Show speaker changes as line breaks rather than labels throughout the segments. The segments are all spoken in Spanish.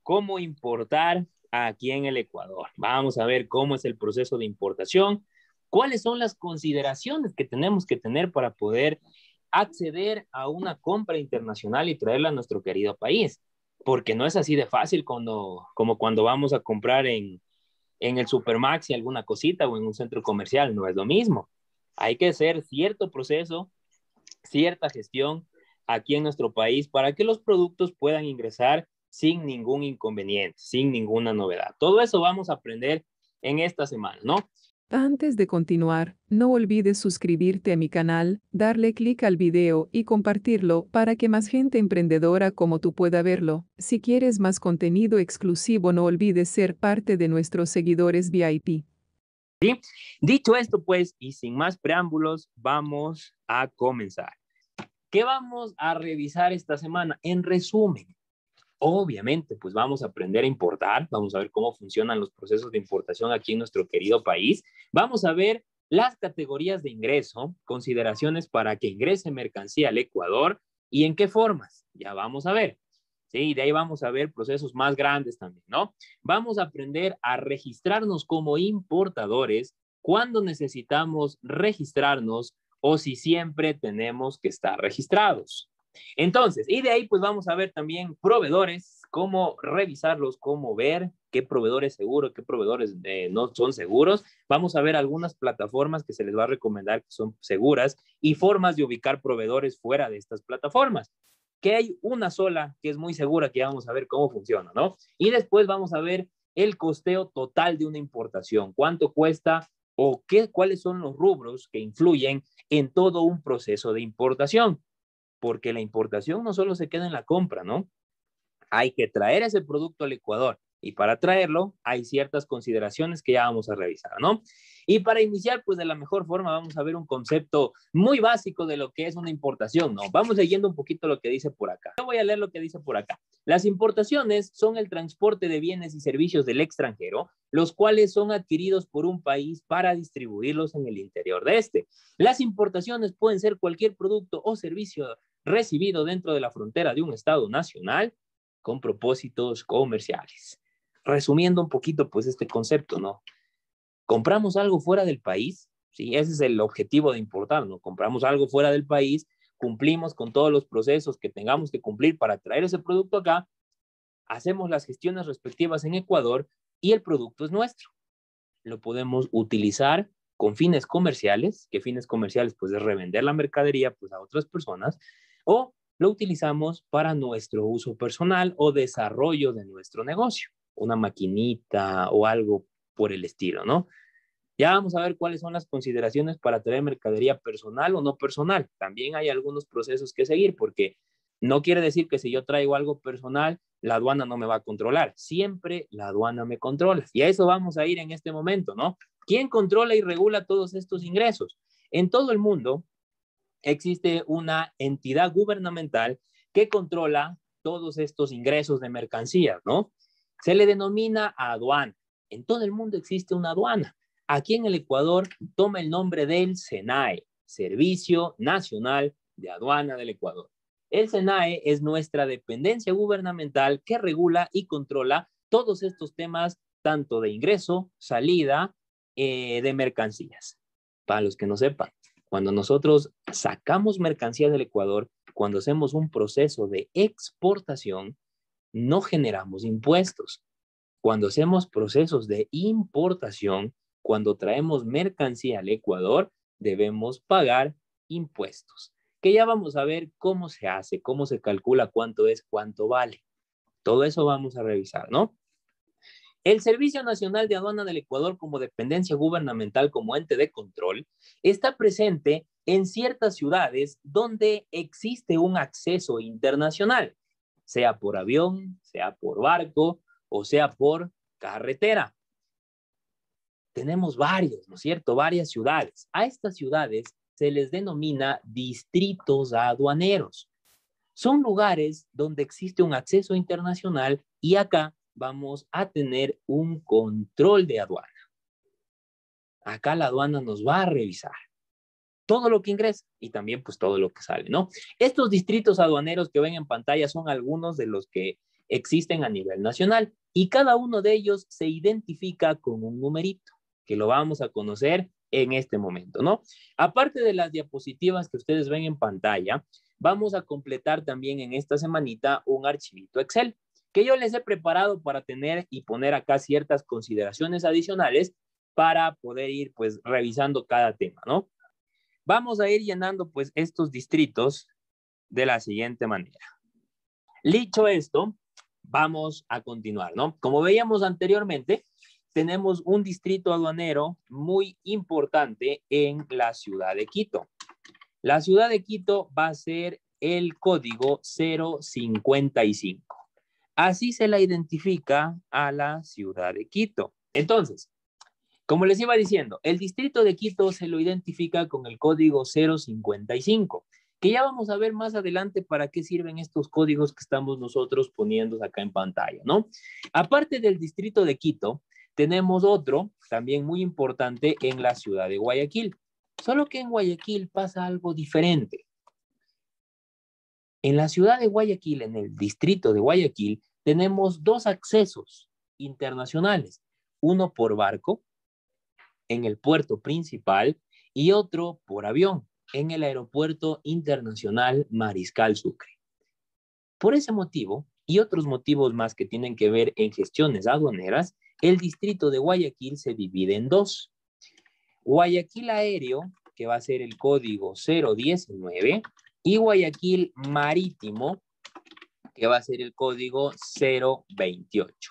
cómo importar aquí en el Ecuador. Vamos a ver cómo es el proceso de importación, cuáles son las consideraciones que tenemos que tener para poder acceder a una compra internacional y traerla a nuestro querido país, porque no es así de fácil como cuando vamos a comprar en el Supermaxi alguna cosita o en un centro comercial, no es lo mismo. Hay que hacer cierto proceso, cierta gestión aquí en nuestro país para que los productos puedan ingresar sin ningún inconveniente, sin ninguna novedad. Todo eso vamos a aprender en esta semana, ¿no?
Antes de continuar, no olvides suscribirte a mi canal, darle clic al video y compartirlo para que más gente emprendedora como tú pueda verlo. Si quieres más contenido exclusivo, no olvides ser parte de nuestros seguidores VIP.
¿Sí? Dicho esto, pues, y sin más preámbulos, vamos a comenzar. ¿Qué vamos a revisar esta semana? En resumen, obviamente, pues vamos a aprender a importar, vamos a ver cómo funcionan los procesos de importación aquí en nuestro querido país, vamos a ver las categorías de ingreso, consideraciones para que ingrese mercancía al Ecuador y en qué formas, ya vamos a ver. Sí, de ahí vamos a ver procesos más grandes también, ¿no? Vamos a aprender a registrarnos como importadores cuando necesitamos registrarnos o si siempre tenemos que estar registrados. Entonces, y de ahí pues vamos a ver también proveedores, cómo revisarlos, cómo ver qué proveedores seguros, qué proveedores no son seguros. Vamos a ver algunas plataformas que se les va a recomendar que son seguras y formas de ubicar proveedores fuera de estas plataformas. Que hay una sola que es muy segura, que ya vamos a ver cómo funciona, ¿no? Y después vamos a ver el costeo total de una importación, cuánto cuesta o cuáles son los rubros que influyen en todo un proceso de importación, porque la importación no solo se queda en la compra, ¿no? Hay que traer ese producto al Ecuador y para traerlo hay ciertas consideraciones que ya vamos a revisar, ¿no? Y para iniciar, pues de la mejor forma vamos a ver un concepto muy básico de lo que es una importación, ¿no? Vamos leyendo un poquito lo que dice por acá. Yo voy a leer lo que dice por acá. Las importaciones son el transporte de bienes y servicios del extranjero, los cuales son adquiridos por un país para distribuirlos en el interior de este. Las importaciones pueden ser cualquier producto o servicio recibido dentro de la frontera de un estado nacional con propósitos comerciales. Resumiendo un poquito, pues, este concepto, ¿no? Compramos algo fuera del país, ¿sí? Ese es el objetivo de importar, ¿no? Compramos algo fuera del país, cumplimos con todos los procesos que tengamos que cumplir para traer ese producto acá, hacemos las gestiones respectivas en Ecuador y el producto es nuestro. Lo podemos utilizar con fines comerciales, que fines comerciales pues es revender la mercadería pues a otras personas, o lo utilizamos para nuestro uso personal o desarrollo de nuestro negocio, una maquinita o algo por el estilo, ¿no? Ya vamos a ver cuáles son las consideraciones para traer mercadería personal o no personal. También hay algunos procesos que seguir porque no quiere decir que si yo traigo algo personal, la aduana no me va a controlar. Siempre la aduana me controla. Y a eso vamos a ir en este momento, ¿no? ¿Quién controla y regula todos estos ingresos? En todo el mundo existe una entidad gubernamental que controla todos estos ingresos de mercancías, ¿no? Se le denomina aduana. En todo el mundo existe una aduana. Aquí en el Ecuador toma el nombre del SENAE, Servicio Nacional de Aduana del Ecuador. El SENAE es nuestra dependencia gubernamental que regula y controla todos estos temas, tanto de ingreso, salida, de mercancías. Para los que no sepan, cuando nosotros sacamos mercancía del Ecuador, cuando hacemos un proceso de exportación, no generamos impuestos. Cuando hacemos procesos de importación, cuando traemos mercancía al Ecuador, debemos pagar impuestos, que ya vamos a ver cómo se hace, cómo se calcula cuánto es, cuánto vale. Todo eso vamos a revisar, ¿no? El Servicio Nacional de Aduana del Ecuador, como dependencia gubernamental, como ente de control, está presente en ciertas ciudades donde existe un acceso internacional, sea por avión, sea por barco o sea por carretera. Tenemos varios, ¿no es cierto? Varias ciudades. A estas ciudades se les denomina distritos aduaneros. Son lugares donde existe un acceso internacional y acá vamos a tener un control de aduana. Acá la aduana nos va a revisar todo lo que ingresa y también pues todo lo que sale, ¿no? Estos distritos aduaneros que ven en pantalla son algunos de los que existen a nivel nacional y cada uno de ellos se identifica con un numerito que lo vamos a conocer en este momento, ¿no? Aparte de las diapositivas que ustedes ven en pantalla, vamos a completar también en esta semanita un archivito Excel que yo les he preparado para tener y poner acá ciertas consideraciones adicionales para poder ir pues revisando cada tema, ¿no? Vamos a ir llenando pues estos distritos de la siguiente manera. Dicho esto, vamos a continuar, ¿no? Como veíamos anteriormente, tenemos un distrito aduanero muy importante en la ciudad de Quito. La ciudad de Quito va a ser el código 055. Así se la identifica a la ciudad de Quito. Entonces, como les iba diciendo, el distrito de Quito se lo identifica con el código 055, que ya vamos a ver más adelante para qué sirven estos códigos que estamos nosotros poniendo acá en pantalla, ¿no? Aparte del distrito de Quito, tenemos otro también muy importante en la ciudad de Guayaquil. Solo que en Guayaquil pasa algo diferente. En la ciudad de Guayaquil, en el distrito de Guayaquil, tenemos dos accesos internacionales, uno por barco en el puerto principal y otro por avión en el aeropuerto internacional Mariscal Sucre. Por ese motivo y otros motivos más que tienen que ver en gestiones aduaneras, el distrito de Guayaquil se divide en dos. Guayaquil Aéreo, que va a ser el código 019, y Guayaquil Marítimo, que va a ser el código 028.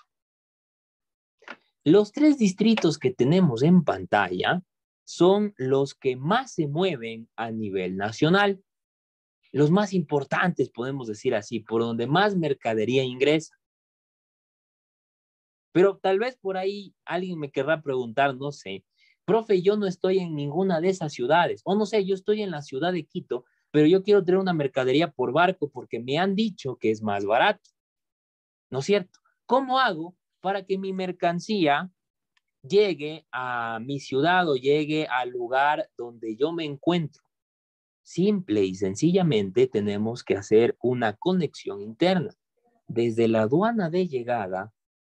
Los tres distritos que tenemos en pantalla son los que más se mueven a nivel nacional. Los más importantes, podemos decir así, por donde más mercadería ingresa. Pero tal vez por ahí alguien me querrá preguntar, no sé, profe, yo no estoy en ninguna de esas ciudades, o no sé, yo estoy en la ciudad de Quito, pero yo quiero traer una mercadería por barco porque me han dicho que es más barato, ¿no es cierto? ¿Cómo hago para que mi mercancía llegue a mi ciudad o llegue al lugar donde yo me encuentro? Simple y sencillamente tenemos que hacer una conexión interna desde la aduana de llegada,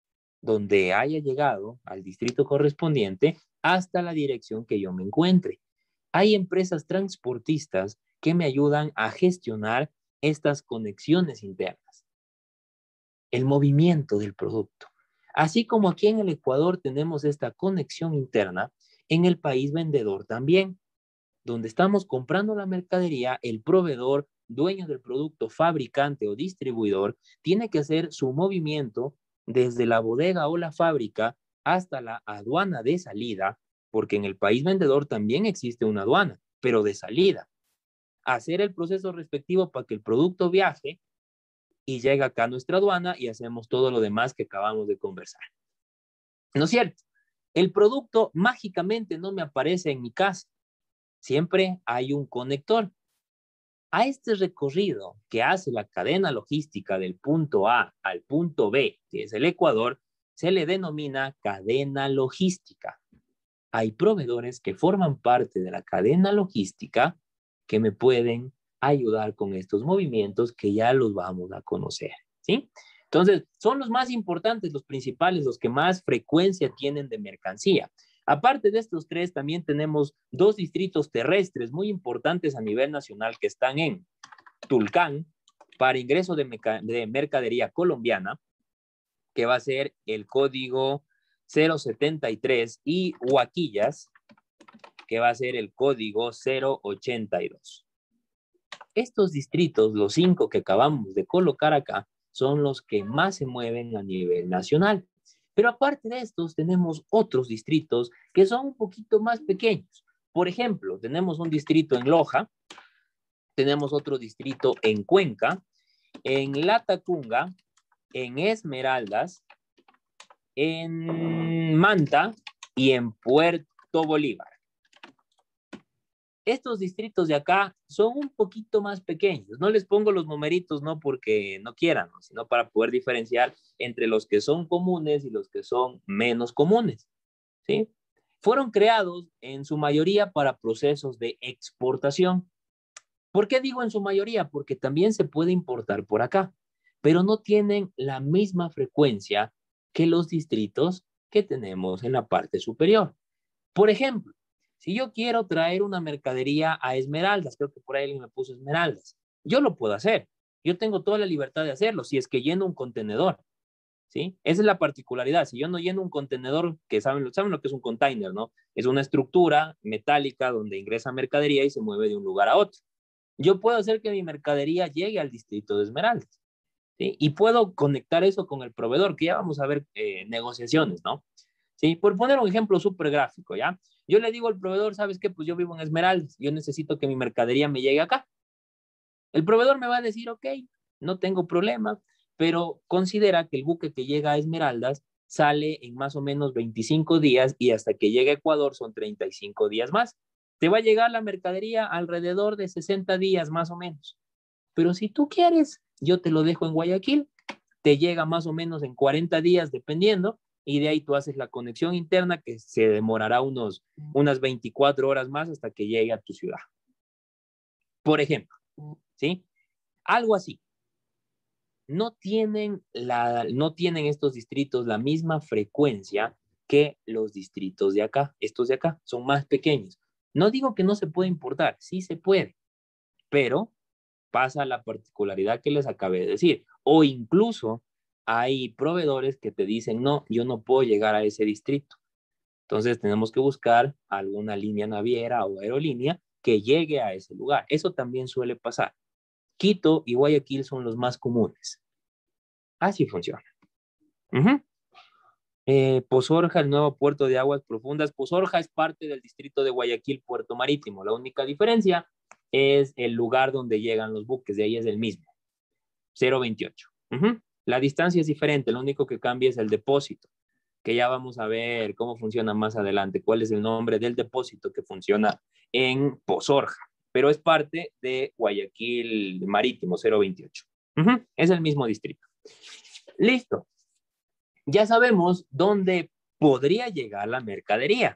donde haya llegado al distrito correspondiente, hasta la dirección que yo me encuentre. Hay empresas transportistas que me ayudan a gestionar estas conexiones internas, el movimiento del producto. Así como aquí en el Ecuador tenemos esta conexión interna, en el país vendedor también, donde estamos comprando la mercadería, el proveedor, dueño del producto, fabricante o distribuidor, tiene que hacer su movimiento desde la bodega o la fábrica hasta la aduana de salida, porque en el país vendedor también existe una aduana, pero de salida. Hacer el proceso respectivo para que el producto viaje y llegue acá a nuestra aduana y hacemos todo lo demás que acabamos de conversar. ¿No es cierto? El producto mágicamente no me aparece en mi casa. Siempre hay un conector. A este recorrido que hace la cadena logística del punto A al punto B, que es el Ecuador, se le denomina cadena logística. Hay proveedores que forman parte de la cadena logística que me pueden ayudar con estos movimientos que ya los vamos a conocer, ¿sí? Entonces, son los más importantes, los principales, los que más frecuencia tienen de mercancía. Aparte de estos tres, también tenemos dos distritos terrestres muy importantes a nivel nacional que están en Tulcán para ingreso de mercadería colombiana, que va a ser el código 073, y Huaquillas, que va a ser el código 082. Estos distritos, los 5 que acabamos de colocar acá, son los que más se mueven a nivel nacional. Pero aparte de estos, tenemos otros distritos que son un poquito más pequeños. Por ejemplo, tenemos un distrito en Loja, tenemos otro distrito en Cuenca, en Latacunga, en Esmeraldas, en Manta y en Puerto Bolívar. Estos distritos de acá son un poquito más pequeños. No les pongo los numeritos no porque no quieran, sino para poder diferenciar entre los que son comunes y los que son menos comunes, ¿sí? Fueron creados en su mayoría para procesos de exportación. ¿Por qué digo en su mayoría? Porque también se puede importar por acá. pero no tienen la misma frecuencia que los distritos que tenemos en la parte superior. Por ejemplo, si yo quiero traer una mercadería a Esmeraldas, creo que por ahí alguien me puso Esmeraldas, yo lo puedo hacer. Yo tengo toda la libertad de hacerlo si es que lleno un contenedor, ¿sí? Esa es la particularidad. Si yo no lleno un contenedor, que saben lo que es un container, ¿no? Es una estructura metálica donde ingresa mercadería y se mueve de un lugar a otro. Yo puedo hacer que mi mercadería llegue al distrito de Esmeraldas, ¿sí? Y puedo conectar eso con el proveedor, que ya vamos a ver negociaciones, ¿no? ¿Sí? Por poner un ejemplo súper gráfico, ¿ya? Yo le digo al proveedor, ¿sabes qué? Pues yo vivo en Esmeraldas, yo necesito que mi mercadería me llegue acá. El proveedor me va a decir, ok, no tengo problema, pero considera que el buque que llega a Esmeraldas sale en más o menos 25 días y hasta que llegue a Ecuador son 35 días más. Te va a llegar la mercadería alrededor de 60 días más o menos. Pero si tú quieres, yo te lo dejo en Guayaquil, te llega más o menos en 40 días dependiendo, y de ahí tú haces la conexión interna que se demorará unas 24 horas más hasta que llegue a tu ciudad. Por ejemplo, ¿sí? Algo así. No tienen estos distritos la misma frecuencia que los distritos de acá. Estos de acá son más pequeños. No digo que no se puede importar, sí se puede, pero pasa la particularidad que les acabé de decir. O incluso hay proveedores que te dicen, no, yo no puedo llegar a ese distrito. Entonces tenemos que buscar alguna línea naviera o aerolínea que llegue a ese lugar. Eso también suele pasar. Quito y Guayaquil son los más comunes. Así funciona. Uh-huh. Pozorja, el nuevo puerto de aguas profundas. Pozorja es parte del distrito de Guayaquil, Puerto Marítimo. La única diferencia es el lugar donde llegan los buques, de ahí es el mismo, 028. Uh-huh. La distancia es diferente, lo único que cambia es el depósito, que ya vamos a ver cómo funciona más adelante, cuál es el nombre del depósito que funciona en Pozorja, pero es parte de Guayaquil Marítimo, 028. Uh-huh. Es el mismo distrito. Listo. Ya sabemos dónde podría llegar la mercadería.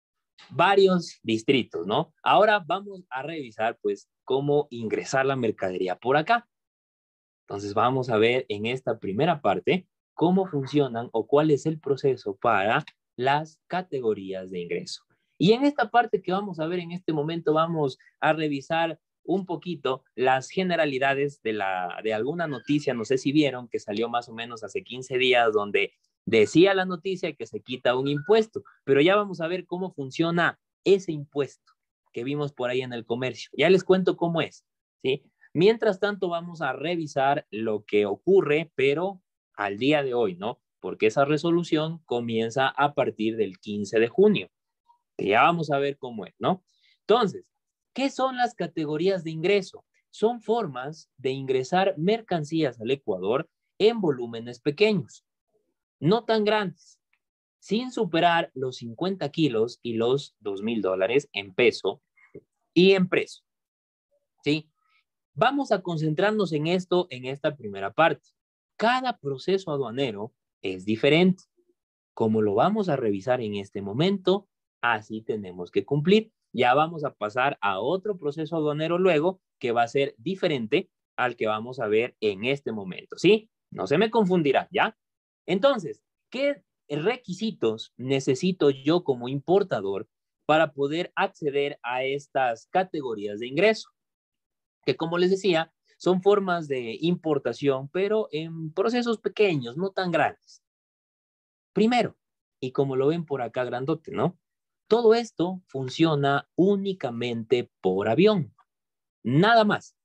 Varios distritos, ¿no? Ahora vamos a revisar, pues, cómo ingresar la mercadería por acá. Entonces vamos a ver en esta primera parte cómo funcionan o cuál es el proceso para las categorías de ingreso. Y en esta parte que vamos a ver en este momento vamos a revisar un poquito las generalidades de alguna noticia, no sé si vieron, que salió más o menos hace 15 días, donde decía la noticia que se quita un impuesto, pero ya vamos a ver cómo funciona ese impuesto que vimos por ahí en el comercio. Ya les cuento cómo es, ¿sí? Mientras tanto, vamos a revisar lo que ocurre, pero al día de hoy, ¿no? Porque esa resolución comienza a partir del 15 de junio, que ya vamos a ver cómo es, ¿no? Entonces, ¿qué son las categorías de ingreso? Son formas de ingresar mercancías al Ecuador en volúmenes pequeños, no tan grandes, sin superar los 50 kilos y los $2,000 en peso y en precio, ¿sí? Vamos a concentrarnos en esto en esta primera parte. Cada proceso aduanero es diferente. Como lo vamos a revisar en este momento, así tenemos que cumplir. Ya vamos a pasar a otro proceso aduanero luego que va a ser diferente al que vamos a ver en este momento, ¿sí? No se me confundirá, ¿ya? Entonces, ¿qué requisitos necesito yo como importador para poder acceder a estas categorías de ingreso? Que como les decía, son formas de importación, pero en procesos pequeños, no tan grandes. Primero, y como lo ven por acá grandote, ¿no? Todo esto funciona únicamente por avión, nada más.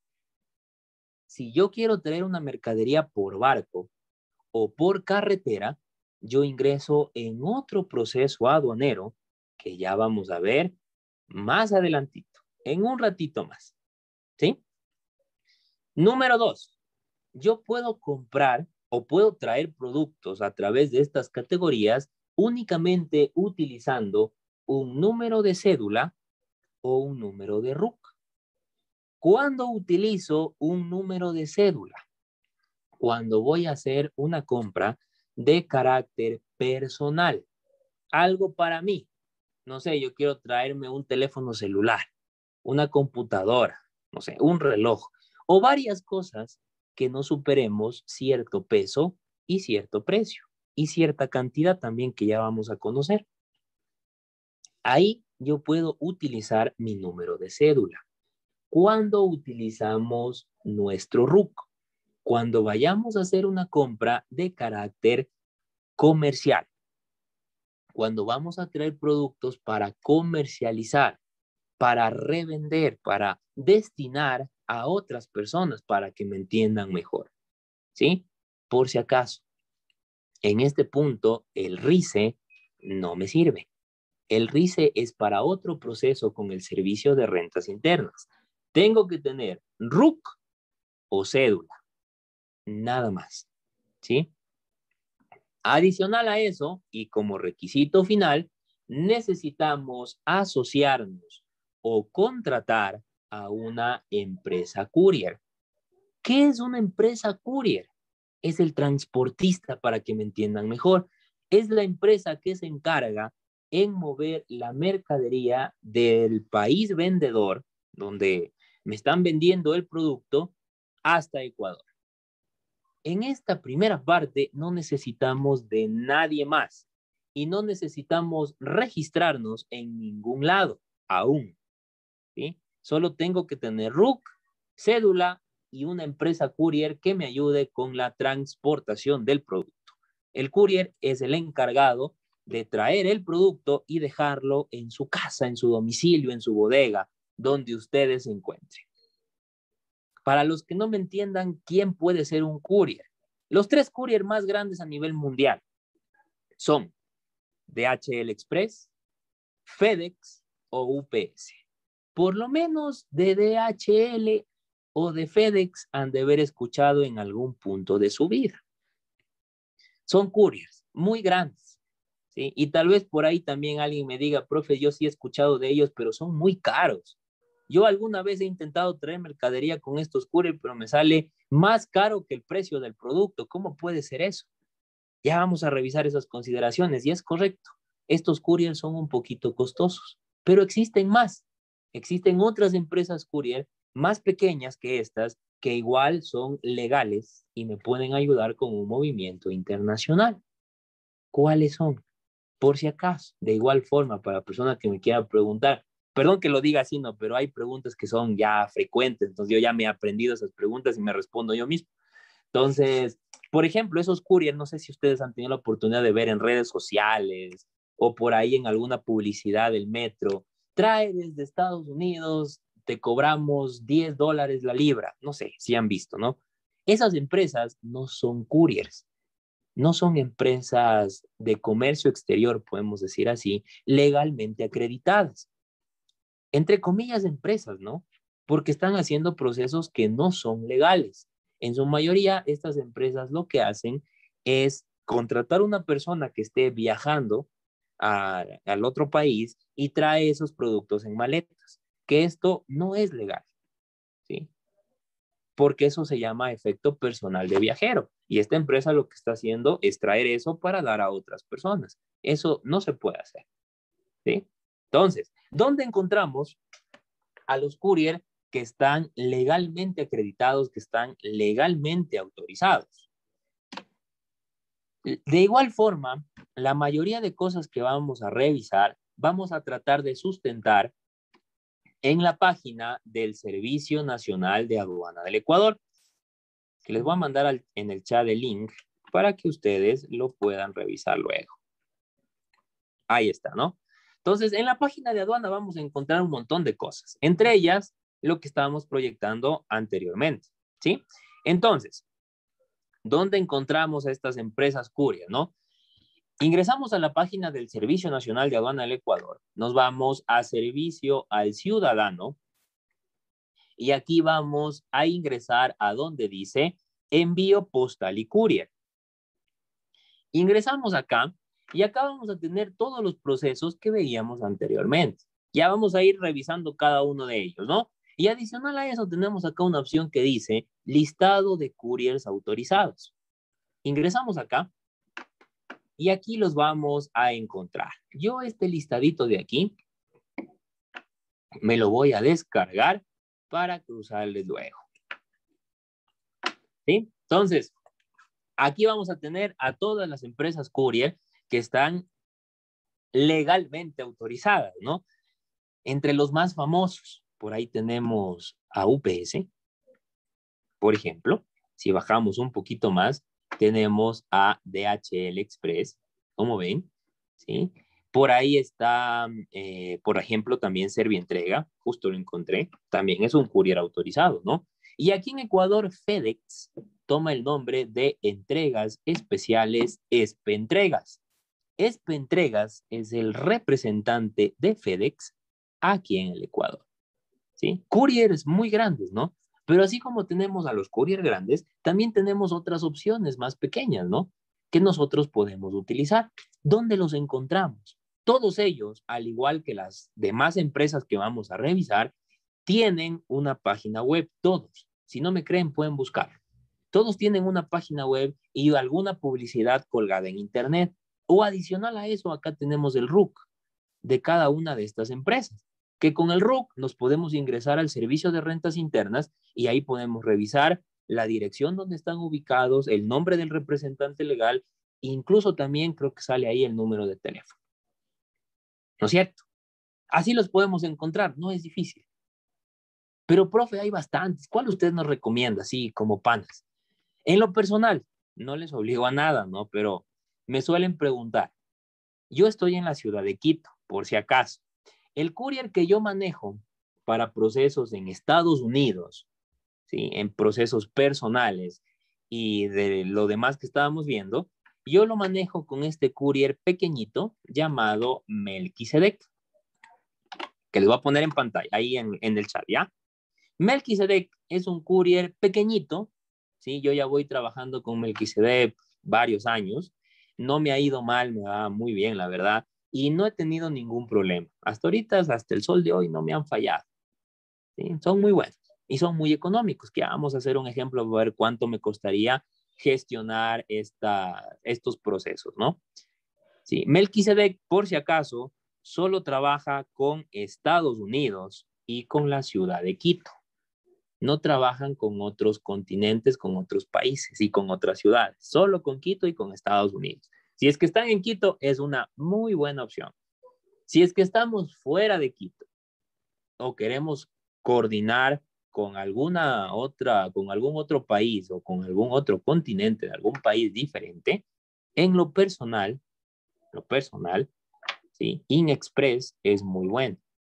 Si yo quiero traer una mercadería por barco o por carretera, yo ingreso en otro proceso aduanero que ya vamos a ver más adelantito, en un ratito más, ¿sí? Número 2, yo puedo comprar o puedo traer productos a través de estas categorías únicamente utilizando un número de cédula o un número de RUC. ¿Cuándo utilizo un número de cédula? Cuando voy a hacer una compra de carácter personal, algo para mí. No sé, yo quiero traerme un teléfono celular, una computadora, no sé, un reloj o varias cosas que no superemos cierto peso y cierto precio y cierta cantidad también que ya vamos a conocer. Ahí yo puedo utilizar mi número de cédula. ¿Cuándo utilizamos nuestro RUC? Cuando vayamos a hacer una compra de carácter comercial. Cuando vamos a traer productos para comercializar, para revender, para destinar a otras personas para que me entiendan mejor. ¿Sí? Por si acaso, en este punto, el RICE no me sirve. El RICE es para otro proceso con el servicio de rentas internas. Tengo que tener RUC o cédula, nada más. ¿Sí? Adicional a eso, y como requisito final, necesitamos asociarnos o contratar a una empresa courier. ¿Qué es una empresa courier? Es el transportista, para que me entiendan mejor. Es la empresa que se encarga en mover la mercadería del país vendedor, donde me están vendiendo el producto, hasta Ecuador. En esta primera parte no necesitamos de nadie más y no necesitamos registrarnos en ningún lado aún. ¿Sí? Solo tengo que tener RUC, cédula y una empresa courier que me ayude con la transportación del producto. El courier es el encargado de traer el producto y dejarlo en su casa, en su domicilio, en su bodega, donde ustedes se encuentren. Para los que no me entiendan, ¿quién puede ser un courier? Los 3 courier más grandes a nivel mundial son DHL Express, FedEx o UPS. Por lo menos de DHL o de FedEx han de haber escuchado en algún punto de su vida. Son couriers muy grandes, ¿sí? Y tal vez por ahí también alguien me diga, profe, yo sí he escuchado de ellos, pero son muy caros. Yo alguna vez he intentado traer mercadería con estos couriers, pero me sale más caro que el precio del producto. ¿Cómo puede ser eso? Ya vamos a revisar esas consideraciones y es correcto. Estos couriers son un poquito costosos, pero existen más. Existen otras empresas courier más pequeñas que estas que igual son legales y me pueden ayudar con un movimiento internacional. ¿Cuáles son? Por si acaso, de igual forma, para personas que me quieran preguntar, perdón que lo diga así, no, pero hay preguntas que son ya frecuentes, entonces yo ya me he aprendido esas preguntas y me respondo yo mismo. Entonces, por ejemplo, esos couriers, no sé si ustedes han tenido la oportunidad de ver en redes sociales o por ahí en alguna publicidad del metro, trae desde Estados Unidos, te cobramos $10 la libra, no sé si han visto, ¿no? Esas empresas no son couriers, no son empresas de comercio exterior, podemos decir así, legalmente acreditadas. Entre comillas, empresas, ¿no? Porque están haciendo procesos que no son legales. En su mayoría, estas empresas lo que hacen es contratar a una persona que esté viajando al otro país y trae esos productos en maletas, que esto no es legal, ¿sí? Porque eso se llama efecto personal de viajero. Y esta empresa lo que está haciendo es traer eso para dar a otras personas. Eso no se puede hacer, ¿sí? Entonces, ¿dónde encontramos a los courier que están legalmente acreditados, que están legalmente autorizados? De igual forma, la mayoría de cosas que vamos a revisar, vamos a tratar de sustentar en la página del Servicio Nacional de Aduana del Ecuador, que les voy a mandar en el chat el link para que ustedes lo puedan revisar luego. Ahí está, ¿no? Entonces, en la página de aduana vamos a encontrar un montón de cosas, entre ellas lo que estábamos proyectando anteriormente, ¿sí? Entonces, ¿dónde encontramos a estas empresas courier, no? Ingresamos a la página del Servicio Nacional de Aduana del Ecuador, nos vamos a Servicio al Ciudadano y aquí vamos a ingresar a donde dice Envío Postal y Courier. Ingresamos acá y acá vamos a tener todos los procesos que veíamos anteriormente. Ya vamos a ir revisando cada uno de ellos, ¿no? Y adicional a eso tenemos acá una opción que dice listado de couriers autorizados. Ingresamos acá y aquí los vamos a encontrar. Yo este listadito de aquí me lo voy a descargar para cruzarles luego. ¿sí? Entonces, aquí vamos a tener a todas las empresas courier que están legalmente autorizadas, ¿no? Entre los más famosos, por ahí tenemos a UPS, por ejemplo. Si bajamos un poquito más, tenemos a DHL Express, como ven, ¿sí? Por ahí está, por ejemplo, también Servientrega, justo lo encontré, también es un courier autorizado, ¿no? Y aquí en Ecuador, FedEx toma el nombre de Entregas Especiales Espeentregas. Espeentregas es el representante de FedEx aquí en el Ecuador, ¿sí? Couriers muy grandes, ¿no? Pero así como tenemos a los couriers grandes, también tenemos otras opciones más pequeñas, ¿no? Que nosotros podemos utilizar. ¿Dónde los encontramos? Todos ellos, al igual que las demás empresas que vamos a revisar, tienen una página web, todos. Si no me creen, pueden buscar. Todos tienen una página web y alguna publicidad colgada en internet. O adicional a eso, acá tenemos el RUC de cada una de estas empresas, que con el RUC nos podemos ingresar al servicio de rentas internas y ahí podemos revisar la dirección donde están ubicados, el nombre del representante legal, incluso también creo que sale ahí el número de teléfono. ¿No es cierto? Así los podemos encontrar, no es difícil. Pero, profe, hay bastantes. ¿Cuál usted nos recomienda, así como panas? En lo personal, no les obligo a nada, ¿no? Pero me suelen preguntar. Yo estoy en la ciudad de Quito, por si acaso. El courier que yo manejo para procesos en Estados Unidos, ¿sí? En procesos personales y de lo demás que estábamos viendo, yo lo manejo con este courier pequeñito llamado Melquisedec, que les voy a poner en pantalla, ahí en el chat, ¿ya? Melquisedec es un courier pequeñito, ¿sí? Yo ya voy trabajando con Melquisedec varios años, no me ha ido mal, me va muy bien, la verdad, y no he tenido ningún problema. Hasta ahorita, hasta el sol de hoy, no me han fallado, ¿sí? Son muy buenos y son muy económicos, que vamos a hacer un ejemplo para ver cuánto me costaría gestionar estos procesos, ¿no? Sí, Melquisedec, por si acaso, solo trabaja con Estados Unidos y con la ciudad de Quito. No trabajan con otros continentes, con otros países y con otras ciudades, solo con Quito y con Estados Unidos. Si es que están en Quito, es una muy buena opción. Si es que estamos fuera de Quito o queremos coordinar con alguna otra, con algún otro país o con algún otro continente de algún país diferente, en lo personal, ¿sí? InExpress es muy bueno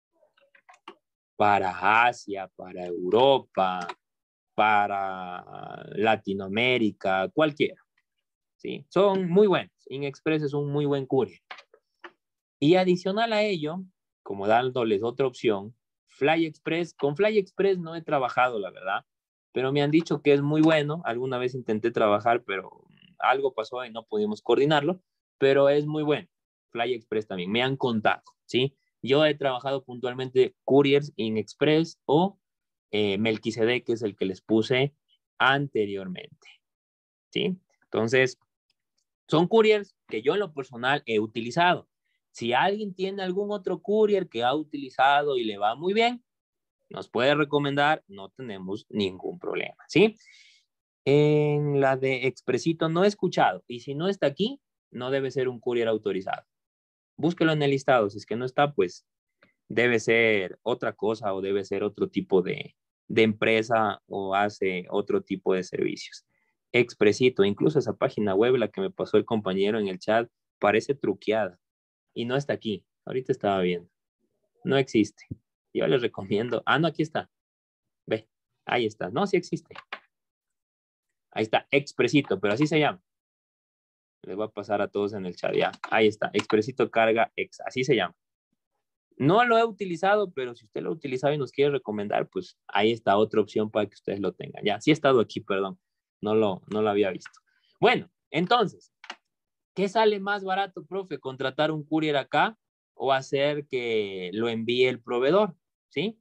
para Asia, para Europa, para Latinoamérica, cualquiera, ¿sí? Son muy buenos. InExpress es un muy buen courier. Y adicional a ello, como dándoles otra opción, FlyExpress, con FlyExpress no he trabajado, la verdad, pero me han dicho que es muy bueno. Alguna vez intenté trabajar, pero algo pasó y no pudimos coordinarlo, pero es muy bueno. FlyExpress también, me han contado, ¿sí? Yo he trabajado puntualmente couriers InExpress o Melquisedec, que es el que les puse anteriormente, ¿sí? Entonces, son couriers que yo en lo personal he utilizado. Si alguien tiene algún otro courier que ha utilizado y le va muy bien, nos puede recomendar, no tenemos ningún problema, ¿sí? En la de Expresito no he escuchado y si no está aquí, no debe ser un courier autorizado. Búsquelo en el listado, si es que no está, pues debe ser otra cosa o debe ser otro tipo de empresa o hace otro tipo de servicios. Expresito, incluso esa página web, la que me pasó el compañero en el chat, parece truqueada y no está aquí. Ahorita estaba viendo. No existe. Yo les recomiendo. Ah, no, aquí está. Ve, ahí está. No, sí existe. Ahí está, Expresito, pero así se llama. Les voy a pasar a todos en el chat ya. Ahí está, Expresito Carga Ex, así se llama. No lo he utilizado, pero si usted lo ha utilizado y nos quiere recomendar, pues ahí está otra opción para que ustedes lo tengan. Ya, sí he estado aquí, perdón. No lo había visto. Bueno, entonces, ¿qué sale más barato, profe? ¿Contratar un courier acá o hacer que lo envíe el proveedor? ¿Sí?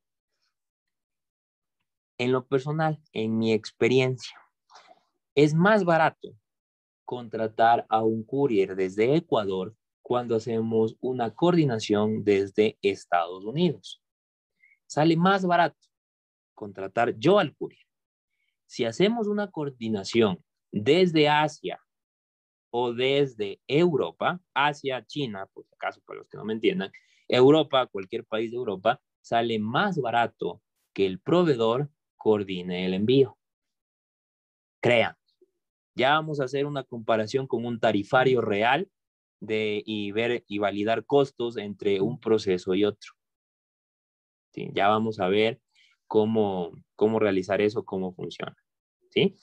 En lo personal, en mi experiencia, es más barato contratar a un courier desde Ecuador cuando hacemos una coordinación desde Estados Unidos. Sale más barato contratar yo al courier. si hacemos una coordinación desde Asia o desde Europa, Asia, China, por si acaso, para los que no me entiendan, Europa, cualquier país de Europa, sale más barato que el proveedor coordine el envío. Crean. Ya vamos a hacer una comparación con un tarifario real y ver y validar costos entre un proceso y otro. ¿Sí? Ya vamos a ver cómo realizar eso, cómo funciona. ¿Sí?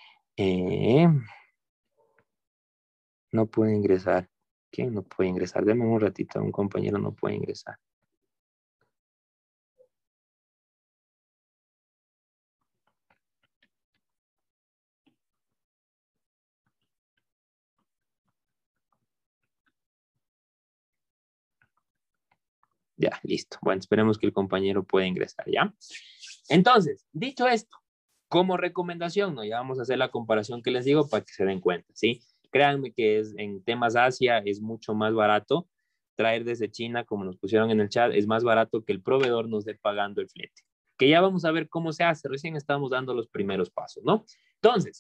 No puede ingresar. ¿Quién no puede ingresar? Deme un ratito, un compañero no puede ingresar. Ya, listo. Bueno, esperemos que el compañero pueda ingresar, ¿ya? Entonces, dicho esto, como recomendación, ¿no? Ya vamos a hacer la comparación que les digo para que se den cuenta, ¿sí? Créanme que en temas Asia es mucho más barato traer desde China, como nos pusieron en el chat, es más barato que el proveedor nos dé pagando el flete. Que ya vamos a ver cómo se hace, recién estamos dando los primeros pasos, ¿no? Entonces,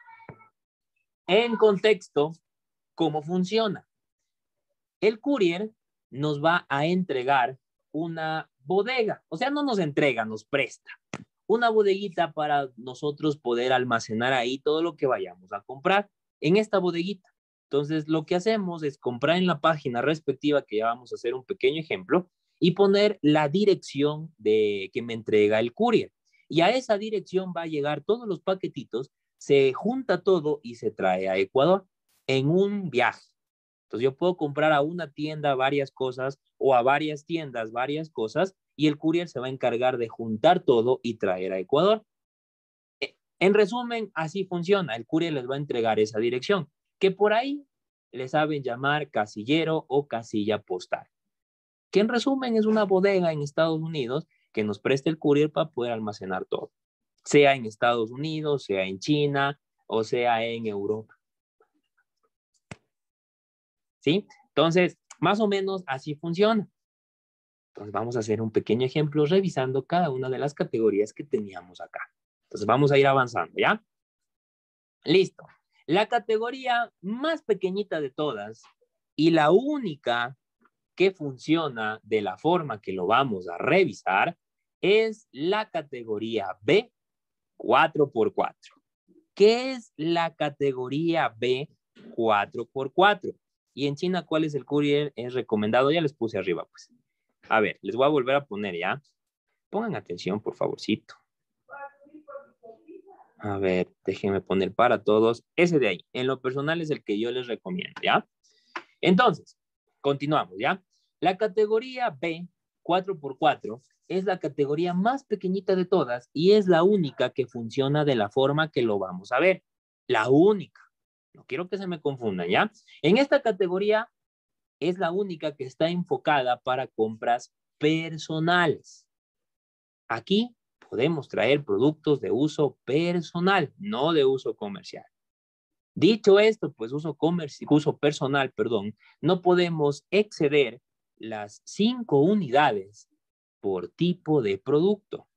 en contexto, ¿cómo funciona? El courier nos va a entregar una bodega, o sea, no nos entrega, nos presta una bodeguita para nosotros poder almacenar ahí todo lo que vayamos a comprar en esta bodeguita. Entonces, lo que hacemos es comprar en la página respectiva, que ya vamos a hacer un pequeño ejemplo, y poner la dirección que me entrega el courier. Y a esa dirección va a llegar todos los paquetitos, se junta todo y se trae a Ecuador en un viaje. Entonces yo puedo comprar a una tienda varias cosas o a varias tiendas varias cosas y el courier se va a encargar de juntar todo y traer a Ecuador. En resumen, así funciona. El courier les va a entregar esa dirección, que por ahí le saben llamar casillero o casilla postal, que en resumen es una bodega en Estados Unidos que nos presta el courier para poder almacenar todo, sea en Estados Unidos, sea en China o sea en Europa. ¿Sí? Entonces, más o menos así funciona. Entonces vamos a hacer un pequeño ejemplo revisando cada una de las categorías que teníamos acá. Entonces vamos a ir avanzando, ¿ya? Listo. La categoría más pequeñita de todas y la única que funciona de la forma que lo vamos a revisar es la categoría B 4x4. ¿Qué es la categoría B 4x4? Y en China, ¿cuál es el courier? Es recomendado, ya les puse arriba, pues. A ver, les voy a volver a poner ya. Pongan atención, por favorcito. A ver, déjenme poner para todos. Ese de ahí, en lo personal es el que yo les recomiendo, ¿ya? Entonces, continuamos, ¿ya? La categoría B, 4x4, es la categoría más pequeñita de todas y es la única que funciona de la forma que lo vamos a ver. La única. No quiero que se me confundan, ¿ya? En esta categoría es la única que está enfocada para compras personales. Aquí podemos traer productos de uso personal, no de uso comercial. Dicho esto, pues uso personal, perdón, no podemos exceder las 5 unidades por tipo de producto.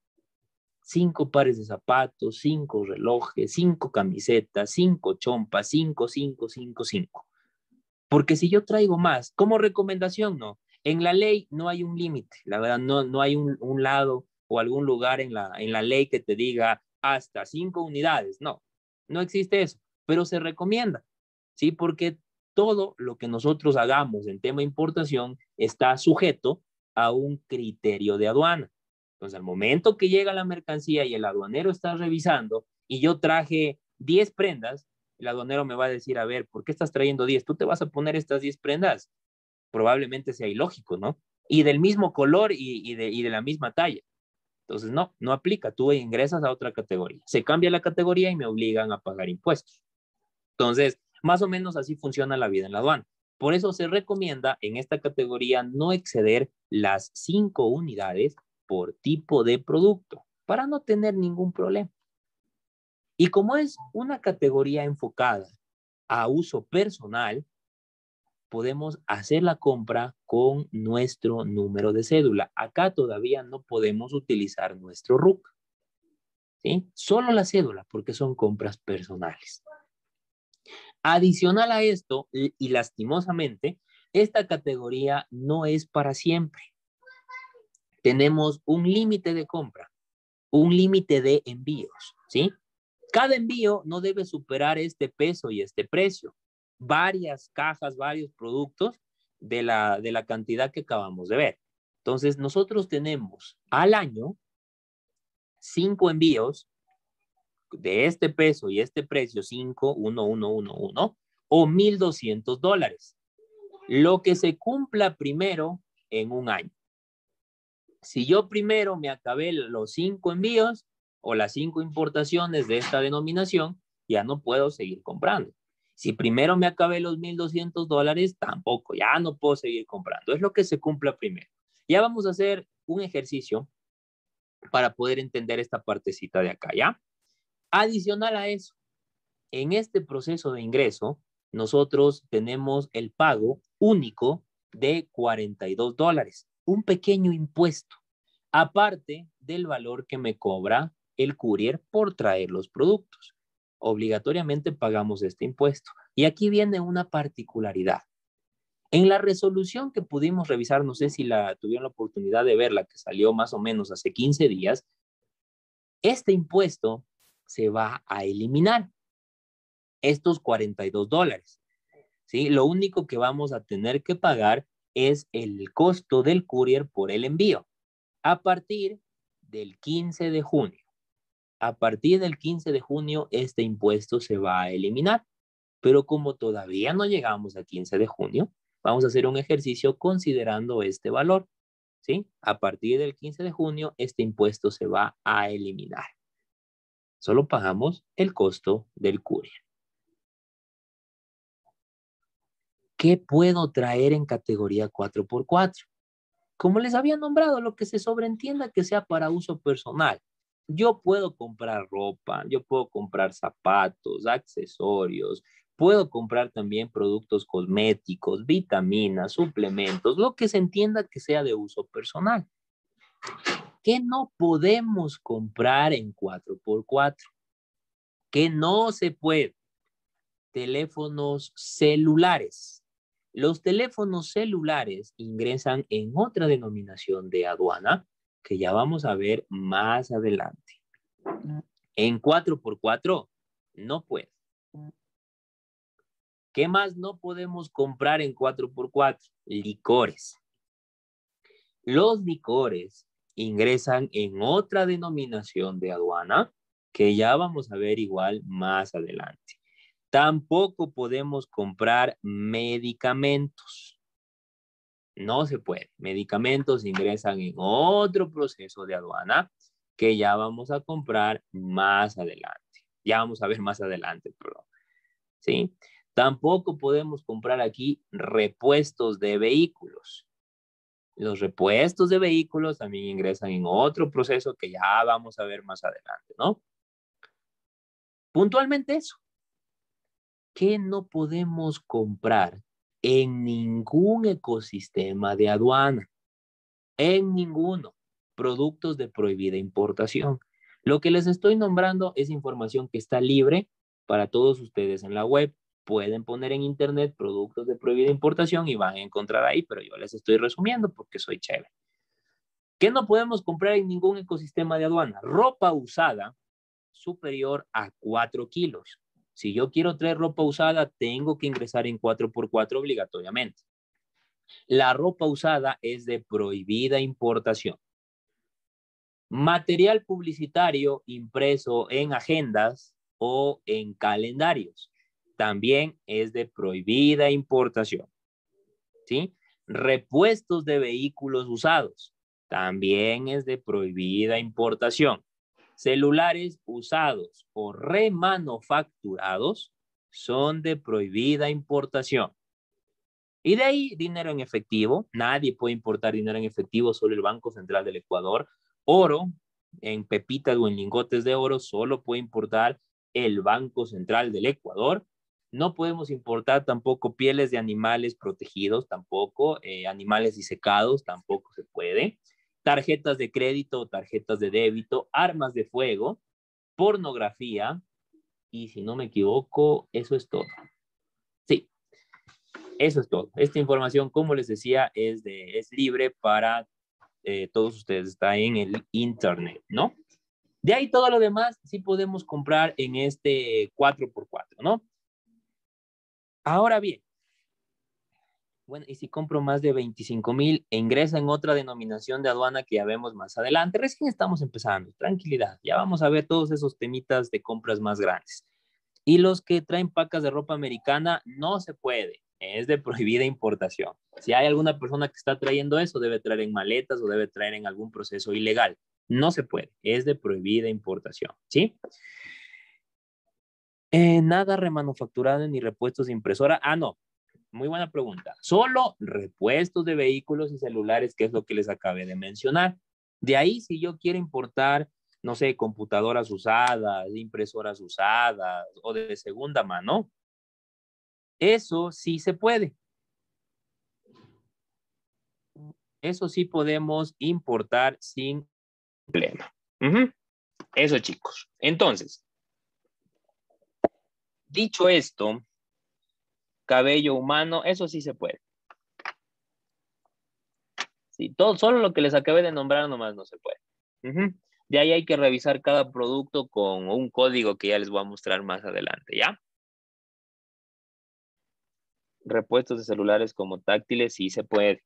5 pares de zapatos, 5 relojes, 5 camisetas, 5 chompas, 5, 5, 5, 5. Porque si yo traigo más, como recomendación, no. En la ley no hay un límite, la verdad, no hay un lado o algún lugar en la ley que te diga hasta 5 unidades, no existe eso, pero se recomienda, ¿sí? Porque todo lo que nosotros hagamos en tema de importación está sujeto a un criterio de aduana. Entonces, al momento que llega la mercancía y el aduanero está revisando y yo traje 10 prendas, el aduanero me va a decir, a ver, ¿por qué estás trayendo 10? ¿Tú te vas a poner estas 10 prendas? Probablemente sea ilógico, ¿no? Y del mismo color y de la misma talla. Entonces, no aplica. Tú ingresas a otra categoría. Se cambia la categoría y me obligan a pagar impuestos. Entonces, más o menos así funciona la vida en la aduana. Por eso se recomienda en esta categoría no exceder las 5 unidades por tipo de producto para no tener ningún problema. Y como es una categoría enfocada a uso personal, podemos hacer la compra con nuestro número de cédula. Acá todavía no podemos utilizar nuestro RUC. ¿sí? Solo la cédula, porque son compras personales. Adicional a esto, y lastimosamente, esta categoría no es para siempre. Tenemos un límite de compra, un límite de envíos, ¿sí? Cada envío no debe superar este peso y este precio. Varias cajas, varios productos de la cantidad que acabamos de ver. Entonces, nosotros tenemos al año 5 envíos de este peso y este precio, 5, 1, 1, 1, 1, o $1,200. Lo que se cumpla primero en un año. Si yo primero me acabé los 5 envíos o las 5 importaciones de esta denominación, ya no puedo seguir comprando. Si primero me acabé los $1,200, tampoco, ya no puedo seguir comprando. Es lo que se cumpla primero. Ya vamos a hacer un ejercicio para poder entender esta partecita de acá, ¿ya? Adicional a eso, en este proceso de ingreso, nosotros tenemos el pago único de $42, un pequeño impuesto, aparte del valor que me cobra el courier por traer los productos. Obligatoriamente pagamos este impuesto. Y aquí viene una particularidad. En la resolución que pudimos revisar, no sé si la tuvieron la oportunidad de verla, que salió más o menos hace 15 días, este impuesto se va a eliminar, estos $42. ¿Sí? Lo único que vamos a tener que pagar es el costo del courier por el envío a partir del 15 de junio. A partir del 15 de junio, este impuesto se va a eliminar. Pero como todavía no llegamos al 15 de junio, vamos a hacer un ejercicio considerando este valor. ¿Sí? A partir del 15 de junio, este impuesto se va a eliminar. Solo pagamos el costo del courier. ¿Qué puedo traer en categoría 4x4? Como les había nombrado, lo que se sobreentienda que sea para uso personal. Yo puedo comprar ropa, yo puedo comprar zapatos, accesorios, puedo comprar también productos cosméticos, vitaminas, suplementos, lo que se entienda que sea de uso personal. ¿Qué no podemos comprar en 4x4? ¿Qué no se puede? Teléfonos celulares. Los teléfonos celulares ingresan en otra denominación de aduana que ya vamos a ver más adelante. En 4x4 no puede. ¿Qué más no podemos comprar en 4x4? Licores. Los licores ingresan en otra denominación de aduana que ya vamos a ver igual más adelante. Tampoco podemos comprar medicamentos. No se puede. Medicamentos ingresan en otro proceso de aduana que ya vamos a comprar más adelante. Ya vamos a ver más adelante, perdón. ¿Sí? Tampoco podemos comprar aquí repuestos de vehículos. Los repuestos de vehículos también ingresan en otro proceso que ya vamos a ver más adelante, ¿no? Puntualmente eso. ¿Qué no podemos comprar en ningún ecosistema de aduana? En ninguno. Productos de prohibida importación. Lo que les estoy nombrando es información que está libre para todos ustedes en la web. Pueden poner en internet productos de prohibida importación y van a encontrar ahí, pero yo les estoy resumiendo porque soy chévere. ¿Qué no podemos comprar en ningún ecosistema de aduana? Ropa usada superior a 4 kilos. Si yo quiero traer ropa usada, tengo que ingresar en 4x4 obligatoriamente. La ropa usada es de prohibida importación. Material publicitario impreso en agendas o en calendarios también es de prohibida importación. ¿Sí? Repuestos de vehículos usados también es de prohibida importación. Celulares usados o remanufacturados son de prohibida importación. Y de ahí dinero en efectivo. Nadie puede importar dinero en efectivo, solo el Banco Central del Ecuador. Oro en pepitas o en lingotes de oro solo puede importar el Banco Central del Ecuador. No podemos importar tampoco pieles de animales protegidos, tampoco animales disecados, tampoco se puede. Tarjetas de crédito o tarjetas de débito, armas de fuego, pornografía, y si no me equivoco, eso es todo. Sí, eso es todo. Esta información, como les decía, es libre para todos ustedes, está en el internet, ¿no? De ahí todo lo demás sí podemos comprar en este 4x4, ¿no? Ahora bien, bueno, y si compro más de 25,000, ingresa en otra denominación de aduana que ya vemos más adelante. Recién estamos empezando, tranquilidad. Ya vamos a ver todos esos temitas de compras más grandes. Y los que traen pacas de ropa americana, no se puede. Es de prohibida importación. Si hay alguna persona que está trayendo eso, debe traer en maletas o debe traer en algún proceso ilegal. No se puede. Es de prohibida importación. ¿Sí? Nada remanufacturado ni repuestos de impresora. Ah, no. Muy buena pregunta. Solo repuestos de vehículos y celulares, que es lo que les acabé de mencionar. De ahí, si yo quiero importar, no sé, computadoras usadas, impresoras usadas o de segunda mano, eso sí se puede. Eso sí podemos importar sin problema. Eso, chicos. Entonces, dicho esto, cabello humano, eso sí se puede. Sí, todo, solo lo que les acabé de nombrar nomás no se puede. De ahí hay que revisar cada producto con un código que ya les voy a mostrar más adelante, ¿ya? Repuestos de celulares como táctiles sí se puede.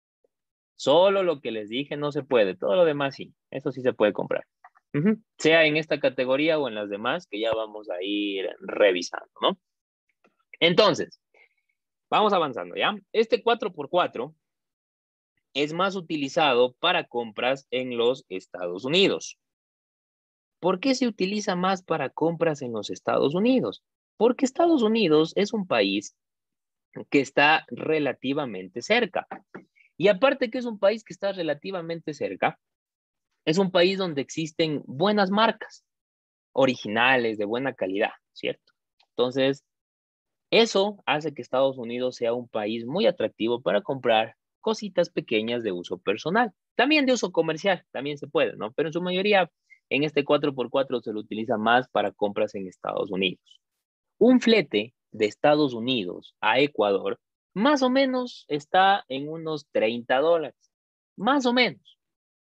Solo lo que les dije no se puede, todo lo demás sí, eso sí se puede comprar. Sea en esta categoría o en las demás que ya vamos a ir revisando, ¿no? Entonces, vamos avanzando, ¿ya? Este 4x4 es más utilizado para compras en los Estados Unidos. ¿Por qué se utiliza más para compras en los Estados Unidos? Porque Estados Unidos es un país que está relativamente cerca. Y aparte que es un país que está relativamente cerca, es un país donde existen buenas marcas, originales, de buena calidad, ¿cierto? Entonces, eso hace que Estados Unidos sea un país muy atractivo para comprar cositas pequeñas de uso personal. También de uso comercial, también se puede, ¿no? Pero en su mayoría, en este 4x4 se lo utiliza más para compras en Estados Unidos. Un flete de Estados Unidos a Ecuador más o menos está en unos $30. Más o menos.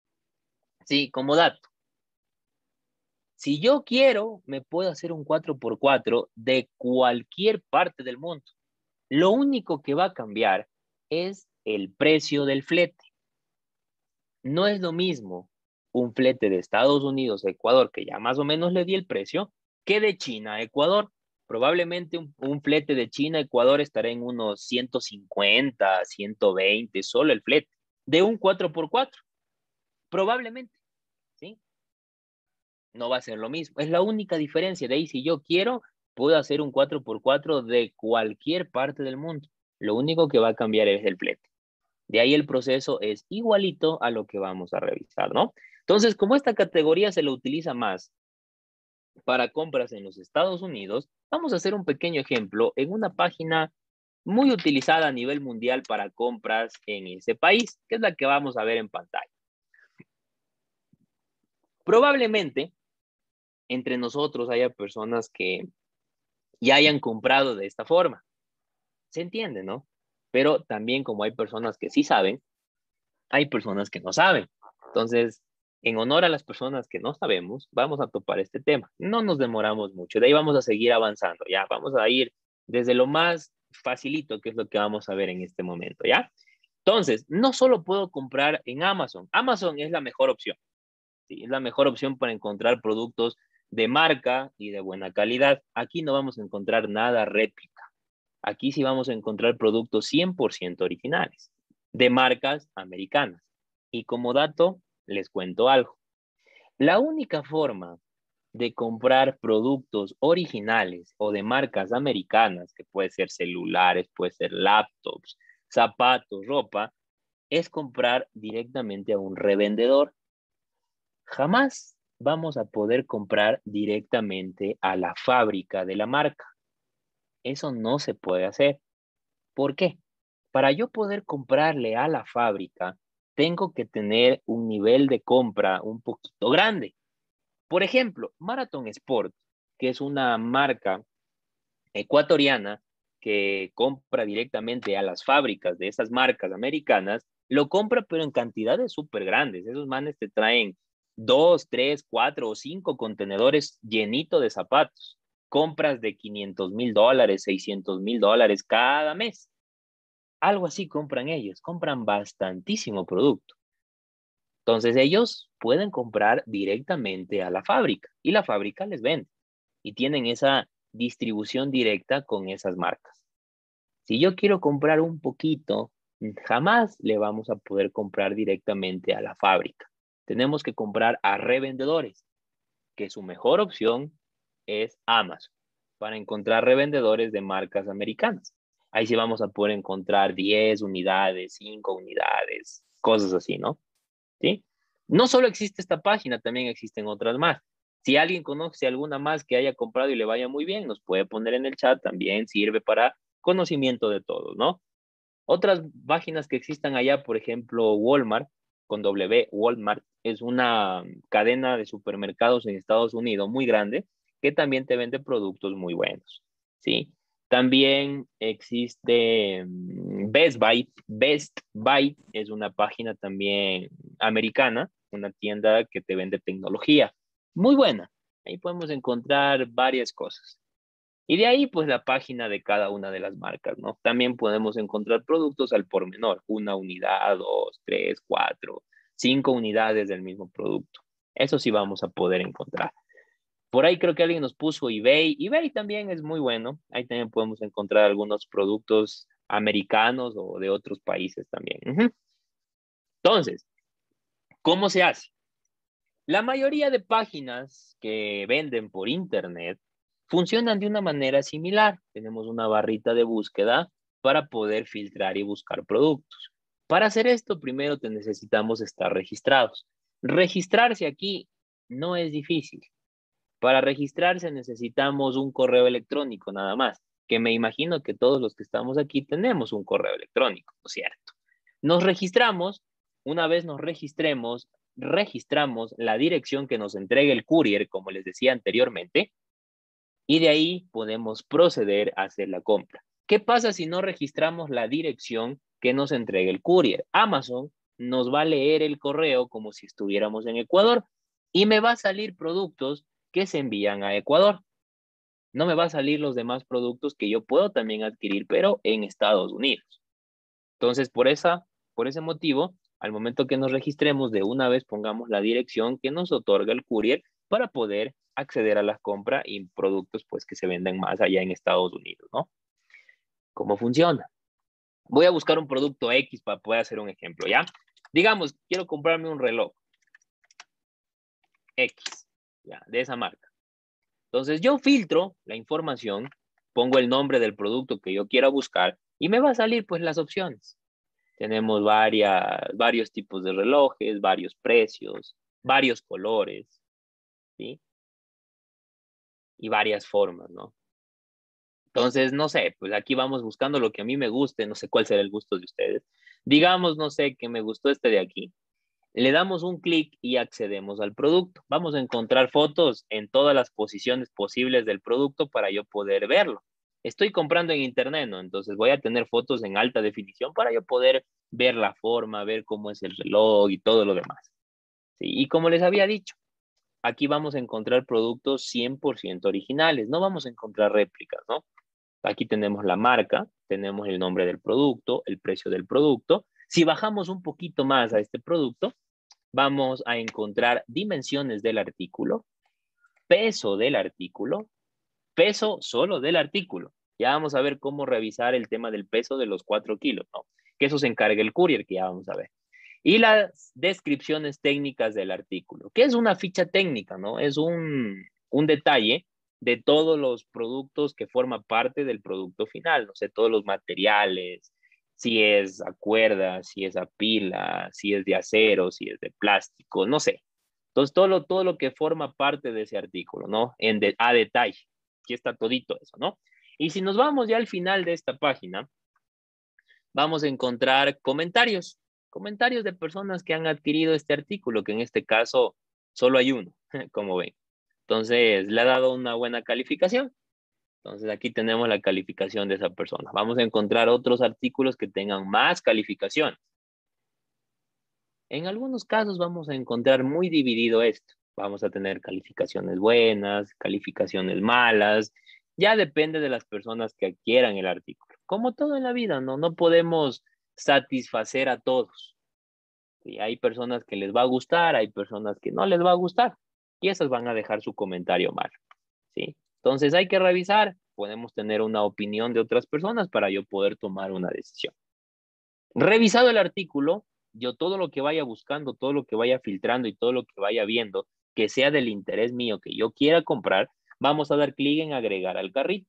Sí, como dato. Si yo quiero, me puedo hacer un 4x4 de cualquier parte del mundo. Lo único que va a cambiar es el precio del flete. No es lo mismo un flete de Estados Unidos a Ecuador, que ya más o menos le di el precio, que de China a Ecuador. Probablemente un flete de China a Ecuador estará en unos 150, 120, solo el flete, de un 4x4. Probablemente, ¿sí? No va a ser lo mismo. Es la única diferencia. De ahí, si yo quiero, puedo hacer un 4x4 de cualquier parte del mundo. Lo único que va a cambiar es el flete. De ahí el proceso es igualito a lo que vamos a revisar, ¿no? Entonces, como esta categoría se lo utiliza más para compras en los Estados Unidos, vamos a hacer un pequeño ejemplo en una página muy utilizada a nivel mundial para compras en ese país, que es la que vamos a ver en pantalla. Probablemente entre nosotros haya personas que ya hayan comprado de esta forma. Se entiende, ¿no? Pero también como hay personas que sí saben, hay personas que no saben. Entonces, en honor a las personas que no sabemos, vamos a topar este tema. No nos demoramos mucho. De ahí vamos a seguir avanzando, ¿ya? Vamos a ir desde lo más facilito, que es lo que vamos a ver en este momento, ¿ya? Entonces, no solo puedo comprar en Amazon. Amazon es la mejor opción. ¿Sí? Es la mejor opción para encontrar productos de marca y de buena calidad. Aquí no vamos a encontrar nada réplica. Aquí sí vamos a encontrar productos 100% originales, de marcas americanas. Y como dato, les cuento algo. La única forma de comprar productos originales o de marcas americanas, que puede ser celulares, puede ser laptops, zapatos, ropa, es comprar directamente a un revendedor. Jamás vamos a poder comprar directamente a la fábrica de la marca. Eso no se puede hacer. ¿Por qué? Para yo poder comprarle a la fábrica, tengo que tener un nivel de compra un poquito grande. Por ejemplo, Marathon Sport, que es una marca ecuatoriana que compra directamente a las fábricas de esas marcas americanas, lo compra pero en cantidades súper grandes. Esos manes te traen 2, 3, 4 o 5 contenedores llenitos de zapatos. Compras de $500,000, $600,000 cada mes. Algo así compran ellos, compran bastantísimo producto. Entonces ellos pueden comprar directamente a la fábrica y la fábrica les vende y tienen esa distribución directa con esas marcas. Si yo quiero comprar un poquito, jamás le vamos a poder comprar directamente a la fábrica. Tenemos que comprar a revendedores, que su mejor opción es Amazon, para encontrar revendedores de marcas americanas. Ahí sí vamos a poder encontrar 10 unidades, 5 unidades, cosas así, ¿no? ¿Sí? No solo existe esta página, también existen otras más. Si alguien conoce alguna más que haya comprado y le vaya muy bien, nos puede poner en el chat, también sirve para conocimiento de todos, ¿no? Otras páginas que existan allá, por ejemplo, Walmart, con W, Walmart, es una cadena de supermercados en Estados Unidos muy grande que también te vende productos muy buenos, ¿sí? También existe Best Buy. Best Buy es una página también americana, una tienda que te vende tecnología. Muy buena. Ahí podemos encontrar varias cosas. Y de ahí, pues, la página de cada una de las marcas, ¿no? También podemos encontrar productos al por menor, una unidad, dos, tres, cuatro, 5 unidades del mismo producto. Eso sí vamos a poder encontrar. Por ahí creo que alguien nos puso eBay. eBay también es muy bueno. Ahí también podemos encontrar algunos productos americanos o de otros países también. Entonces, ¿cómo se hace? La mayoría de páginas que venden por internet funcionan de una manera similar. Tenemos una barrita de búsqueda para poder filtrar y buscar productos. Para hacer esto, primero te necesitamos estar registrados. Registrarse aquí no es difícil. Para registrarse necesitamos un correo electrónico nada más, que me imagino que todos los que estamos aquí tenemos un correo electrónico, ¿no es cierto? Nos registramos, una vez nos registremos, registramos la dirección que nos entregue el courier, como les decía anteriormente, y de ahí podemos proceder a hacer la compra. ¿Qué pasa si no registramos la dirección que nos entregue el courier? Amazon nos va a leer el correo como si estuviéramos en Ecuador y me va a salir productos que se envían a Ecuador. No me va a salir los demás productos que yo puedo también adquirir, pero en Estados Unidos. Entonces, por ese motivo, al momento que nos registremos, de una vez pongamos la dirección que nos otorga el courier para poder acceder a la compra y productos pues que se venden más allá en Estados Unidos, ¿no? ¿Cómo funciona? Voy a buscar un producto X para poder hacer un ejemplo, ¿ya? Digamos, quiero comprarme un reloj X, ¿ya? De esa marca. Entonces yo filtro la información, pongo el nombre del producto que yo quiera buscar y me va a salir pues las opciones. Tenemos varios tipos de relojes, varios precios, varios colores, ¿sí? Y varias formas, ¿no? Entonces, no sé, pues aquí vamos buscando lo que a mí me guste, no sé cuál será el gusto de ustedes. Digamos, no sé, que me gustó este de aquí. Le damos un clic y accedemos al producto. Vamos a encontrar fotos en todas las posiciones posibles del producto para yo poder verlo. Estoy comprando en internet, ¿no? Entonces voy a tener fotos en alta definición para yo poder ver la forma, ver cómo es el reloj y todo lo demás. ¿Sí? Y como les había dicho, aquí vamos a encontrar productos 100% originales, no vamos a encontrar réplicas, ¿no? Aquí tenemos la marca, tenemos el nombre del producto, el precio del producto. Si bajamos un poquito más a este producto, vamos a encontrar dimensiones del artículo, peso solo del artículo. Ya vamos a ver cómo revisar el tema del peso de los 4 kilos, ¿no? Que eso se encarga el courier, que ya vamos a ver. Y las descripciones técnicas del artículo, que es una ficha técnica, ¿no? Es un detalle de todos los productos que forman parte del producto final, no sé, todos los materiales, si es a cuerda, si es a pila, si es de acero, si es de plástico, no sé. Entonces, todo lo que forma parte de ese artículo, ¿no? A detalle. Aquí está todito eso, ¿no? Y si nos vamos ya al final de esta página, vamos a encontrar comentarios de personas que han adquirido este artículo, que en este caso solo hay uno, como ven. Entonces, le ha dado una buena calificación. Entonces, aquí tenemos la calificación de esa persona. Vamos a encontrar otros artículos que tengan más calificación. En algunos casos vamos a encontrar muy dividido esto. Vamos a tener calificaciones buenas, calificaciones malas. Ya depende de las personas que adquieran el artículo. Como todo en la vida, ¿no? No podemos satisfacer a todos. ¿Sí? Hay personas que les va a gustar, hay personas que no les va a gustar. Y esas van a dejar su comentario mal. ¿Sí? Entonces hay que revisar. Podemos tener una opinión de otras personas para yo poder tomar una decisión. Revisado el artículo, yo todo lo que vaya buscando, todo lo que vaya filtrando y todo lo que vaya viendo, que sea del interés mío, que yo quiera comprar, vamos a dar clic en agregar al carrito.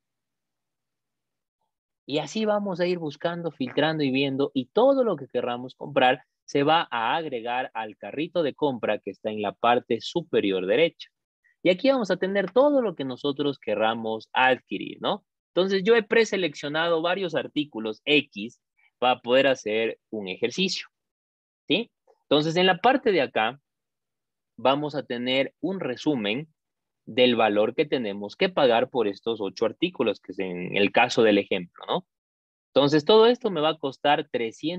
Y así vamos a ir buscando, filtrando y viendo, y todo lo que querramos comprar se va a agregar al carrito de compra que está en la parte superior derecha. Y aquí vamos a tener todo lo que nosotros querramos adquirir, ¿no? Entonces yo he preseleccionado varios artículos X para poder hacer un ejercicio, ¿sí? Entonces en la parte de acá vamos a tener un resumen del valor que tenemos que pagar por estos 8 artículos, que es en el caso del ejemplo, ¿no? Entonces todo esto me va a costar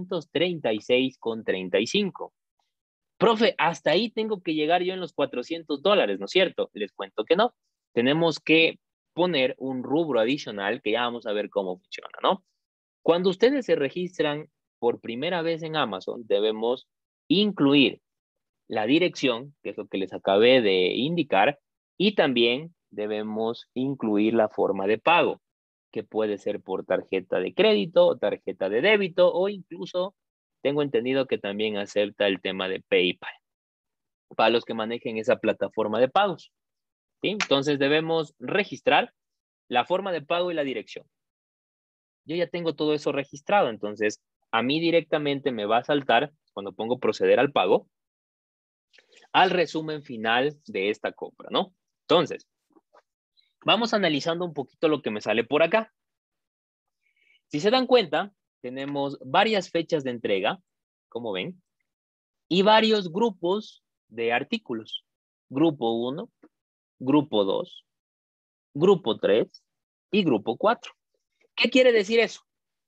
336,35. Profe, hasta ahí tengo que llegar yo en los $400, ¿no es cierto? Les cuento que no. Tenemos que poner un rubro adicional que ya vamos a ver cómo funciona, ¿no? Cuando ustedes se registran por primera vez en Amazon, debemos incluir la dirección, que es lo que les acabé de indicar, y también debemos incluir la forma de pago, que puede ser por tarjeta de crédito o tarjeta de débito, o incluso tengo entendido que también acepta el tema de PayPal para los que manejen esa plataforma de pagos, ¿sí? Entonces debemos registrar la forma de pago y la dirección. Yo ya tengo todo eso registrado, entonces a mí directamente me va a saltar, cuando pongo proceder al pago, al resumen final de esta compra, ¿no? Entonces, vamos analizando un poquito lo que me sale por acá. Si se dan cuenta, tenemos varias fechas de entrega, como ven, y varios grupos de artículos. Grupo 1, grupo 2, grupo 3 y grupo 4. ¿Qué quiere decir eso?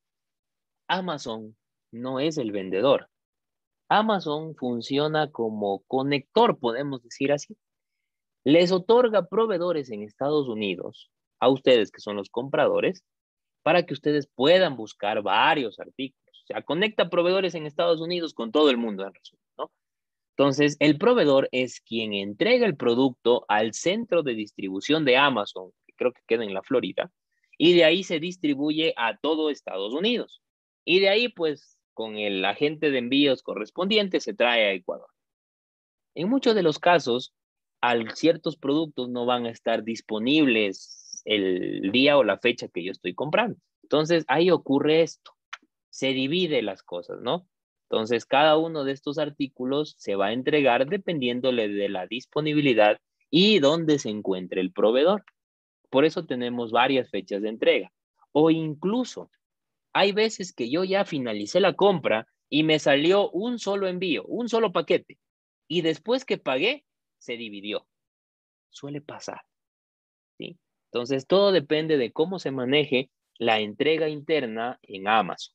Amazon no es el vendedor. Amazon funciona como conector, podemos decir así. Les otorga proveedores en Estados Unidos a ustedes que son los compradores para que ustedes puedan buscar varios artículos. O sea, conecta proveedores en Estados Unidos con todo el mundo, en resumen, ¿no? Entonces, el proveedor es quien entrega el producto al centro de distribución de Amazon, que creo que queda en la Florida, y de ahí se distribuye a todo Estados Unidos. Y de ahí, pues, con el agente de envíos correspondiente, se trae a Ecuador. En muchos de los casos, ciertos productos no van a estar disponibles el día o la fecha que yo estoy comprando. Entonces, ahí ocurre esto. Se divide las cosas, ¿no? Entonces, cada uno de estos artículos se va a entregar dependiéndole de la disponibilidad y dónde se encuentre el proveedor. Por eso tenemos varias fechas de entrega. O incluso, hay veces que yo ya finalicé la compra y me salió un solo envío, un solo paquete. Y después que pagué, se dividió. Suele pasar, ¿sí? Entonces, todo depende de cómo se maneje la entrega interna en Amazon.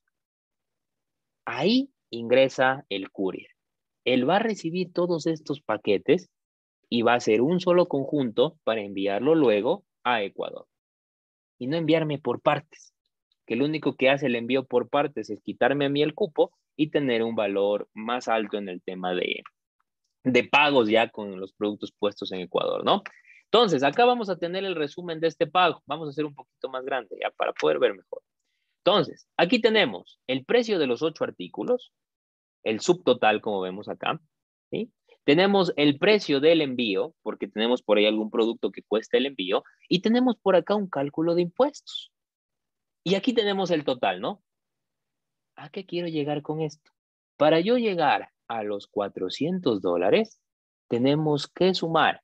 Ahí ingresa el courier. Él va a recibir todos estos paquetes y va a hacer un solo conjunto para enviarlo luego a Ecuador. Y no enviarme por partes, que lo único que hace el envío por partes es quitarme a mí el cupo y tener un valor más alto en el tema de pagos ya con los productos puestos en Ecuador, ¿no? Entonces, acá vamos a tener el resumen de este pago. Vamos a hacer un poquito más grande ya para poder ver mejor. Entonces, aquí tenemos el precio de los 8 artículos, el subtotal, como vemos acá, ¿sí? Tenemos el precio del envío, porque tenemos por ahí algún producto que cuesta el envío, y tenemos por acá un cálculo de impuestos. Y aquí tenemos el total, ¿no? ¿A qué quiero llegar con esto? Para yo llegar a los $400, tenemos que sumar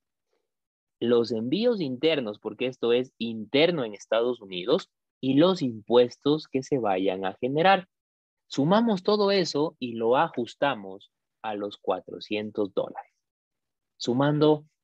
los envíos internos, porque esto es interno en Estados Unidos, y los impuestos que se vayan a generar. Sumamos todo eso y lo ajustamos a los $400. Sumando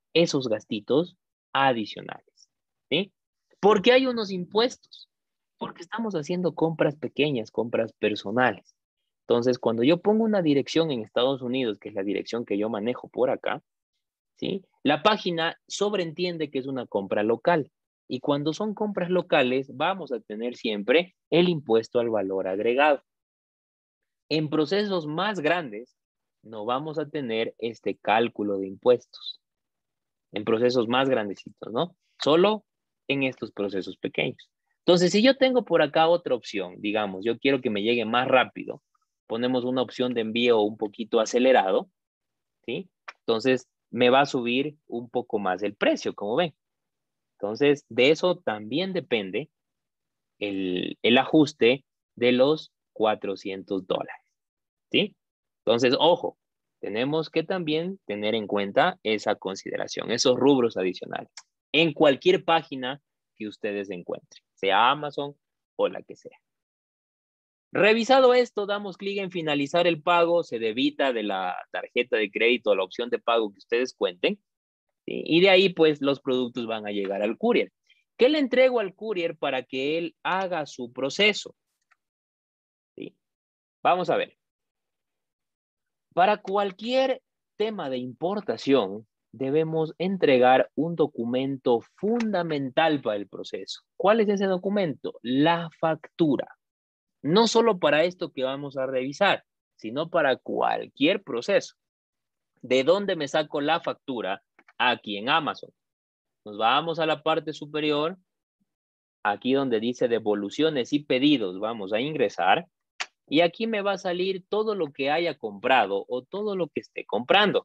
esos gastitos adicionales, ¿sí? Porque hay unos impuestos, porque estamos haciendo compras pequeñas, compras personales. Entonces, cuando yo pongo una dirección en Estados Unidos, que es la dirección que yo manejo por acá, ¿sí? La página sobreentiende que es una compra local. Y cuando son compras locales, vamos a tener siempre el impuesto al valor agregado. En procesos más grandes, no vamos a tener este cálculo de impuestos. En procesos más grandecitos, ¿no? Solo en estos procesos pequeños. Entonces, si yo tengo por acá otra opción, digamos, yo quiero que me llegue más rápido, ponemos una opción de envío un poquito acelerado, ¿sí? Entonces, me va a subir un poco más el precio, como ven. Entonces, de eso también depende el ajuste de los $400, ¿sí? Entonces, ojo, tenemos que también tener en cuenta esa consideración, esos rubros adicionales, en cualquier página que ustedes encuentren, sea Amazon o la que sea. Revisado esto, damos clic en finalizar el pago, se debita de la tarjeta de crédito la opción de pago que ustedes cuenten, ¿sí? Y de ahí pues los productos van a llegar al courier. ¿Qué le entrego al courier para que él haga su proceso? ¿Sí? Vamos a ver. Para cualquier tema de importación, debemos entregar un documento fundamental para el proceso. ¿Cuál es ese documento? La factura. No solo para esto que vamos a revisar, sino para cualquier proceso. ¿De dónde me saco la factura? Aquí en Amazon. Nos vamos a la parte superior, aquí donde dice devoluciones y pedidos, vamos a ingresar. Y aquí me va a salir todo lo que haya comprado o todo lo que esté comprando.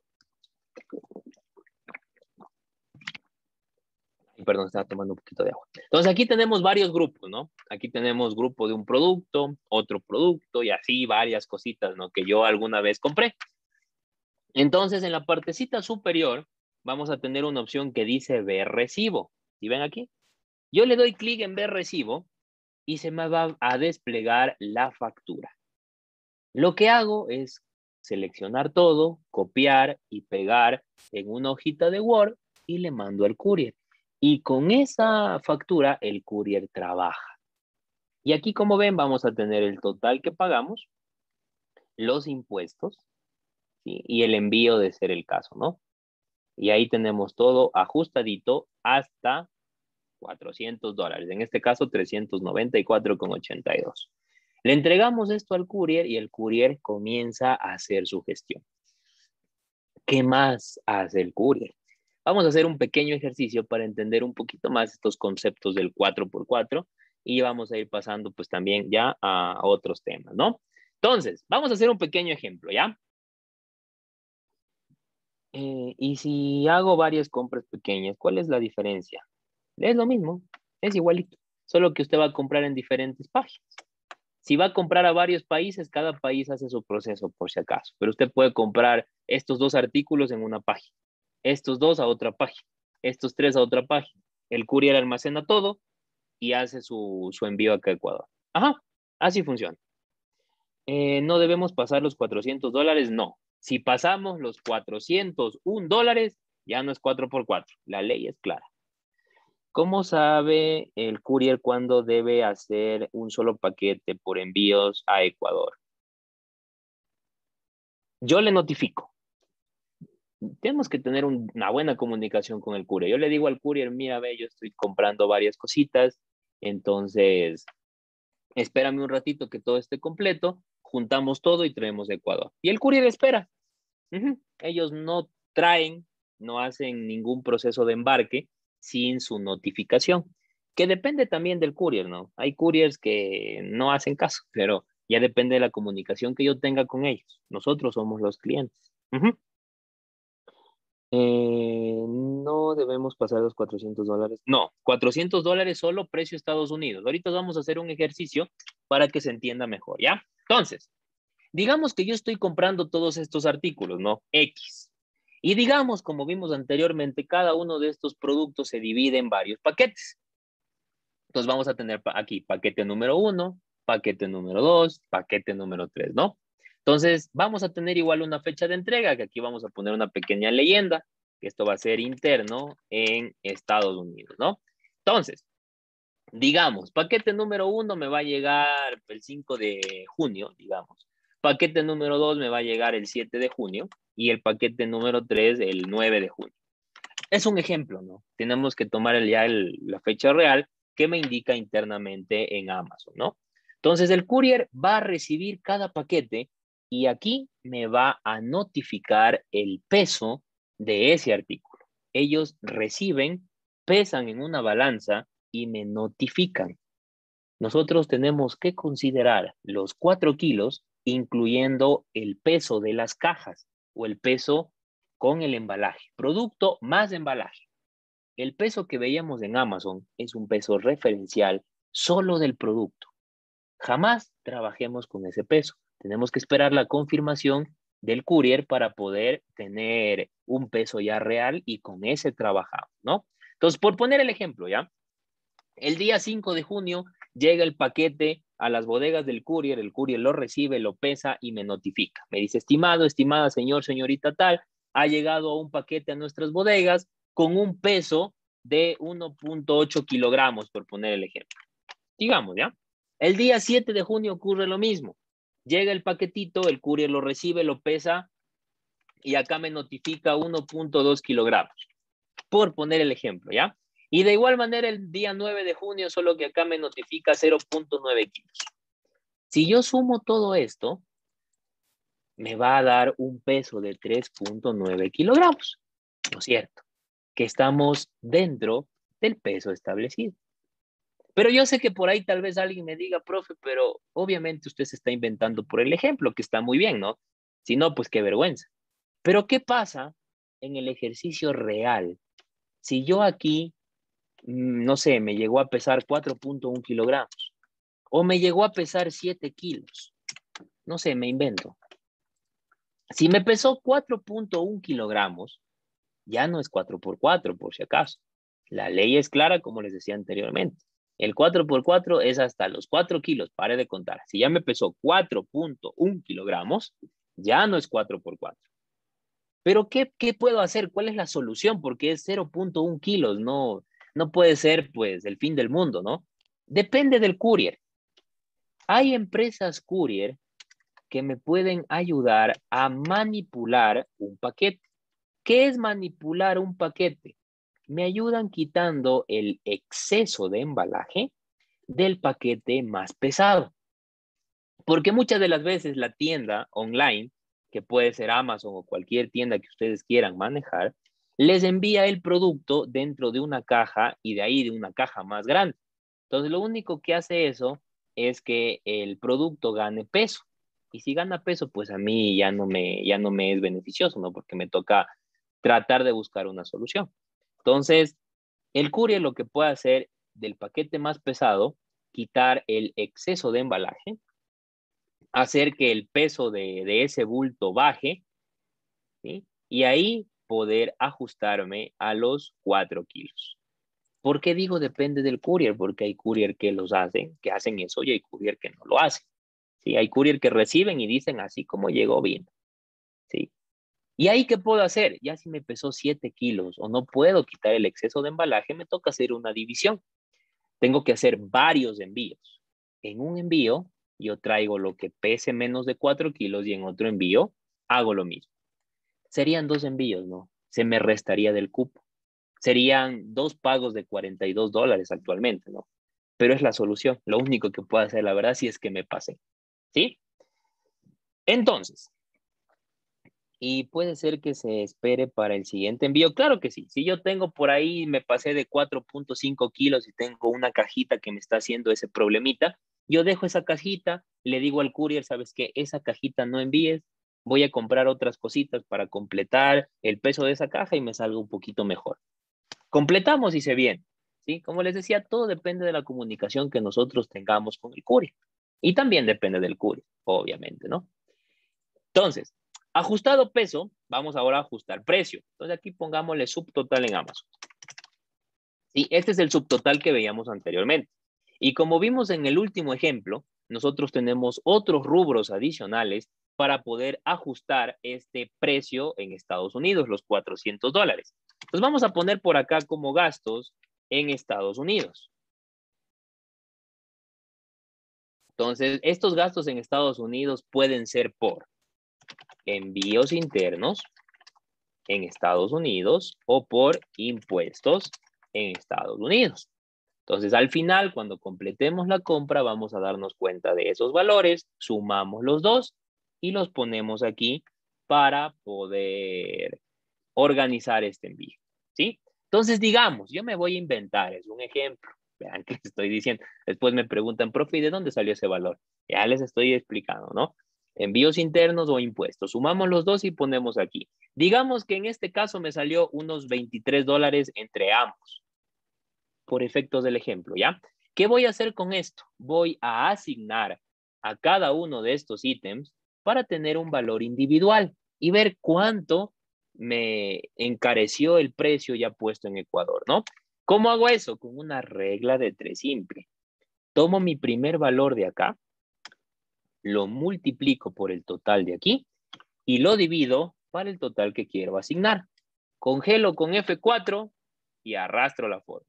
Perdón, estaba tomando un poquito de agua. Entonces aquí tenemos varios grupos, ¿no? Aquí tenemos grupo de un producto, otro producto y así varias cositas, ¿no? Que yo alguna vez compré. Entonces en la partecita superior vamos a tener una opción que dice ver recibo. ¿Sí ven aquí? Yo le doy clic en ver recibo y se me va a desplegar la factura. Lo que hago es seleccionar todo, copiar y pegar en una hojita de Word y le mando al courier. Y con esa factura el courier trabaja. Y aquí, como ven, vamos a tener el total que pagamos, los impuestos, ¿sí? Y el envío de ser el caso, ¿no? Y ahí tenemos todo ajustadito hasta $400. En este caso, 394,82. Le entregamos esto al courier y el courier comienza a hacer su gestión. ¿Qué más hace el courier? Vamos a hacer un pequeño ejercicio para entender un poquito más estos conceptos del 4x4 y vamos a ir pasando pues también ya a otros temas, ¿no? Entonces, vamos a hacer un pequeño ejemplo, ¿ya? Y si hago varias compras pequeñas, ¿cuál es la diferencia? Es lo mismo, es igualito, solo que usted va a comprar en diferentes páginas. Si va a comprar a varios países, cada país hace su proceso por si acaso, pero usted puede comprar estos 2 artículos en una página, estos 2 a otra página, estos 3 a otra página. El courier almacena todo y hace su envío acá a Ecuador. Ajá, así funciona. ¿No debemos pasar los $400? No. Si pasamos los $401, ya no es 4x4. La ley es clara. ¿Cómo sabe el courier cuándo debe hacer un solo paquete por envíos a Ecuador? Yo le notifico. Tenemos que tener una buena comunicación con el courier. Yo le digo al courier, mira, ve, yo estoy comprando varias cositas, entonces espérame un ratito que todo esté completo, juntamos todo y traemos a Ecuador. Y el courier espera. Ellos no traen, no hacen ningún proceso de embarque sin su notificación, que depende también del courier, ¿no? Hay couriers que no hacen caso, pero ya depende de la comunicación que yo tenga con ellos. Nosotros somos los clientes. No debemos pasar los $400. No, $400 solo precio Estados Unidos. Ahorita vamos a hacer un ejercicio para que se entienda mejor, ¿ya? Entonces, digamos que yo estoy comprando todos estos artículos, ¿no? X. Y digamos, como vimos anteriormente, cada uno de estos productos se divide en varios paquetes. Entonces vamos a tener aquí paquete número 1, paquete número 2, paquete número 3, ¿no? Entonces vamos a tener igual una fecha de entrega, que aquí vamos a poner una pequeña leyenda. que esto va a ser interno en Estados Unidos, ¿no? Entonces, digamos, paquete número 1 me va a llegar el 5 de junio, digamos. Paquete número 2 me va a llegar el 7 de junio y el paquete número 3 el 9 de junio. Es un ejemplo, ¿no? Tenemos que tomar la fecha real que me indica internamente en Amazon, ¿no? Entonces, el courier va a recibir cada paquete y aquí me va a notificar el peso de ese artículo. Ellos reciben, pesan en una balanza y me notifican. Nosotros tenemos que considerar los 4 kilos, incluyendo el peso de las cajas o el peso con el embalaje, producto más embalaje. El peso que veíamos en Amazon es un peso referencial solo del producto. Jamás trabajemos con ese peso. Tenemos que esperar la confirmación del courier para poder tener un peso ya real y con ese trabajamos, ¿no? Entonces, por poner el ejemplo, ¿ya? El día 5 de junio llega el paquete a las bodegas del courier, el courier lo recibe, lo pesa y me notifica. Me dice, estimado, estimada señor, señorita tal, ha llegado un paquete a nuestras bodegas con un peso de 1.8 kilogramos, por poner el ejemplo. Digamos, ¿ya? El día 7 de junio ocurre lo mismo. Llega el paquetito, el courier lo recibe, lo pesa y acá me notifica 1.2 kilogramos. Por poner el ejemplo, ¿ya? Y de igual manera el día 9 de junio, solo que acá me notifica 0.9 kilos. Si yo sumo todo esto, me va a dar un peso de 3.9 kilogramos, ¿no es cierto? Que estamos dentro del peso establecido. Pero yo sé que por ahí tal vez alguien me diga, profe, pero obviamente usted se está inventando por el ejemplo, que está muy bien, ¿no? Si no, pues qué vergüenza. Pero ¿qué pasa en el ejercicio real? Si yo aquí, no sé, me llegó a pesar 4.1 kilogramos o me llegó a pesar 7 kilos, no sé, me invento. Si me pesó 4.1 kilogramos, ya no es 4 por 4, por si acaso. La ley es clara, como les decía anteriormente. El 4 por 4 es hasta los 4 kilos, pare de contar. Si ya me pesó 4.1 kilogramos, ya no es 4 por 4. Pero ¿qué puedo hacer? ¿Cuál es la solución? Porque es 0.1 kilos, no puede ser pues el fin del mundo, ¿no? Depende del courier. Hay empresas courier que me pueden ayudar a manipular un paquete. ¿Qué es manipular un paquete? Me ayudan quitando el exceso de embalaje del paquete más pesado. Porque muchas de las veces la tienda online, que puede ser Amazon o cualquier tienda que ustedes quieran manejar, les envía el producto dentro de una caja y de ahí de una caja más grande. Entonces, lo único que hace eso es que el producto gane peso. Y si gana peso, pues a mí ya no me es beneficioso, ¿no? Porque me toca tratar de buscar una solución. Entonces, el courier lo que puede hacer del paquete más pesado, quitar el exceso de embalaje, hacer que el peso de ese bulto baje, ¿sí? Y ahí poder ajustarme a los 4 kilos. ¿Por qué digo depende del courier? Porque hay courier que los hacen, que hacen eso y hay courier que no lo hacen. ¿Sí? Hay courier que reciben y dicen así como llegó bien. ¿Sí? ¿Y ahí qué puedo hacer? Ya si me pesó 7 kilos o no puedo quitar el exceso de embalaje, me toca hacer una división. Tengo que hacer varios envíos. En un envío, yo traigo lo que pese menos de 4 kilos y en otro envío hago lo mismo. Serían 2 envíos, ¿no? Se me restaría del cupo. Serían 2 pagos de $42 actualmente, ¿no? Pero es la solución. Lo único que puedo hacer, la verdad, si es que me pasé. ¿Sí? Entonces, y puede ser que se espere para el siguiente envío. Claro que sí. Si yo tengo por ahí, me pasé de 4.5 kilos y tengo una cajita que me está haciendo ese problemita, yo dejo esa cajita, le digo al courier, ¿sabes qué? Esa cajita no envíes, voy a comprar otras cositas para completar el peso de esa caja y me salga un poquito mejor. Completamos y se viene. ¿Sí? Como les decía, todo depende de la comunicación que nosotros tengamos con el courier. Y también depende del courier, obviamente, ¿no? Entonces, ajustado peso, vamos ahora a ajustar precio. Entonces aquí pongámosle subtotal en Amazon. Sí, este es el subtotal que veíamos anteriormente. Y como vimos en el último ejemplo, nosotros tenemos otros rubros adicionales para poder ajustar este precio en Estados Unidos, los $400. Entonces vamos a poner por acá como gastos en Estados Unidos. Entonces, estos gastos en Estados Unidos pueden ser por envíos internos en Estados Unidos o por impuestos en Estados Unidos. Entonces, al final, cuando completemos la compra, vamos a darnos cuenta de esos valores, sumamos los dos y los ponemos aquí para poder organizar este envío, ¿sí? Entonces, digamos, yo me voy a inventar, es un ejemplo. Vean qué les estoy diciendo. Después me preguntan, profe, ¿y de dónde salió ese valor? Ya les estoy explicando, ¿no? Envíos internos o impuestos. Sumamos los dos y ponemos aquí. Digamos que en este caso me salió unos $23 entre ambos, por efectos del ejemplo, ¿ya? ¿Qué voy a hacer con esto? Voy a asignar a cada uno de estos ítems para tener un valor individual y ver cuánto me encareció el precio ya puesto en Ecuador, ¿no? ¿Cómo hago eso? Con una regla de 3 simple. Tomo mi primer valor de acá, lo multiplico por el total de aquí y lo divido para el total que quiero asignar. Congelo con F4 y arrastro la fórmula.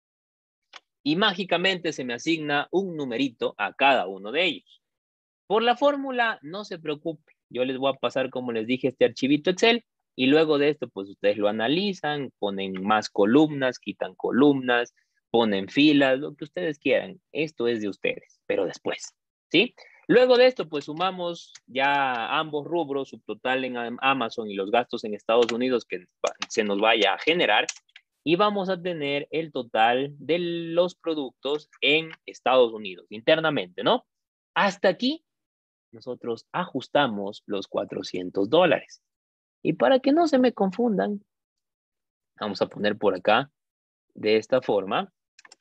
Y mágicamente se me asigna un numerito a cada uno de ellos. Por la fórmula, no se preocupe. Yo les voy a pasar, como les dije, este archivito Excel y luego de esto, pues ustedes lo analizan, ponen más columnas, quitan columnas, ponen filas, lo que ustedes quieran. Esto es de ustedes, pero después, ¿sí? Luego de esto, pues sumamos ya ambos rubros, subtotal en Amazon y los gastos en Estados Unidos que se nos vaya a generar y vamos a tener el total de los productos en Estados Unidos, internamente, ¿no? Hasta aquí nosotros ajustamos los $400. Y para que no se me confundan, vamos a poner por acá de esta forma,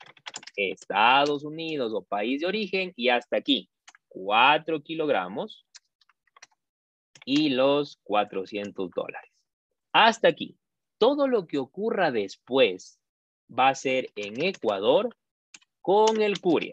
Estados Unidos o país de origen y hasta aquí, 4 kilogramos y los $400. Hasta aquí. Todo lo que ocurra después va a ser en Ecuador con el courier.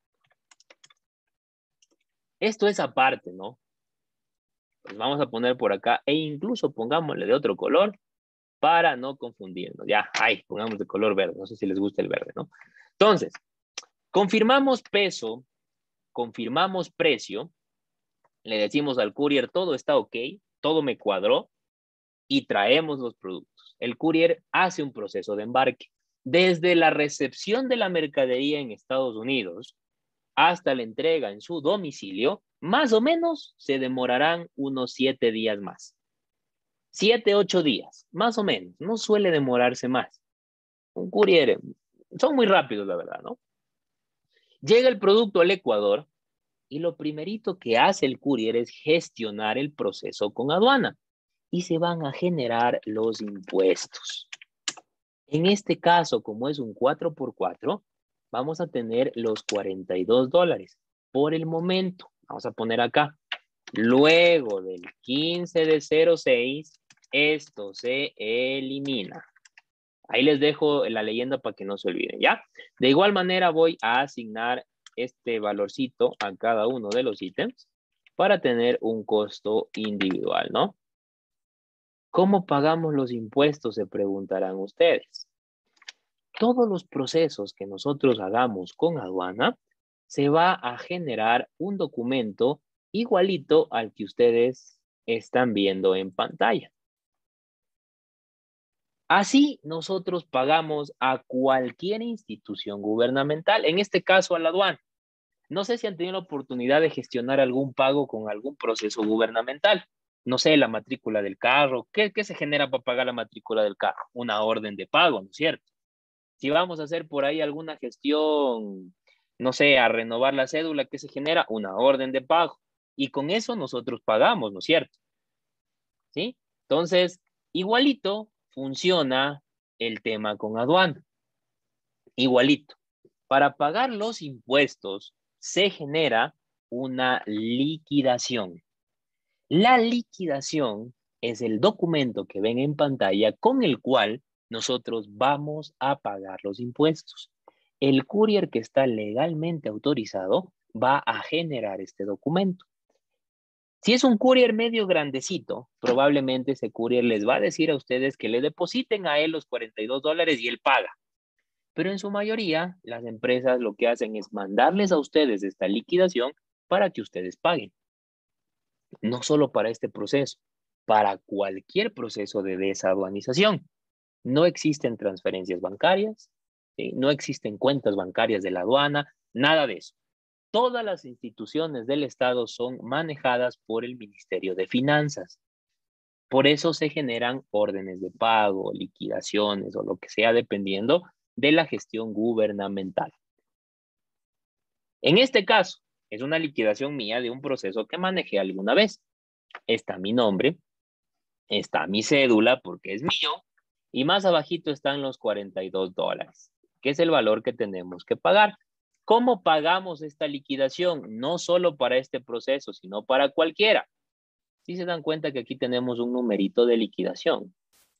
Esto es aparte, ¿no? Pues vamos a poner por acá e incluso pongámosle de otro color para no confundirnos. Ya, ahí, pongamos de color verde. No sé si les gusta el verde, ¿no? Entonces, confirmamos peso, confirmamos precio, le decimos al courier todo está ok, todo me cuadró y traemos los productos. El courier hace un proceso de embarque. Desde la recepción de la mercadería en Estados Unidos hasta la entrega en su domicilio, más o menos se demorarán unos 7 días más. 7, 8 días, más o menos. No suele demorarse más. Un courier, son muy rápidos, la verdad, ¿no? Llega el producto al Ecuador y lo primerito que hace el courier es gestionar el proceso con aduana y se van a generar los impuestos. En este caso, como es un 4x4, vamos a tener los $42 por el momento. Vamos a poner acá. Luego del 15 de 06, esto se elimina. Ahí les dejo la leyenda para que no se olviden, ¿ya? De igual manera voy a asignar este valorcito a cada uno de los ítems para tener un costo individual, ¿no? ¿Cómo pagamos los impuestos? Se preguntarán ustedes. Todos los procesos que nosotros hagamos con aduana, se va a generar un documento igualito al que ustedes están viendo en pantalla. Así nosotros pagamos a cualquier institución gubernamental, en este caso a la aduana. No sé si han tenido la oportunidad de gestionar algún pago con algún proceso gubernamental. No sé, la matrícula del carro. ¿Qué se genera para pagar la matrícula del carro? Una orden de pago, ¿no es cierto? Si vamos a hacer por ahí alguna gestión, no sé, a renovar la cédula, ¿qué se genera? Una orden de pago. Y con eso nosotros pagamos, ¿no es cierto? ¿Sí? Entonces, igualito funciona el tema con aduana. Igualito. Para pagar los impuestos se genera una liquidación. La liquidación es el documento que ven en pantalla con el cual nosotros vamos a pagar los impuestos. El courier que está legalmente autorizado va a generar este documento. Si es un courier medio grandecito, probablemente ese courier les va a decir a ustedes que le depositen a él los $42 y él paga. Pero en su mayoría, las empresas lo que hacen es mandarles a ustedes esta liquidación para que ustedes paguen. No solo para este proceso, para cualquier proceso de desaduanización. No existen transferencias bancarias, ¿sí? No existen cuentas bancarias de la aduana, nada de eso. Todas las instituciones del Estado son manejadas por el Ministerio de Finanzas. Por eso se generan órdenes de pago, liquidaciones o lo que sea, dependiendo de la gestión gubernamental. En este caso, es una liquidación mía de un proceso que manejé alguna vez. Está mi nombre, está mi cédula porque es mío, y más abajito están los $42, que es el valor que tenemos que pagar. ¿Cómo pagamos esta liquidación? No solo para este proceso, sino para cualquiera. Si se dan cuenta que aquí tenemos un numerito de liquidación.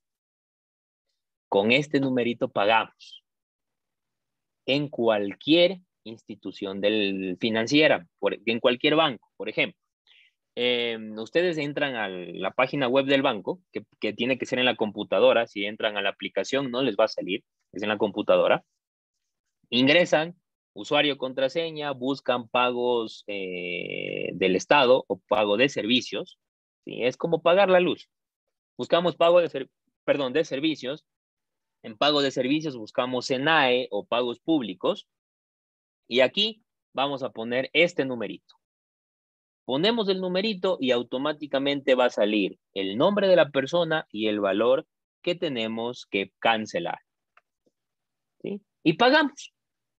Con este numerito pagamos en cualquier institución financiera, en cualquier banco, por ejemplo. Ustedes entran a la página web del banco, que tiene que ser en la computadora. Si entran a la aplicación, no les va a salir, es en la computadora. Ingresan, usuario, contraseña, buscan pagos del Estado o pago de servicios. ¿Sí? Es como pagar la luz. Buscamos pago de servicios. En pago de servicios buscamos SENAE o pagos públicos. Y aquí vamos a poner este numerito. Ponemos el numerito y automáticamente va a salir el nombre de la persona y el valor que tenemos que cancelar. ¿Sí? Y pagamos.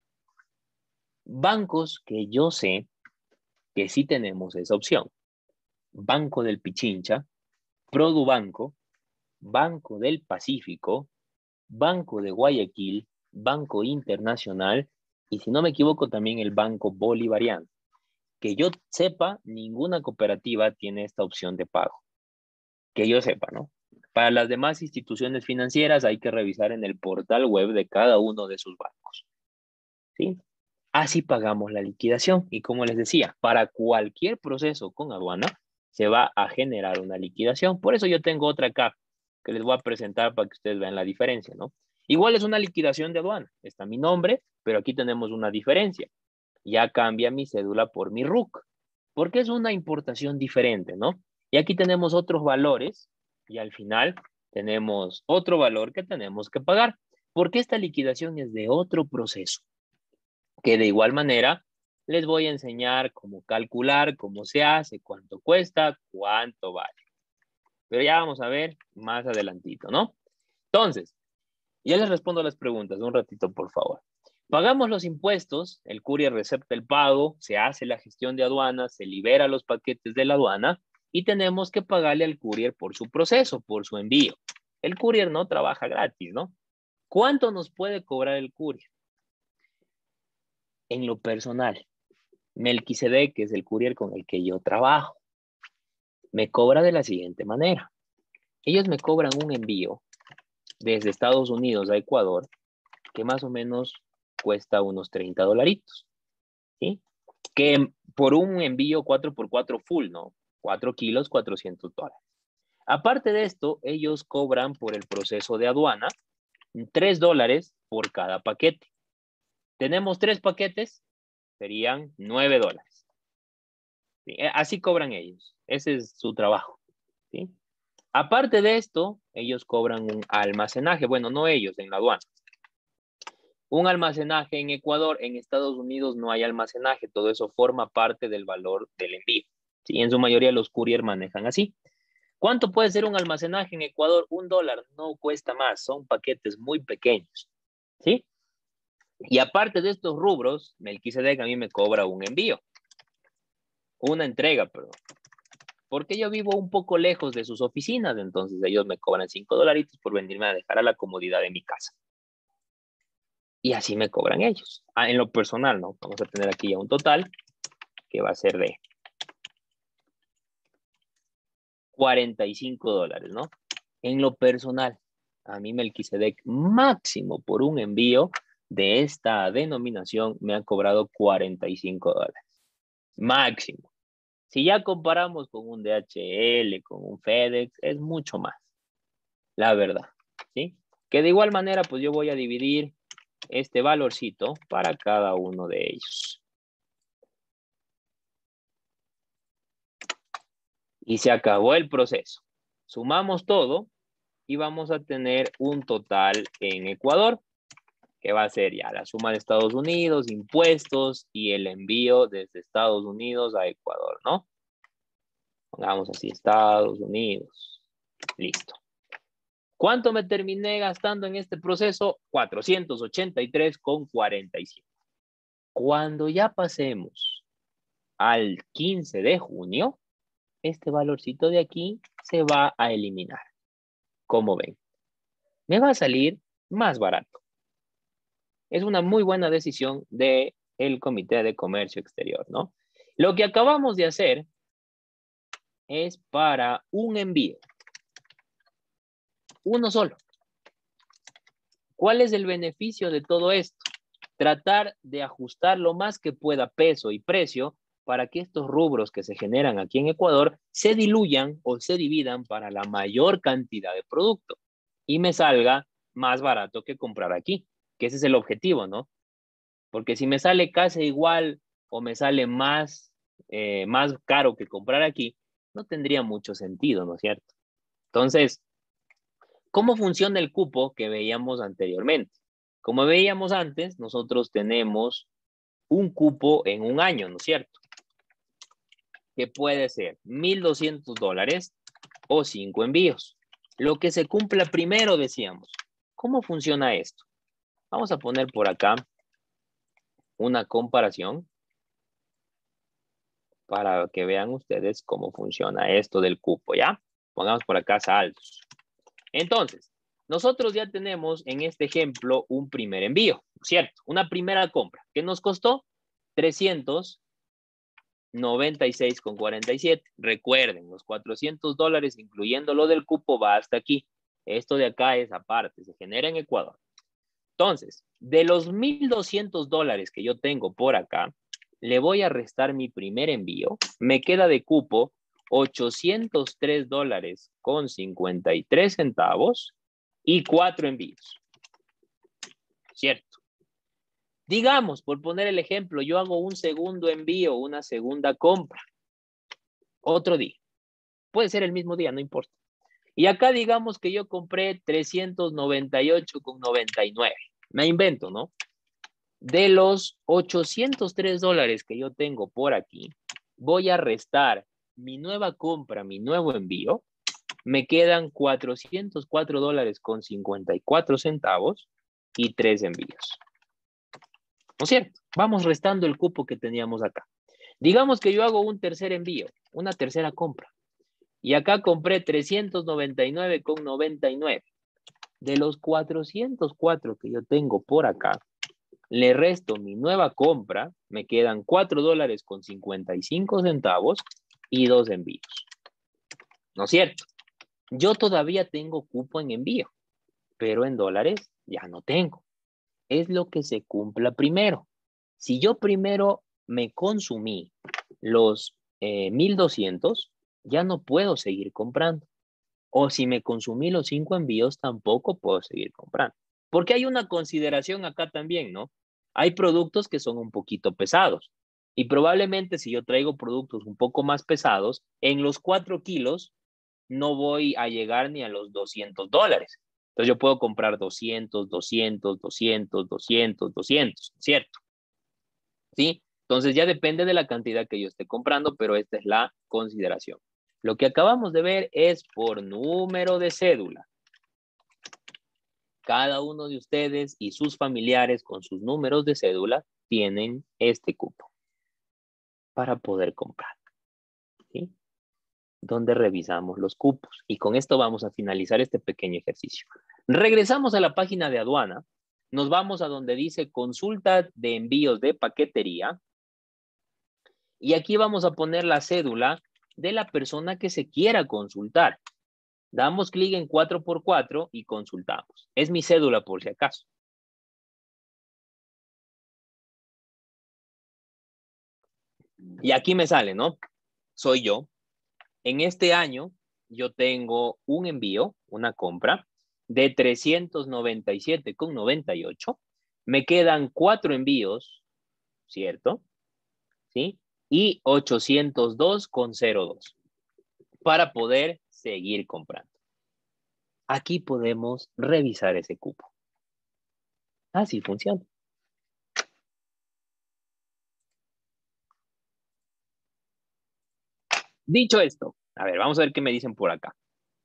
Bancos que yo sé que sí tenemos esa opción. Banco del Pichincha, Produbanco, Banco del Pacífico, Banco de Guayaquil, Banco Internacional y, si no me equivoco, también el Banco Bolivariano. Que yo sepa, ninguna cooperativa tiene esta opción de pago. Que yo sepa, ¿no? Para las demás instituciones financieras hay que revisar en el portal web de cada uno de sus bancos. ¿Sí? Así pagamos la liquidación. Y como les decía, para cualquier proceso con aduana se va a generar una liquidación. Por eso yo tengo otra acá que les voy a presentar para que ustedes vean la diferencia, ¿no? Igual es una liquidación de aduana. Está mi nombre, pero aquí tenemos una diferencia. Ya cambia mi cédula por mi RUC, porque es una importación diferente, ¿no? Y aquí tenemos otros valores y al final tenemos otro valor que tenemos que pagar, porque esta liquidación es de otro proceso, que de igual manera les voy a enseñar cómo calcular, cómo se hace, cuánto cuesta, cuánto vale. Pero ya vamos a ver más adelantito, ¿no? Entonces, ya les respondo a las preguntas, un ratito, por favor. Pagamos los impuestos, el courier recepta el pago, se hace la gestión de aduana, se libera los paquetes de la aduana y tenemos que pagarle al courier por su proceso, por su envío. El courier no trabaja gratis, ¿no? ¿Cuánto nos puede cobrar el courier? En lo personal, Melquisedec, que es el courier con el que yo trabajo, me cobra de la siguiente manera. Ellos me cobran un envío desde Estados Unidos a Ecuador que más o menos cuesta unos $30, ¿sí? Que por un envío 4x4 full, ¿no? 4 kilos, $400. Aparte de esto, ellos cobran por el proceso de aduana $3 por cada paquete. Tenemos 3 paquetes, serían $9. ¿Sí? Así cobran ellos. Ese es su trabajo. ¿Sí? Aparte de esto, ellos cobran un almacenaje. Bueno, no ellos, en la aduana. Un almacenaje en Ecuador, en Estados Unidos no hay almacenaje, todo eso forma parte del valor del envío. ¿Sí? En su mayoría los courier manejan así. ¿Cuánto puede ser un almacenaje en Ecuador? $1, no cuesta más, son paquetes muy pequeños. ¿Sí? Y aparte de estos rubros, Melquisedec a mí me cobra un envío, una entrega, perdón. Porque yo vivo un poco lejos de sus oficinas, entonces ellos me cobran $5 por venirme a dejar a la comodidad de mi casa. Y así me cobran ellos. En lo personal, ¿no? Vamos a tener aquí ya un total que va a ser de $45, ¿no? En lo personal, a mí Melquisedec máximo por un envío de esta denominación me ha cobrado $45. Máximo. Si ya comparamos con un DHL, con un FedEx, es mucho más, la verdad, ¿sí? Que de igual manera, pues yo voy a dividir este valorcito para cada uno de ellos. Y se acabó el proceso. Sumamos todo y vamos a tener un total en Ecuador, que va a ser ya la suma de Estados Unidos, impuestos y el envío desde Estados Unidos a Ecuador, ¿no? Pongamos así, Estados Unidos. Listo. ¿Cuánto me terminé gastando en este proceso? 483,47. Cuando ya pasemos al 15 de junio, este valorcito de aquí se va a eliminar. Como ven, me va a salir más barato. Es una muy buena decisión del Comité de Comercio Exterior, ¿no? Lo que acabamos de hacer es para un envío. Uno solo. ¿Cuál es el beneficio de todo esto? Tratar de ajustar lo más que pueda peso y precio para que estos rubros que se generan aquí en Ecuador se diluyan o se dividan para la mayor cantidad de producto y me salga más barato que comprar aquí, que ese es el objetivo, ¿no? Porque si me sale casi igual o me sale más caro que comprar aquí, no tendría mucho sentido, ¿no es cierto? Entonces, ¿cómo funciona el cupo que veíamos anteriormente? Como veíamos antes, nosotros tenemos un cupo en un año, ¿no es cierto? Que puede ser $1,200 o 5 envíos. Lo que se cumpla primero, decíamos. ¿Cómo funciona esto? Vamos a poner por acá una comparación para que vean ustedes cómo funciona esto del cupo, ¿ya? Pongamos por acá saldos. Entonces, nosotros ya tenemos en este ejemplo un primer envío, ¿cierto? Una primera compra que nos costó 396,47. Recuerden, los $400, incluyendo lo del cupo, va hasta aquí. Esto de acá es aparte, se genera en Ecuador. Entonces, de los $1,200 que yo tengo por acá, le voy a restar mi primer envío. Me queda de cupo $803,53 y 4 envíos. ¿Cierto? Digamos, por poner el ejemplo, yo hago un segundo envío, una segunda compra. Otro día. Puede ser el mismo día, no importa. Y acá digamos que yo compré 398,99. Me invento, ¿no? De los $803 que yo tengo por aquí, voy a restar mi nueva compra, mi nuevo envío. Me quedan $404,54 y 3 envíos. ¿No es cierto? Vamos restando el cupo que teníamos acá. Digamos que yo hago un tercer envío, una tercera compra. Y acá compré 399,99. De los 404 que yo tengo por acá, le resto mi nueva compra, me quedan $4,55 y 2 envíos. ¿No es cierto? Yo todavía tengo cupo en envío, pero en dólares ya no tengo. Es lo que se cumpla primero. Si yo primero me consumí los 1,200, ya no puedo seguir comprando. O si me consumí los 5 envíos, tampoco puedo seguir comprando. Porque hay una consideración acá también, ¿no? Hay productos que son un poquito pesados. Y probablemente si yo traigo productos un poco más pesados, en los 4 kilos no voy a llegar ni a los $200. Entonces yo puedo comprar 200, 200, 200, 200, 200, ¿cierto? ¿Sí? Entonces ya depende de la cantidad que yo esté comprando, pero esta es la consideración. Lo que acabamos de ver es por número de cédula. Cada uno de ustedes y sus familiares con sus números de cédula tienen este cupo para poder comprar. ¿Sí? Donde revisamos los cupos. Y con esto vamos a finalizar este pequeño ejercicio. Regresamos a la página de aduana. Nos vamos a donde dice consulta de envíos de paquetería. Y aquí vamos a poner la cédula de la persona que se quiera consultar. Damos clic en 4x4 y consultamos. Es mi cédula por si acaso. Y aquí me sale, ¿no? soy yo. En este año yo tengo un envío, una compra de 397,98. Me quedan 4 envíos, ¿cierto? ¿Sí? Y 802,02 para poder seguir comprando. Aquí podemos revisar ese cupo. Así funciona. Dicho esto, a ver, vamos a ver qué me dicen por acá.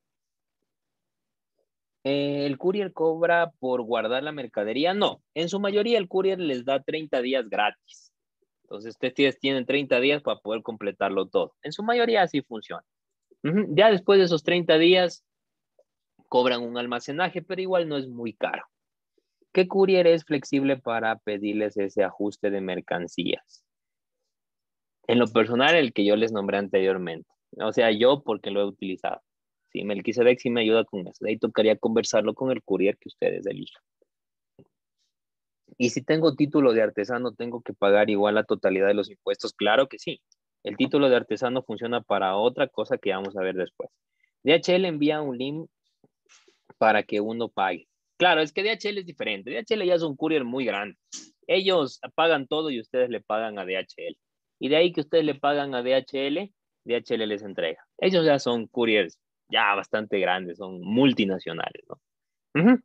¿El courier cobra por guardar la mercadería? No, en su mayoría el courier les da 30 días gratis. Entonces ustedes tienen 30 días para poder completarlo todo. En su mayoría así funciona. Ya después de esos 30 días cobran un almacenaje, pero igual no es muy caro. ¿Qué courier es flexible para pedirles ese ajuste de mercancías? En lo personal, el que yo les nombré anteriormente. O sea, yo porque lo he utilizado. Sí, Melquisedec sí me ayuda con eso. De ahí tocaría conversarlo con el courier que ustedes elijan. Y si tengo título de artesano, ¿tengo que pagar igual la totalidad de los impuestos? Claro que sí. El título de artesano funciona para otra cosa que vamos a ver después. DHL envía un link para que uno pague. Claro, es que DHL es diferente. DHL ya es un courier muy grande. Ellos pagan todo y ustedes le pagan a DHL. Y de ahí que ustedes le pagan a DHL, DHL les entrega. Ellos ya son couriers ya bastante grandes, son multinacionales, ¿no? Ujú.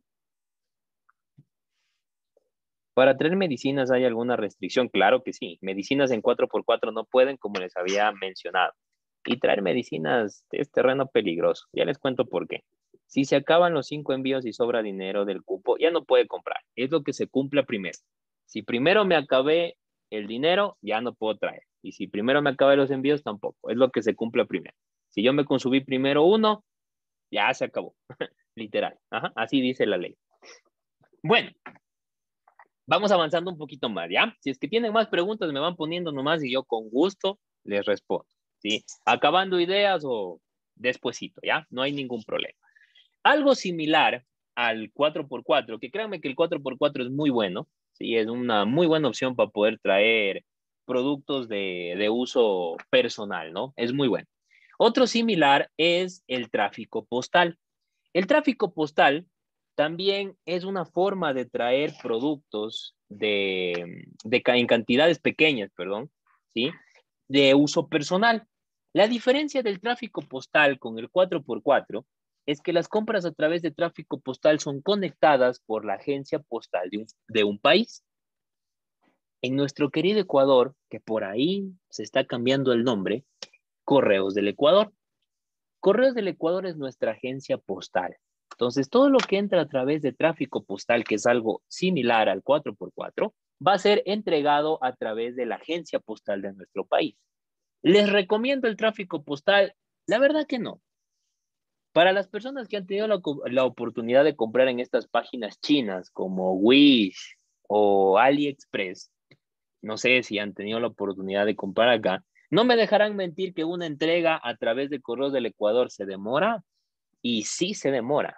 Para traer medicinas, ¿hay alguna restricción? Claro que sí. Medicinas en 4x4 no pueden, como les había mencionado. Y traer medicinas es terreno peligroso. Ya les cuento por qué. Si se acaban los 5 envíos y sobra dinero del cupo, ya no puede comprar. Es lo que se cumpla primero. Si primero me acabé el dinero, ya no puedo traer. Y si primero me acabé los envíos, tampoco. Es lo que se cumpla primero. Si yo me consumí primero uno, ya se acabó. Literal. Ajá, así dice la ley. Bueno, vamos avanzando un poquito más, ¿ya? Si es que tienen más preguntas, me van poniendo nomás y yo con gusto les respondo, ¿sí? Acabando ideas o despuesito, ¿ya? No hay ningún problema. Algo similar al 4x4, que créanme que el 4x4 es muy bueno, ¿sí? Es una muy buena opción para poder traer productos de uso personal, ¿no? Es muy bueno. Otro similar es el tráfico postal. El tráfico postal también es una forma de traer productos en cantidades pequeñas, perdón, ¿sí? De uso personal. La diferencia del tráfico postal con el 4x4 es que las compras a través de tráfico postal son conectadas por la agencia postal de un país. En nuestro querido Ecuador, que por ahí se está cambiando el nombre, Correos del Ecuador. Correos del Ecuador es nuestra agencia postal. Entonces, todo lo que entra a través de tráfico postal, que es algo similar al 4x4, va a ser entregado a través de la agencia postal de nuestro país. ¿Les recomiendo el tráfico postal? La verdad que no. Para las personas que han tenido la oportunidad de comprar en estas páginas chinas como Wish o AliExpress, no sé si han tenido la oportunidad de comprar acá, no me dejarán mentir que una entrega a través de Correos del Ecuador se demora, y sí se demora.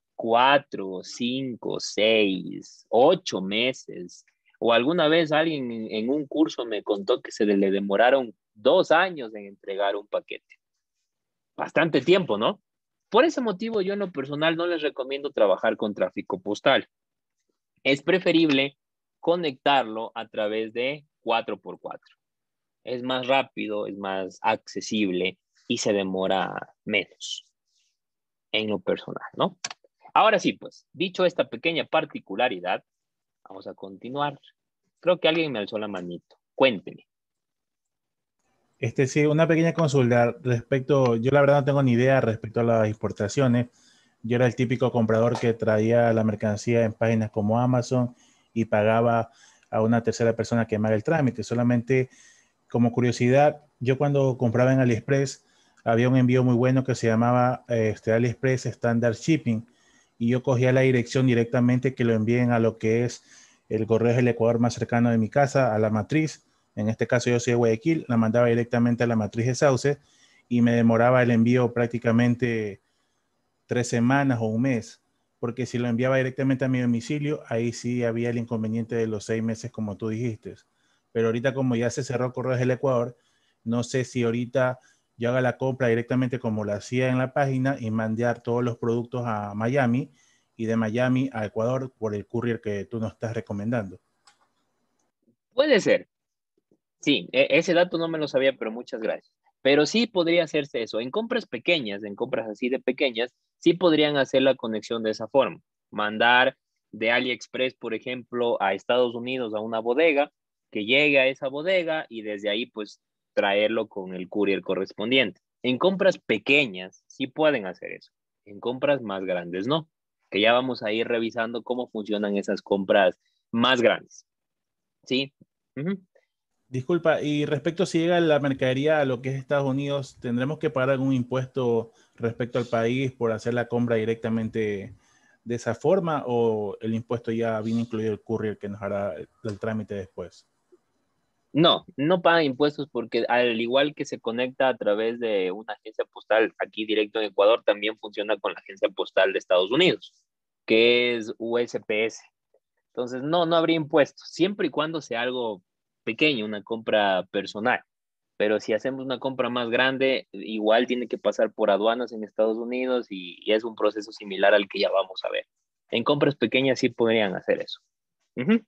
4, 5, 6, 8 meses. O alguna vez alguien en un curso me contó que se le demoraron 2 años en entregar un paquete. Bastante tiempo, ¿no? Por ese motivo yo en lo personal no les recomiendo trabajar con tráfico postal. Es preferible conectarlo a través de 4x4. Es más rápido, es más accesible y se demora menos en lo personal, ¿no? Ahora sí, pues, dicho esta pequeña particularidad, vamos a continuar. Creo que alguien me alzó la manito. Cuénteme.
Sí, una pequeña consulta respecto, yo la verdad no tengo ni idea respecto a las importaciones. Yo era el típico comprador que traía la mercancía en páginas como Amazon y pagaba a una tercera persona que me haga el trámite. Solamente como curiosidad, yo cuando compraba en AliExpress había un envío muy bueno que se llamaba AliExpress Standard Shipping y yo cogía la dirección directamente que lo envíen a lo que es el Correo del Ecuador más cercano de mi casa, a la matriz. En este caso yo soy de Guayaquil, la mandaba directamente a la matriz de Sauce y me demoraba el envío prácticamente 3 semanas o un mes, porque si lo enviaba directamente a mi domicilio, ahí sí había el inconveniente de los 6 meses como tú dijiste. Pero ahorita como ya se cerró Correos del Ecuador, No sé si ahorita yo haga la compra directamente como lo hacía en la página y mandar todos los productos a Miami y de Miami a Ecuador por el courier que tú nos estás recomendando.
Puede ser. Sí, ese dato no me lo sabía, pero muchas gracias. Pero sí podría hacerse eso. En compras pequeñas, en compras así de pequeñas, sí podrían hacer la conexión de esa forma. Mandar de AliExpress, por ejemplo, a Estados Unidos a una bodega, que llegue a esa bodega y desde ahí pues traerlo con el courier correspondiente. En compras pequeñas sí pueden hacer eso. En compras más grandes no. Que ya vamos a ir revisando cómo funcionan esas compras más grandes. ¿Sí? Ujú.
Disculpa, y respecto si llega la mercadería a lo que es Estados Unidos, ¿tendremos que pagar algún impuesto respecto al país por hacer la compra directamente de esa forma o el impuesto ya viene incluido el courier que nos hará el trámite después?
No, no pagan impuestos porque al igual que se conecta a través de una agencia postal aquí directo en Ecuador, también funciona con la agencia postal de Estados Unidos, que es USPS. Entonces, no habría impuestos, siempre y cuando sea algo pequeño, una compra personal. Pero si hacemos una compra más grande, igual tiene que pasar por aduanas en Estados Unidos y es un proceso similar al que ya vamos a ver. En compras pequeñas sí podrían hacer eso. Ujú.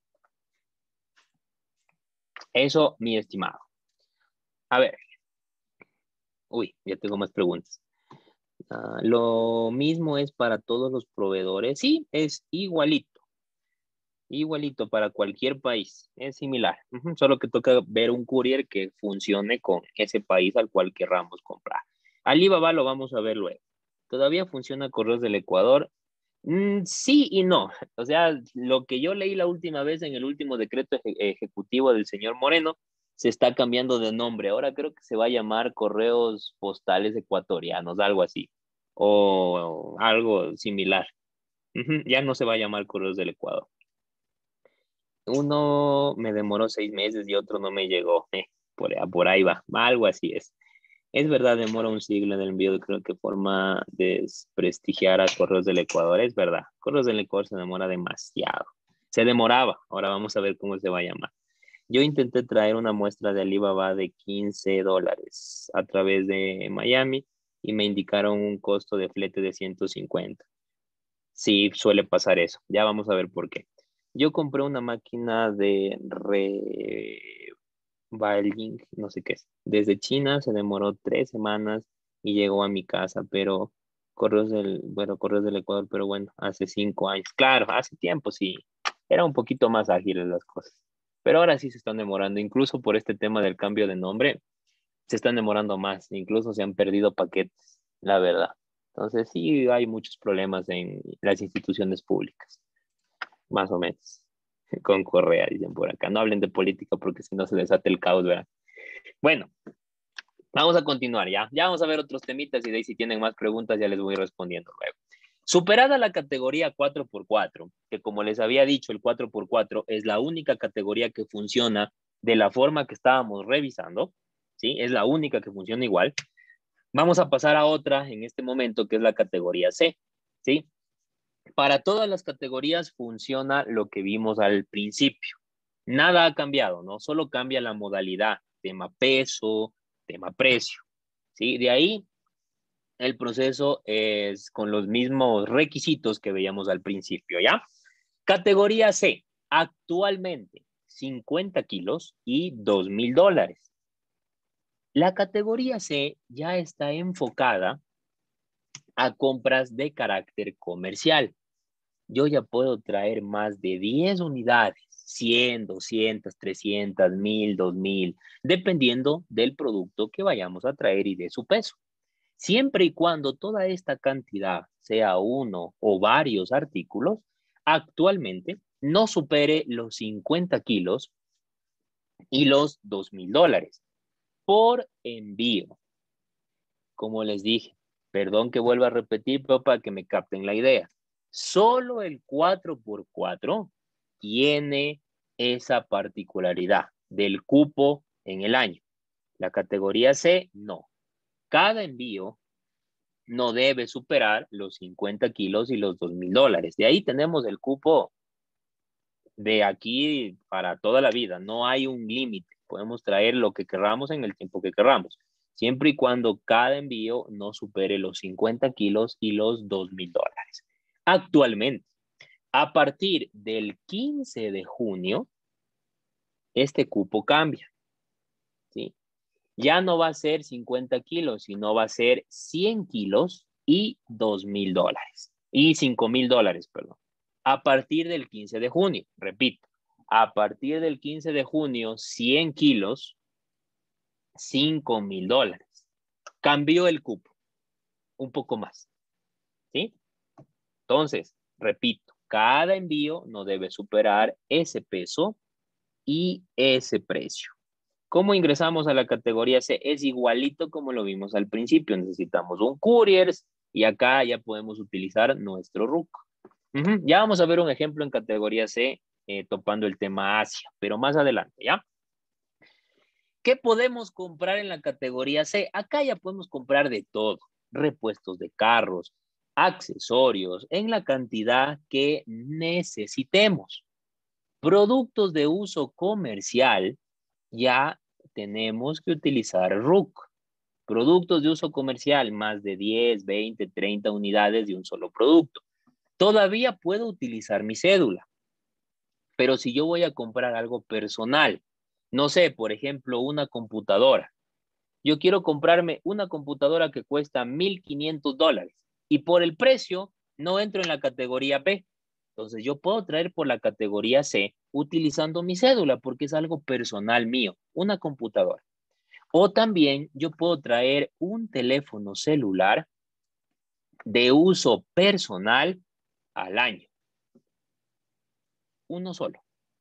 Eso, mi estimado. A ver, uy, ya tengo más preguntas. Lo mismo es para todos los proveedores. Sí, es igualito, igualito para cualquier país. Es similar. Ujú. Solo que toca ver un courier que funcione con ese país al cual querramos comprar. Alibaba lo vamos a ver luego. ¿Todavía funciona Correos del Ecuador? Sí y no. O sea, lo que yo leí la última vez en el último decreto ejecutivo del señor Moreno, se está cambiando de nombre. Ahora creo que se va a llamar Correos Postales Ecuatorianos, algo así. O algo similar. Ujú. Ya no se va a llamar Correos del Ecuador. Uno me demoró 6 meses y otro no me llegó. Por ahí va. Algo así es. Es verdad, demora un siglo en el envío, creo que forma de desprestigiar a Correos del Ecuador. Es verdad, Correos del Ecuador se demora demasiado. Se demoraba, ahora vamos a ver cómo se va a llamar. Yo intenté traer una muestra de Alibaba de $15 a través de Miami y me indicaron un costo de flete de 150. Sí, suele pasar eso. Ya vamos a ver por qué. Yo compré una máquina de Bailink, no sé qué es. Desde China se demoró 3 semanas y llegó a mi casa, pero Correos del Ecuador, pero bueno, hace 5 años. Claro, hace tiempo sí, era un poquito más ágiles las cosas. Pero ahora sí se están demorando, incluso por este tema del cambio de nombre, se están demorando más, incluso se han perdido paquetes, la verdad. Entonces sí hay muchos problemas en las instituciones públicas, más o menos. Con Correa, dicen por acá. No hablen de política porque si no se desata el caos, ¿verdad? Bueno, vamos a continuar ya. Ya vamos a ver otros temitas y de ahí si tienen más preguntas ya les voy respondiendo luego. Superada la categoría 4x4, que como les había dicho, el 4x4 es la única categoría que funciona de la forma que estábamos revisando, ¿sí? Es la única que funciona igual. Vamos a pasar a otra en este momento, que es la categoría C, ¿sí? Para todas las categorías funciona lo que vimos al principio. Nada ha cambiado, ¿no? Solo cambia la modalidad, tema peso, tema precio, ¿sí? De ahí el proceso es con los mismos requisitos que veíamos al principio, ¿ya? Categoría C, actualmente 50 kilos y $2,000. La categoría C ya está enfocada a compras de carácter comercial. Yo ya puedo traer más de 10 unidades, 100, 200, 300, 1000, 2000, dependiendo del producto que vayamos a traer y de su peso. Siempre y cuando toda esta cantidad sea uno o varios artículos, actualmente no supere los 50 kilos y los $2,000 por envío. Como les dije, perdón que vuelva a repetir, pero para que me capten la idea. Solo el 4x4 tiene esa particularidad del cupo en el año. La categoría C, no. Cada envío no debe superar los 50 kilos y los $2,000. De ahí tenemos el cupo de aquí para toda la vida. No hay un límite. Podemos traer lo que querramos en el tiempo que querramos, siempre y cuando cada envío no supere los 50 kilos y los $2,000. Actualmente, a partir del 15 de junio, este cupo cambia, ¿sí? Ya no va a ser 50 kilos, sino va a ser 100 kilos y $2,000. Y $5,000, perdón. A partir del 15 de junio, repito, a partir del 15 de junio, 100 kilos, $5,000. Cambió el cupo, un poco más, ¿sí? Entonces, repito, cada envío no debe superar ese peso y ese precio. ¿Cómo ingresamos a la categoría C? Es igualito como lo vimos al principio. Necesitamos un courier y acá ya podemos utilizar nuestro RUC. Ya vamos a ver un ejemplo en categoría C, topando el tema Asia, pero más adelante, ¿ya? ¿Qué podemos comprar en la categoría C? Acá ya podemos comprar de todo. Repuestos de carros, accesorios, en la cantidad que necesitemos. Productos de uso comercial, ya tenemos que utilizar RUC. Productos de uso comercial, más de 10, 20, 30 unidades de un solo producto. Todavía puedo utilizar mi cédula, pero si yo voy a comprar algo personal, no sé, por ejemplo, una computadora. Yo quiero comprarme una computadora que cuesta $1,500 y por el precio no entro en la categoría B. Entonces yo puedo traer por la categoría C utilizando mi cédula porque es algo personal mío, una computadora. O también yo puedo traer un teléfono celular de uso personal al año. Uno solo.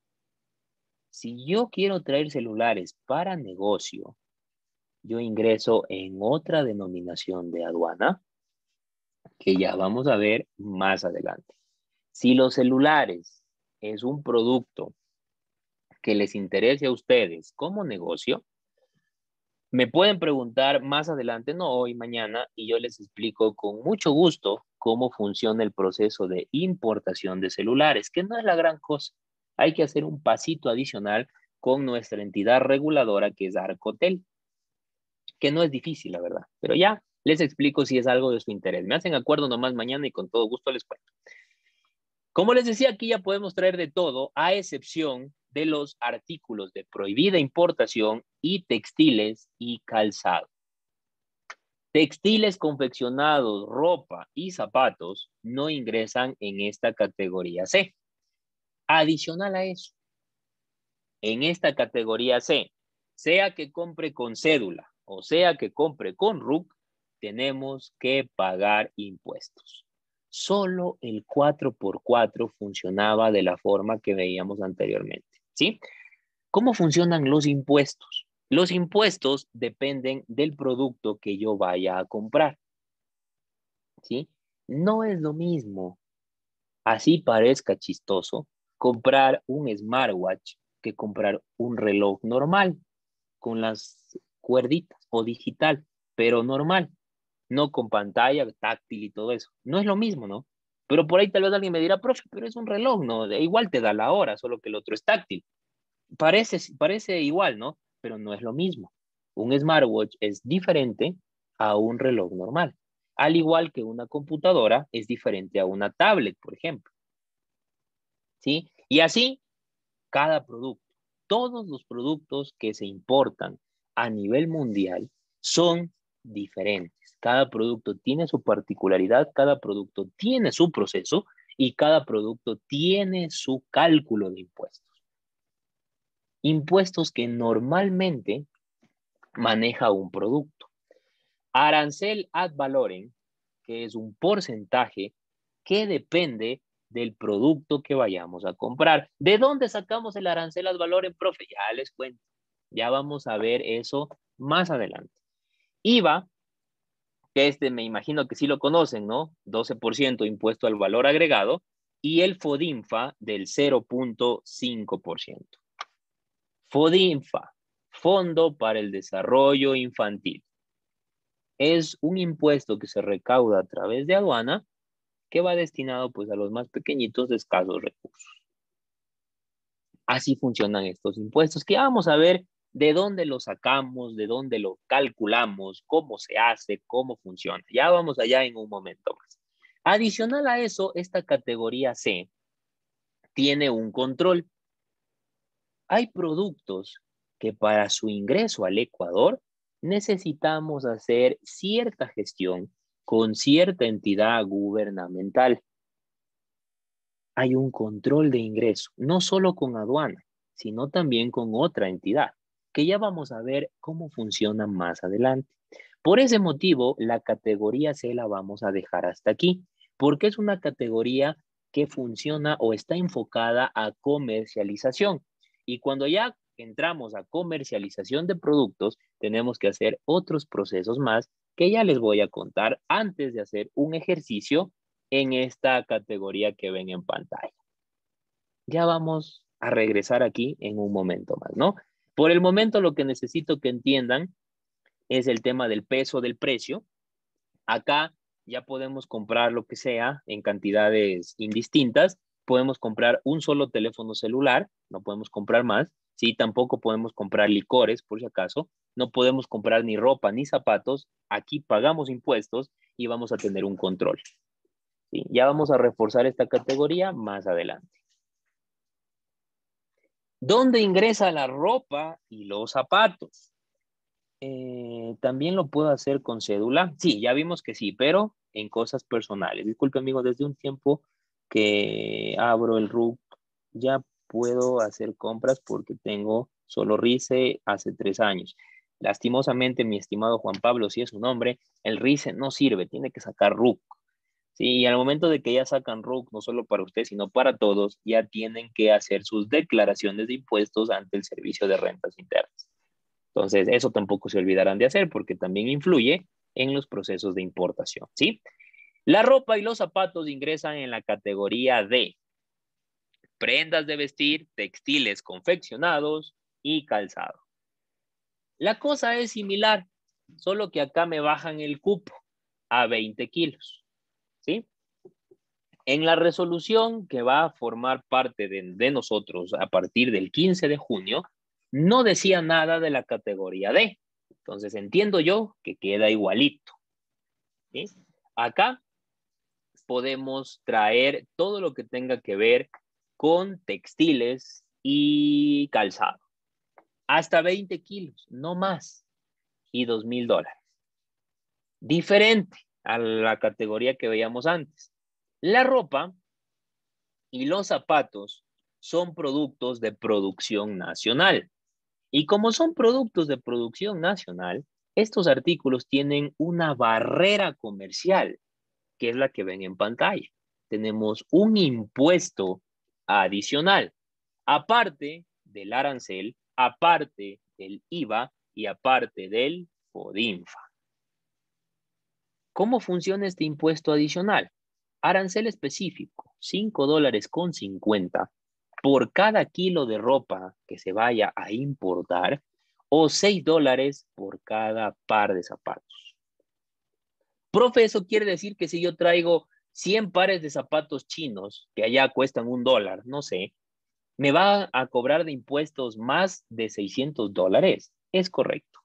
Si yo quiero traer celulares para negocio, yo ingreso en otra denominación de aduana que ya vamos a ver más adelante. Si los celulares es un producto que les interese a ustedes como negocio, me pueden preguntar más adelante, no hoy, mañana, y yo les explico con mucho gusto cómo funciona el proceso de importación de celulares, que no es la gran cosa. Hay que hacer un pasito adicional con nuestra entidad reguladora, que es Arcotel, que no es difícil, la verdad, pero ya les explico si es algo de su interés. Me hacen acuerdo nomás mañana y con todo gusto les cuento. Como les decía, aquí ya podemos traer de todo, a excepción de los artículos de prohibida importación y textiles y calzado. Textiles confeccionados, ropa y zapatos no ingresan en esta categoría C. Adicional a eso, en esta categoría C, sea que compre con cédula o sea que compre con RUC, tenemos que pagar impuestos. Solo el 4x4 funcionaba de la forma que veíamos anteriormente, ¿sí? ¿Cómo funcionan los impuestos? Los impuestos dependen del producto que yo vaya a comprar, ¿sí? No es lo mismo, así parezca chistoso, comprar un smartwatch que comprar un reloj normal con las cuerditas o digital, pero normal, no con pantalla táctil y todo eso. No es lo mismo, ¿no? Pero por ahí tal vez alguien me dirá, profe, pero es un reloj, ¿no? Igual te da la hora, solo que el otro es táctil. Parece igual, ¿no? Pero no es lo mismo. Un smartwatch es diferente a un reloj normal. Al igual que una computadora es diferente a una tablet, por ejemplo. ¿Sí? Y así, cada producto, todos los productos que se importan a nivel mundial son diferentes. Cada producto tiene su particularidad, cada producto tiene su proceso y cada producto tiene su cálculo de impuestos. Impuestos que normalmente maneja un producto. Arancel ad valorem, que es un porcentaje que depende del producto que vayamos a comprar. ¿De dónde sacamos el arancel ad valorem, profe? Ya les cuento. Ya vamos a ver eso más adelante. IVA, que me imagino que sí lo conocen, ¿no? 12% impuesto al valor agregado y el FODINFA del 0.5%. FODINFA, Fondo para el Desarrollo Infantil. Es un impuesto que se recauda a través de aduana que va destinado pues a los más pequeñitos de escasos recursos. Así funcionan estos impuestos que vamos a ver ¿De dónde lo sacamos? ¿De dónde lo calculamos? ¿Cómo se hace? ¿Cómo funciona? Ya vamos allá en un momento más. Adicional a eso, esta categoría C tiene un control. Hay productos que para su ingreso al Ecuador necesitamos hacer cierta gestión con cierta entidad gubernamental. Hay un control de ingreso, no solo con aduana, sino también con otra entidad, que ya vamos a ver cómo funciona más adelante. Por ese motivo, la categoría C la vamos a dejar hasta aquí, porque es una categoría que funciona o está enfocada a comercialización. Y cuando ya entramos a comercialización de productos, tenemos que hacer otros procesos más que ya les voy a contar antes de hacer un ejercicio en esta categoría que ven en pantalla. Ya vamos a regresar aquí en un momento más, ¿no? Por el momento lo que necesito que entiendan es el tema del peso del precio. Acá ya podemos comprar lo que sea en cantidades indistintas. Podemos comprar un solo teléfono celular, no podemos comprar más. Sí, tampoco podemos comprar licores, por si acaso. No podemos comprar ni ropa ni zapatos. Aquí pagamos impuestos y vamos a tener un control. ¿Sí? Ya vamos a reforzar esta categoría más adelante. ¿Dónde ingresa la ropa y los zapatos? También lo puedo hacer con cédula. Sí, ya vimos que sí, pero en cosas personales. Disculpe, amigo, desde un tiempo que abro el RUC, ya puedo hacer compras porque tengo solo RICE hace 3 años. Lastimosamente, mi estimado Juan Pablo, si es su nombre, el RICE no sirve, tiene que sacar RUC. Sí, y al momento de que ya sacan RUC, no solo para usted, sino para todos, ya tienen que hacer sus declaraciones de impuestos ante el Servicio de Rentas Internas. Entonces, eso tampoco se olvidarán de hacer porque también influye en los procesos de importación, ¿sí? La ropa y los zapatos ingresan en la categoría de prendas de vestir, textiles confeccionados y calzado. La cosa es similar, solo que acá me bajan el cupo a 20 kilos, ¿sí? En la resolución que va a formar parte de nosotros a partir del 15 de junio, no decía nada de la categoría D. Entonces entiendo yo que queda igualito. ¿Sí? Acá podemos traer todo lo que tenga que ver con textiles y calzado. Hasta 20 kilos, no más. Y $2,000. Diferente a la categoría que veíamos antes. La ropa y los zapatos son productos de producción nacional. Y como son productos de producción nacional, estos artículos tienen una barrera comercial, que es la que ven en pantalla. Tenemos un impuesto adicional, aparte del arancel, aparte del IVA y aparte del FODINFA. ¿Cómo funciona este impuesto adicional? Arancel específico, $5.50 por cada kilo de ropa que se vaya a importar o $6 por cada par de zapatos. Profe, eso quiere decir que si yo traigo 100 pares de zapatos chinos que allá cuestan $1, no sé, ¿me va a cobrar de impuestos más de $600? Es correcto.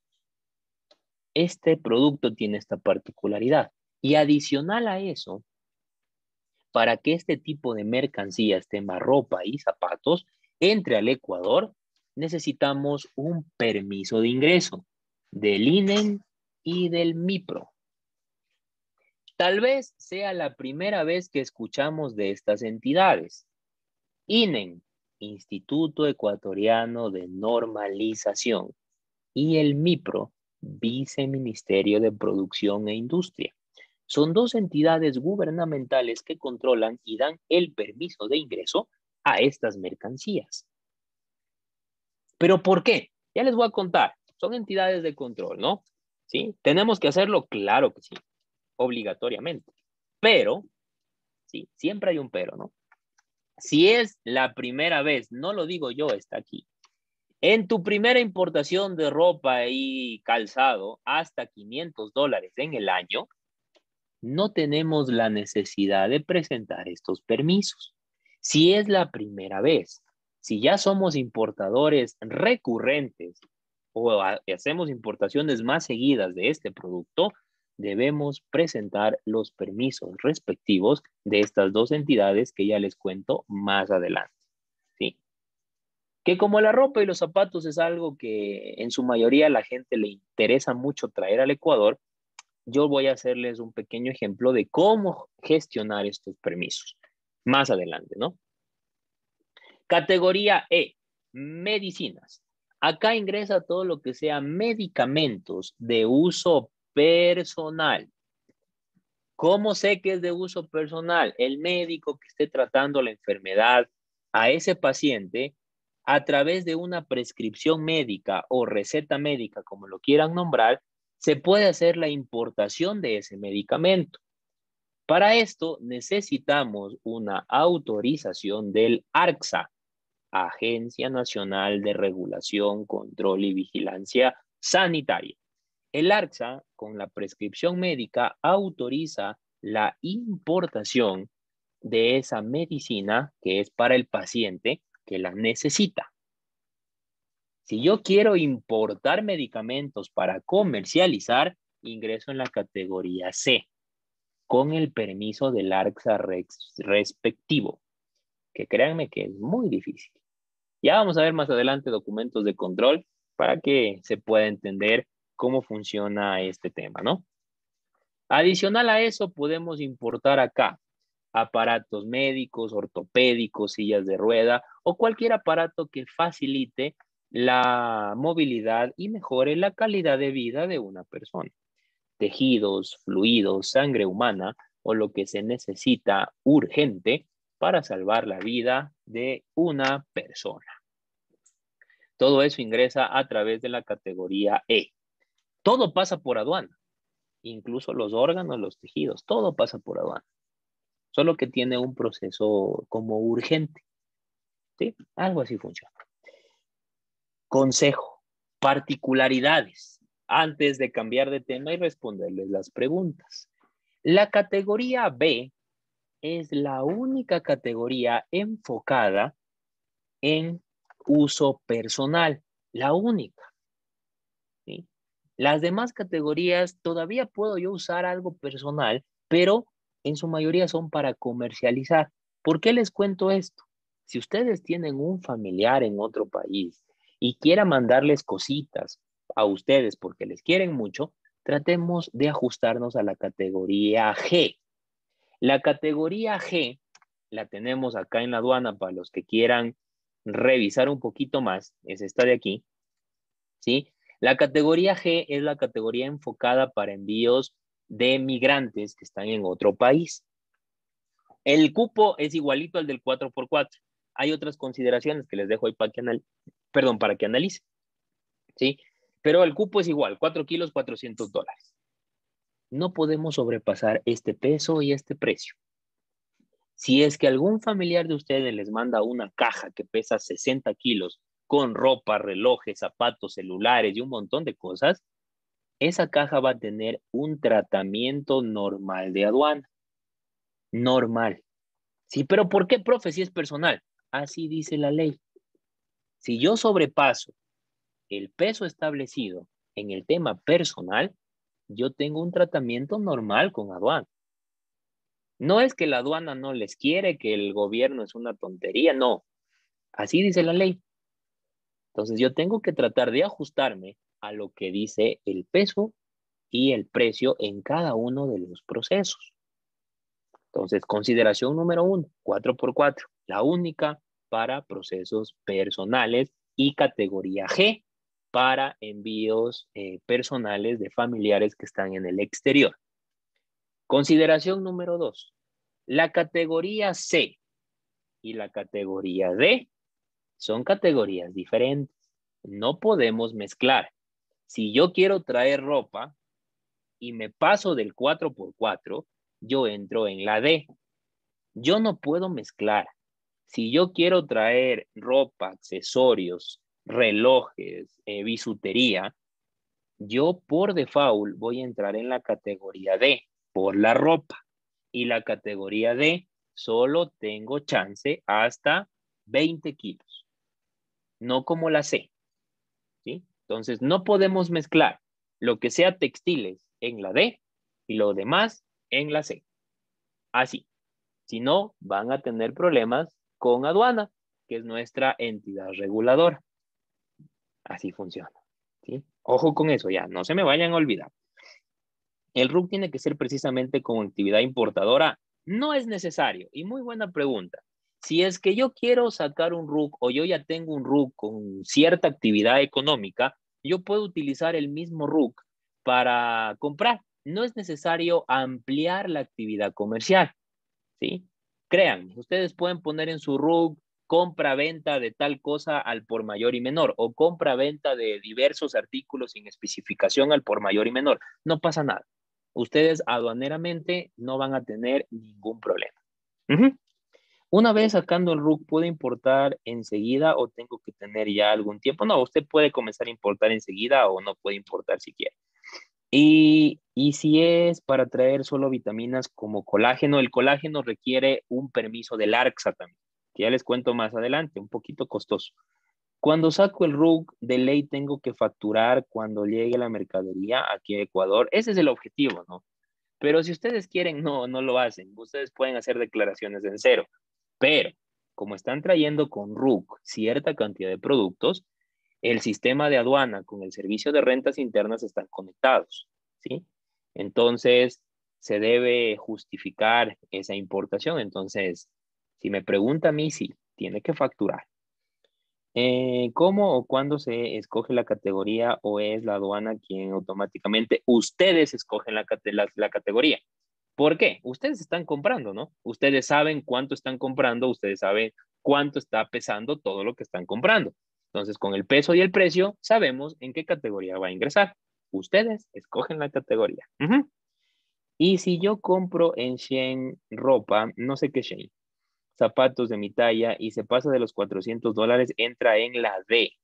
Este producto tiene esta particularidad. Y adicional a eso, para que este tipo de mercancías, tema ropa y zapatos, entre al Ecuador, necesitamos un permiso de ingreso del INEN y del MIPRO. Tal vez sea la primera vez que escuchamos de estas entidades. INEN, Instituto Ecuatoriano de Normalización, y el MIPRO, Viceministerio de Producción e Industria. Son 2 entidades gubernamentales que controlan y dan el permiso de ingreso a estas mercancías. ¿Pero por qué? Ya les voy a contar. Son entidades de control, ¿no? ¿Sí? ¿Tenemos que hacerlo? Claro que sí, obligatoriamente. Pero, sí, siempre hay un pero, ¿no? Si es la primera vez, no lo digo yo, está aquí. En tu primera importación de ropa y calzado hasta $500 en el año, no tenemos la necesidad de presentar estos permisos. Si es la primera vez, Si ya somos importadores recurrentes o hacemos importaciones más seguidas de este producto, debemos presentar los permisos respectivos de estas dos entidades que ya les cuento más adelante. ¿Sí? Que como la ropa y los zapatos es algo que en su mayoría a la gente le interesa mucho traer al Ecuador, yo voy a hacerles un pequeño ejemplo de cómo gestionar estos permisos más adelante, ¿no? Categoría E, medicinas. Acá ingresa todo lo que sea medicamentos de uso personal. ¿Cómo sé que es de uso personal? El médico que esté tratando la enfermedad a ese paciente a través de una prescripción médica o receta médica, como lo quieran nombrar, se puede hacer la importación de ese medicamento. Para esto necesitamos una autorización del ARCSA, Agencia Nacional de Regulación, Control y Vigilancia Sanitaria. El ARCSA, con la prescripción médica, autoriza la importación de esa medicina que es para el paciente que la necesita. Si yo quiero importar medicamentos para comercializar, ingreso en la categoría C, con el permiso del ARCSA respectivo, que créanme que es muy difícil. Ya vamos a ver más adelante documentos de control para que se pueda entender cómo funciona este tema, ¿no? Adicional a eso, podemos importar acá aparatos médicos, ortopédicos, sillas de rueda o cualquier aparato que facilite la movilidad y mejore la calidad de vida de una persona. Tejidos, fluidos, sangre humana o lo que se necesita urgente para salvar la vida de una persona. Todo eso ingresa a través de la categoría E. Todo pasa por aduana, incluso los órganos, los tejidos, todo pasa por aduana. Solo que tiene un proceso como urgente. ¿Sí? Algo así funciona. Consejo, particularidades, antes de cambiar de tema y responderles las preguntas. La categoría B es la única categoría enfocada en uso personal, la única. ¿Sí? Las demás categorías todavía puedo yo usar algo personal, pero en su mayoría son para comercializar. ¿Por qué les cuento esto? Si ustedes tienen un familiar en otro país y quiera mandarles cositas a ustedes porque les quieren mucho, tratemos de ajustarnos a la categoría G. La categoría G la tenemos acá en la aduana para los que quieran revisar un poquito más, es esta de aquí, ¿sí? La categoría G es la categoría enfocada para envíos de migrantes que están en otro país. El cupo es igualito al del 4x4. Hay otras consideraciones que les dejo ahí para que analicen, ¿sí? Pero el cupo es igual, 4 kilos, $400. No podemos sobrepasar este peso y este precio. Si es que algún familiar de ustedes les manda una caja que pesa 60 kilos con ropa, relojes, zapatos, celulares y un montón de cosas, esa caja va a tener un tratamiento normal de aduana. Normal. Sí, pero ¿por qué, profe, si es personal? Así dice la ley. Si yo sobrepaso el peso establecido en el tema personal, yo tengo un tratamiento normal con aduana. No es que la aduana no les quiere, que el gobierno es una tontería, no. Así dice la ley. Entonces yo tengo que tratar de ajustarme a lo que dice el peso y el precio en cada uno de los procesos. Entonces, consideración número 1, 4x4, la única para procesos personales y categoría G para envíos personales de familiares que están en el exterior. Consideración número 2, la categoría C y la categoría D son categorías diferentes. No podemos mezclar. Si yo quiero traer ropa y me paso del 4x4, yo entro en la D. Yo no puedo mezclar. Si yo quiero traer ropa, accesorios, relojes, bisutería, yo por default voy a entrar en la categoría D por la ropa. Y la categoría D solo tengo chance hasta 20 kilos. no como la C, ¿sí? Entonces, no podemos mezclar lo que sea textiles en la D y lo demás en la C. Así. Si no, van a tener problemas con aduana, que es nuestra entidad reguladora. Así funciona, ¿sí? Ojo con eso ya, no se me vayan a olvidar. ¿El RUC tiene que ser precisamente como actividad importadora? No es necesario. Y muy buena pregunta. Si es que yo quiero sacar un RUC o yo ya tengo un RUC con cierta actividad económica, yo puedo utilizar el mismo RUC para comprar. No es necesario ampliar la actividad comercial, ¿sí? Créanme, ustedes pueden poner en su RUC compra-venta de tal cosa al por mayor y menor o compra-venta de diversos artículos sin especificación al por mayor y menor. No pasa nada. Ustedes aduaneramente no van a tener ningún problema. Una vez sacando el RUC, ¿puedo importar enseguida o tengo que tener ya algún tiempo? No, usted puede comenzar a importar enseguida o no puede importar si quiere. Y si es para traer solo vitaminas como colágeno, el colágeno requiere un permiso del ARCSA también, que ya les cuento más adelante, un poquito costoso. Cuando saco el RUC, de ley tengo que facturar cuando llegue la mercadería aquí a Ecuador. Ese es el objetivo, ¿no? Pero si ustedes quieren, no lo hacen. Ustedes pueden hacer declaraciones en cero. Pero como están trayendo con RUC cierta cantidad de productos, el sistema de aduana con el servicio de rentas internas están conectados, ¿sí? Entonces, se debe justificar esa importación. Entonces, si me pregunta a mí, sí, tiene que facturar. ¿Cómo o cuándo se escoge la categoría o es la aduana quien automáticamente ustedes escogen la categoría? ¿Por qué? Ustedes están comprando, ¿no? Ustedes saben cuánto están comprando, ustedes saben cuánto está pesando todo lo que están comprando. Entonces, con el peso y el precio, sabemos en qué categoría va a ingresar. Ustedes escogen la categoría. Y si yo compro en Shein ropa, no sé qué Shein, zapatos de mi talla y se pasa de los $400, entra en la D.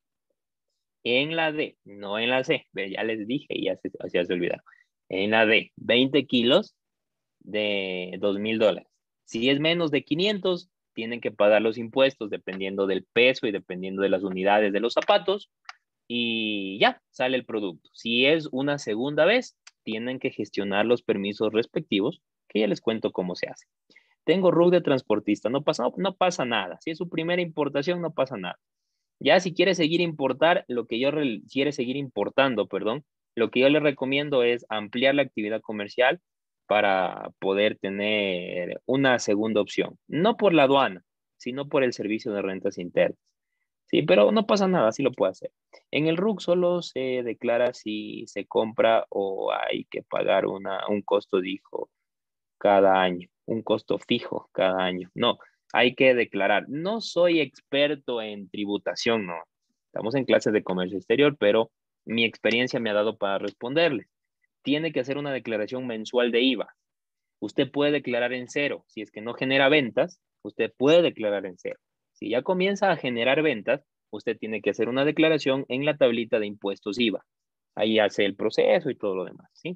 En la D, no en la C. Ya les dije y ya se olvidaron. En la D, 20 kilos de $2,000. Si es menos de 500, tienen que pagar los impuestos dependiendo del peso y dependiendo de las unidades de los zapatos y ya sale el producto. Si es una segunda vez, tienen que gestionar los permisos respectivos, que ya les cuento cómo se hace. Tengo RUC de transportista, no pasa nada. Si es su primera importación, no pasa nada. Ya si quiere seguir quiere seguir importando, perdón, lo que yo le recomiendo es ampliar la actividad comercial para poder tener una segunda opción. No por la aduana, sino por el servicio de rentas internas. Sí, pero no pasa nada, así lo puede hacer. En el RUC solo se declara si se compra o hay que pagar un costo fijo cada año, un costo fijo cada año. No, hay que declarar. No soy experto en tributación, no. Estamos en clases de comercio exterior, pero mi experiencia me ha dado para responderles. Tiene que hacer una declaración mensual de IVA. Usted puede declarar en cero. Si es que no genera ventas, usted puede declarar en cero. Si ya comienza a generar ventas, usted tiene que hacer una declaración en la tablita de impuestos IVA. Ahí hace el proceso y todo lo demás, ¿sí?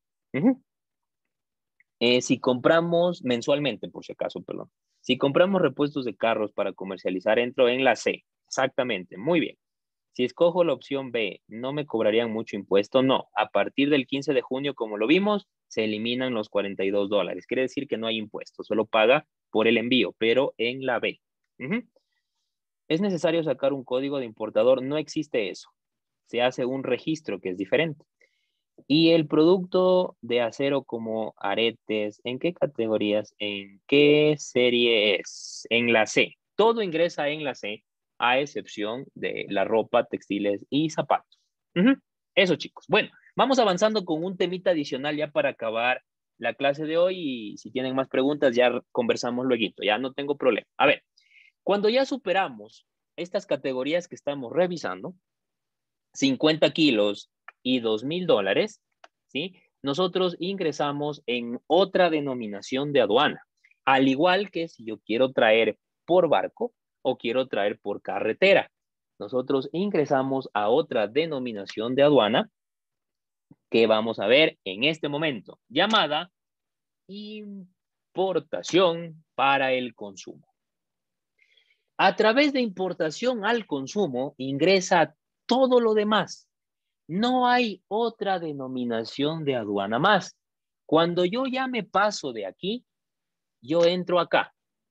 Si compramos mensualmente, por si acaso, perdón. Si compramos repuestos de carros para comercializar, entro en la C. Exactamente, muy bien. Si escojo la opción B, ¿no me cobrarían mucho impuesto? No. A partir del 15 de junio, como lo vimos, se eliminan los $42. Quiere decir que no hay impuesto, solo paga por el envío, pero en la B. ¿Es necesario sacar un código de importador? No existe eso. Se hace un registro que es diferente. Y el producto de acero como aretes, ¿en qué categorías? ¿En qué serie es? En la C. Todo ingresa en la C, a excepción de la ropa, textiles y zapatos. Eso, chicos. Bueno, vamos avanzando con un temita adicional ya para acabar la clase de hoy y si tienen más preguntas ya conversamos luego. Ya no tengo problema. A ver, cuando ya superamos estas categorías que estamos revisando, 50 kilos y $2,000, ¿sí? Nosotros ingresamos en otra denominación de aduana, al igual que si yo quiero traer por barco o quiero traer por carretera. Nosotros ingresamos a otra denominación de aduana que vamos a ver en este momento, llamada importación para el consumo. A través de importación al consumo ingresa todo lo demás. No hay otra denominación de aduana más. Cuando yo ya me paso de aquí, yo entro acá.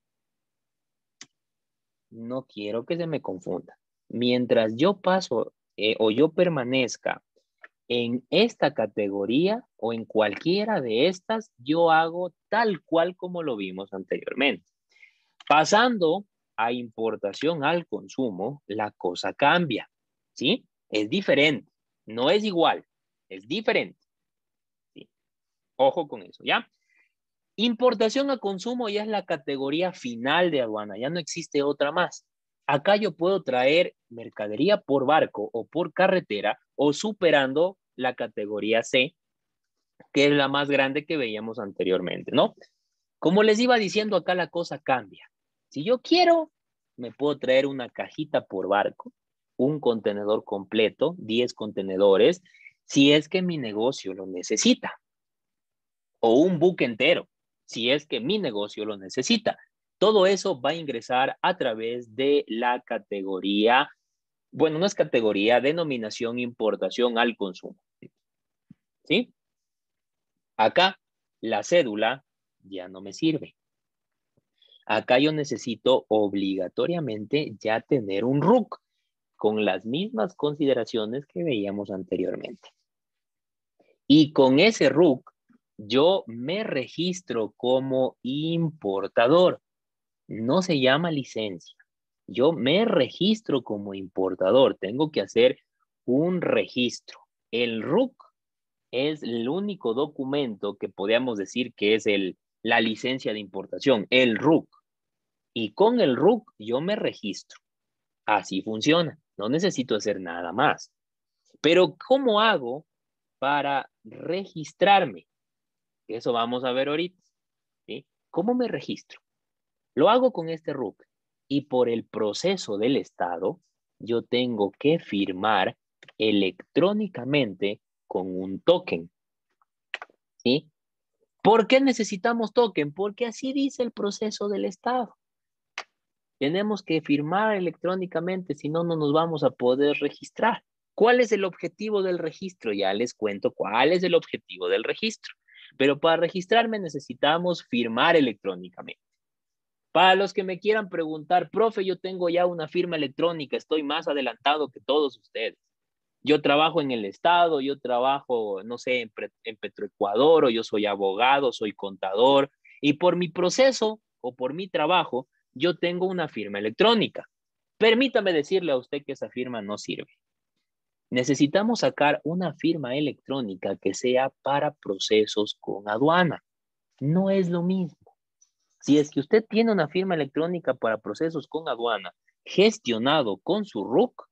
No quiero que se me confunda. Mientras yo paso o yo permanezca en esta categoría o en cualquiera de estas, yo hago tal cual como lo vimos anteriormente. Pasando a importación al consumo, la cosa cambia, ¿sí? Es diferente, no es igual, es diferente, ¿sí? Ojo con eso, ¿ya? Importación a consumo ya es la categoría final de aduana, ya no existe otra más. Acá yo puedo traer mercadería por barco o por carretera o superando la categoría C, que es la más grande que veíamos anteriormente, ¿no? Como les iba diciendo, acá la cosa cambia. Si yo quiero, me puedo traer una cajita por barco, un contenedor completo, 10 contenedores, si es que mi negocio lo necesita, o un buque entero, si es que mi negocio lo necesita. Todo eso va a ingresar a través de la categoría, bueno, no es categoría, denominación importación al consumo. ¿Sí? Acá la cédula ya no me sirve. Acá yo necesito obligatoriamente ya tener un RUC con las mismas consideraciones que veíamos anteriormente. Y con ese RUC yo me registro como importador. No se llama licencia. Yo me registro como importador. Tengo que hacer un registro. El RUC es el único documento que podríamos decir que es la licencia de importación, el RUC. Y con el RUC yo me registro. Así funciona. No necesito hacer nada más. Pero ¿cómo hago para registrarme? Eso vamos a ver ahorita. ¿Sí? ¿Cómo me registro? Lo hago con este RUC. Y por el proceso del Estado, yo tengo que firmar electrónicamente con un token. ¿Sí? ¿Por qué necesitamos token? Porque así dice el proceso del Estado. Tenemos que firmar electrónicamente, si no, no nos vamos a poder registrar. ¿Cuál es el objetivo del registro? Ya les cuento cuál es el objetivo del registro. Pero para registrarme necesitamos firmar electrónicamente. Para los que me quieran preguntar, profe, yo tengo ya una firma electrónica, estoy más adelantado que todos ustedes. Yo trabajo en el Estado, yo trabajo, no sé, en Petroecuador, o yo soy abogado, soy contador, y por mi proceso o por mi trabajo, yo tengo una firma electrónica. Permítame decirle a usted que esa firma no sirve. Necesitamos sacar una firma electrónica que sea para procesos con aduana. No es lo mismo. Si es que usted tiene una firma electrónica para procesos con aduana gestionado con su RUC,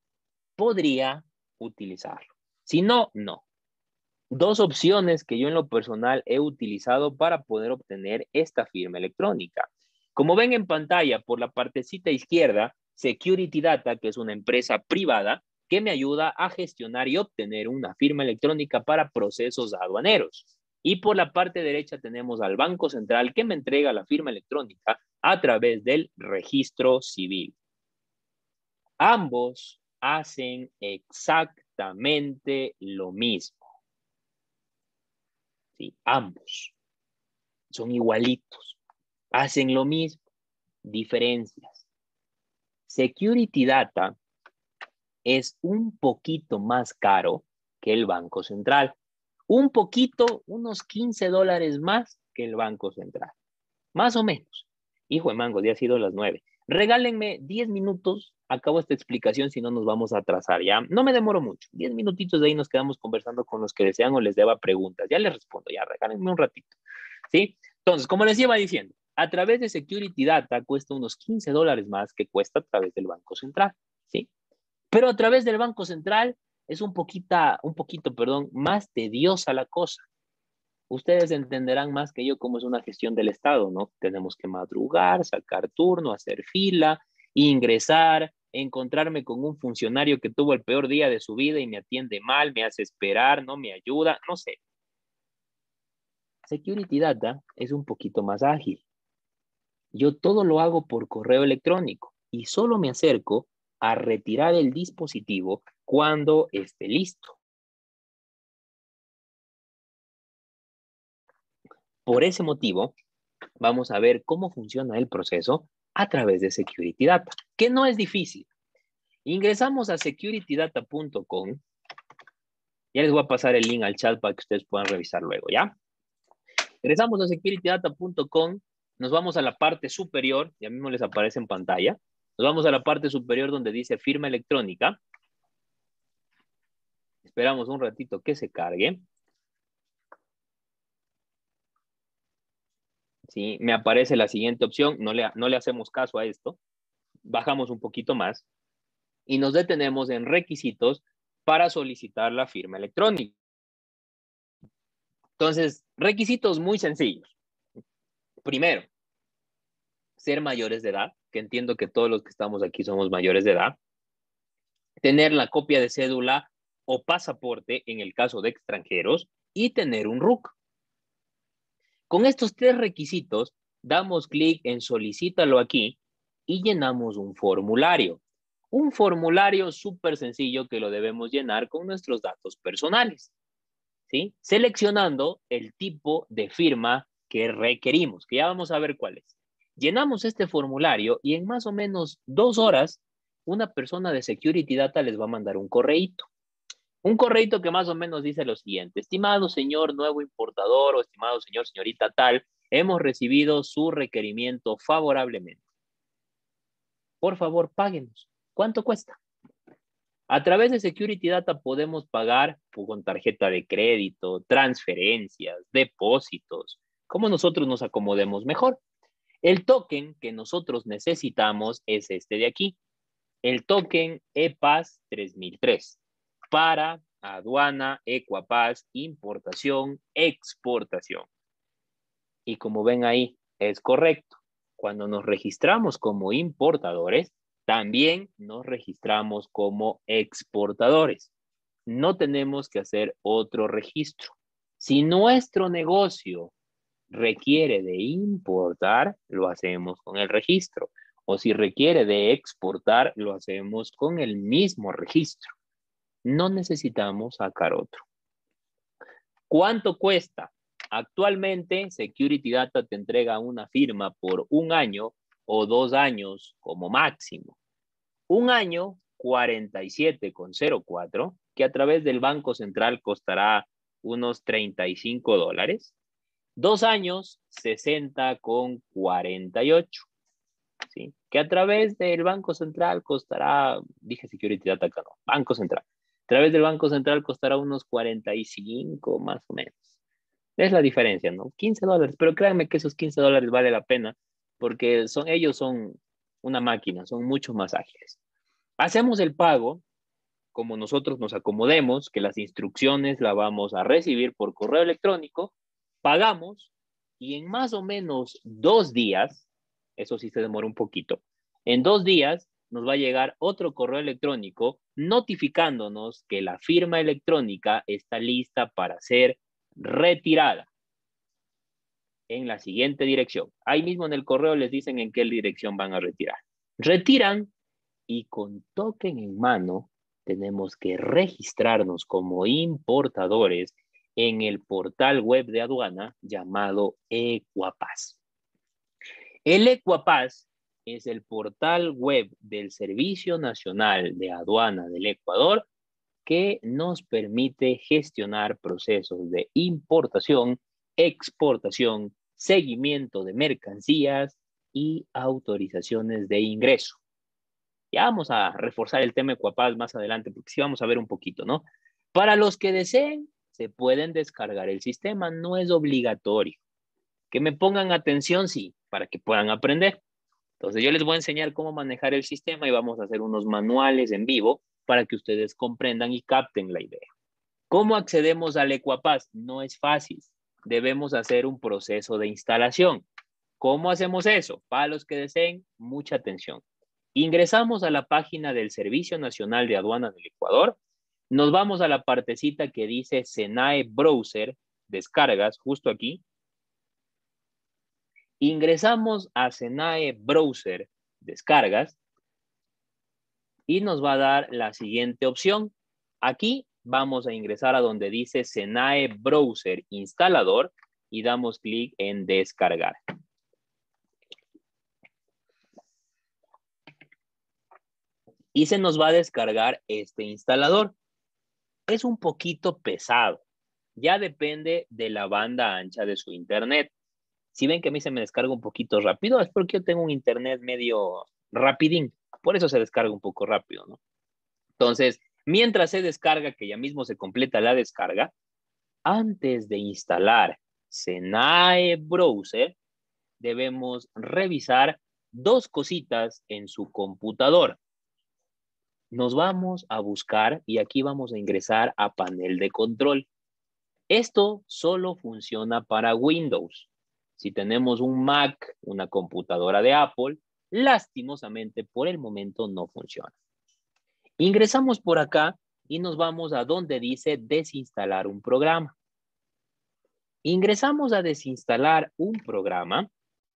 podría utilizarlo. Si no, no. Dos opciones que yo en lo personal he utilizado para poder obtener esta firma electrónica. Como ven en pantalla, por la partecita izquierda, Security Data, que es una empresa privada que me ayuda a gestionar y obtener una firma electrónica para procesos aduaneros. Y por la parte derecha tenemos al Banco Central que me entrega la firma electrónica a través del registro civil. Ambos hacen exactamente lo mismo. ¿Sí? Ambos son igualitos, hacen lo mismo, diferencias. Security Data es un poquito más caro que el Banco Central. Un poquito, unos $15 más que el Banco Central. Más o menos. Hijo de mango, ya ha sido las 9. Regálenme 10 minutos, acabo esta explicación, si no nos vamos a atrasar, ¿ya? No me demoro mucho. 10 minutitos de ahí nos quedamos conversando con los que desean o les deba preguntas. Ya les respondo, ya, regálenme un ratito. ¿Sí? Entonces, como les iba diciendo, a través de Security Data cuesta unos $15 más que cuesta a través del Banco Central, ¿sí? Pero a través del Banco Central es un poquito, más tediosa la cosa. Ustedes entenderán más que yo cómo es una gestión del Estado, ¿no? Tenemos que madrugar, sacar turno, hacer fila, ingresar, encontrarme con un funcionario que tuvo el peor día de su vida y me atiende mal, me hace esperar, no me ayuda, no sé. Security Data es un poquito más ágil. Yo todo lo hago por correo electrónico. y solo me acerco a retirar el dispositivo cuando esté listo. Por ese motivo, vamos a ver cómo funciona el proceso a través de Security Data, que no es difícil. Ingresamos a securitydata.com. Ya les voy a pasar el link al chat para que ustedes puedan revisar luego, ¿ya? Ingresamos a securitydata.com, nos vamos a la parte superior, ya mismo les aparece en pantalla. Nos vamos a la parte superior donde dice firma electrónica. Esperamos un ratito que se cargue. ¿Sí? Me aparece la siguiente opción, no le hacemos caso a esto. Bajamos un poquito más y nos detenemos en requisitos para solicitar la firma electrónica. Entonces, requisitos muy sencillos. Primero, ser mayores de edad, que entiendo que todos los que estamos aquí somos mayores de edad. Tener la copia de cédula o pasaporte en el caso de extranjeros y tener un RUC. Con estos 3 requisitos, damos clic en solicítalo aquí y llenamos un formulario. Un formulario súper sencillo que lo debemos llenar con nuestros datos personales, ¿sí? Seleccionando el tipo de firma que requerimos, que ya vamos a ver cuál es. Llenamos este formulario y en más o menos 2 horas, una persona de Security Data les va a mandar un correíto. Un correíto que más o menos dice lo siguiente: estimado señor nuevo importador o estimado señor, señorita tal, hemos recibido su requerimiento favorablemente. Por favor, páguenos. ¿Cuánto cuesta? A través de Security Data podemos pagar con tarjeta de crédito, transferencias, depósitos, como nosotros nos acomodemos mejor. El token que nosotros necesitamos es este de aquí, el token EPAS 3003, para aduana, Equapaz, importación, exportación. Y como ven ahí, es correcto. Cuando nos registramos como importadores, también nos registramos como exportadores. No tenemos que hacer otro registro. Si nuestro negocio requiere de importar, lo hacemos con el registro. O si requiere de exportar, lo hacemos con el mismo registro. No necesitamos sacar otro. ¿Cuánto cuesta? Actualmente, Security Data te entrega una firma por 1 año o 2 años como máximo. 1 año, 47,04, que a través del Banco Central costará unos $35. 2 años, 60,48. ¿Sí? Que a través del Banco Central costará, dije Security Data acá, no, Banco Central. A través del Banco Central costará unos 45 más o menos. Es la diferencia, ¿no? $15, pero créanme que esos $15 vale la pena porque ellos son una máquina, son mucho más ágiles. Hacemos el pago como nosotros nos acomodemos, que las instrucciones las vamos a recibir por correo electrónico, pagamos y en más o menos 2 días, eso sí se demora un poquito, en 2 días nos va a llegar otro correo electrónico notificándonos que la firma electrónica está lista para ser retirada en la siguiente dirección. Ahí mismo en el correo les dicen en qué dirección van a retirar. Retiran y con token en mano tenemos que registrarnos como importadores en el portal web de aduana llamado Equapaz. El Equapaz es el portal web del Servicio Nacional de Aduana del Ecuador que nos permite gestionar procesos de importación, exportación, seguimiento de mercancías y autorizaciones de ingreso. Ya vamos a reforzar el tema Equapaz más adelante porque sí vamos a ver un poquito, ¿no? Para los que deseen, se pueden descargar el sistema, no es obligatorio. Que me pongan atención, sí, para que puedan aprender. Entonces yo les voy a enseñar cómo manejar el sistema y vamos a hacer unos manuales en vivo para que ustedes comprendan y capten la idea. ¿Cómo accedemos al Equapaz? No es fácil. Debemos hacer un proceso de instalación. ¿Cómo hacemos eso? Para los que deseen, mucha atención. Ingresamos a la página del Servicio Nacional de Aduanas del Ecuador. Nos vamos a la partecita que dice SENAE Browser, descargas, justo aquí. Ingresamos a SENAE Browser, descargas, y nos va a dar la siguiente opción. Aquí vamos a ingresar a donde dice Senae Browser Instalador y damos clic en descargar. Y se nos va a descargar este instalador. Es un poquito pesado. Ya depende de la banda ancha de su internet. Si ven que a mí se me descarga un poquito rápido, es porque yo tengo un internet medio rapidín. Por eso se descarga un poco rápido, ¿no? Entonces, mientras se descarga, que ya mismo se completa la descarga, antes de instalar Senae Browser, debemos revisar dos cositas en su computador. Nos vamos a buscar y aquí vamos a ingresar a panel de control. Esto solo funciona para Windows. Si tenemos un Mac, una computadora de Apple, lastimosamente por el momento no funciona. Ingresamos por acá y nos vamos a donde dice desinstalar un programa. Ingresamos a desinstalar un programa.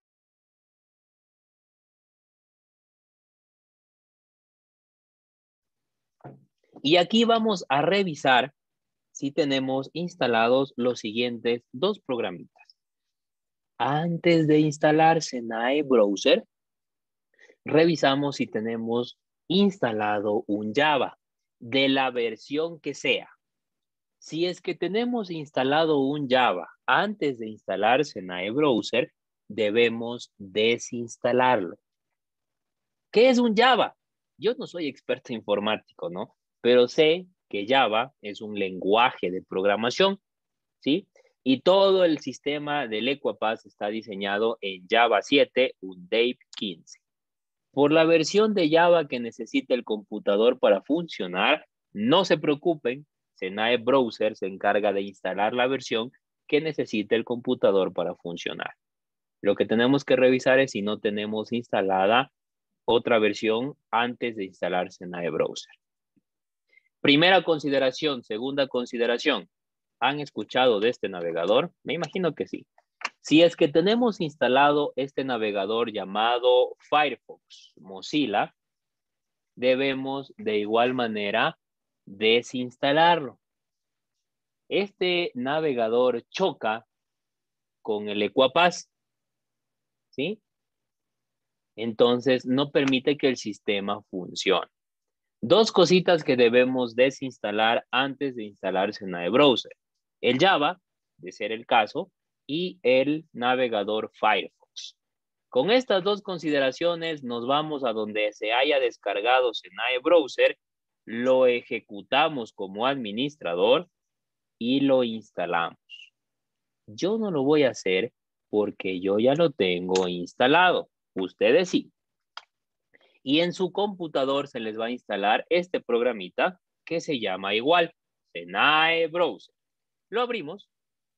Y aquí vamos a revisar si tenemos instalados los siguientes dos programitas. Antes de instalar Senae Browser, revisamos si tenemos instalado un Java de la versión que sea. Si es que tenemos instalado un Java antes de instalar Senae Browser, debemos desinstalarlo. ¿Qué es un Java? Yo no soy experto informático, ¿no? Pero sé que Java es un lenguaje de programación, ¿sí? Y todo el sistema del Equapass está diseñado en Java 7, Undave 15. Por la versión de Java que necesita el computador para funcionar, no se preocupen, Senae Browser se encarga de instalar la versión que necesita el computador para funcionar. Lo que tenemos que revisar es si no tenemos instalada otra versión antes de instalar Senae Browser. Primera consideración, segunda consideración. ¿Han escuchado de este navegador? Me imagino que sí. Si es que tenemos instalado este navegador llamado Firefox Mozilla, debemos de igual manera desinstalarlo. Este navegador choca con el Equapass, ¿sí? Entonces no permite que el sistema funcione. Dos cositas que debemos desinstalar antes de instalar Senae Browser. El Java, de ser el caso, y el navegador Firefox. Con estas dos consideraciones nos vamos a donde se haya descargado Senae Browser, lo ejecutamos como administrador y lo instalamos. Yo no lo voy a hacer porque yo ya lo tengo instalado. Ustedes sí. Y en su computador se les va a instalar este programita que se llama igual, Senae Browser. Lo abrimos.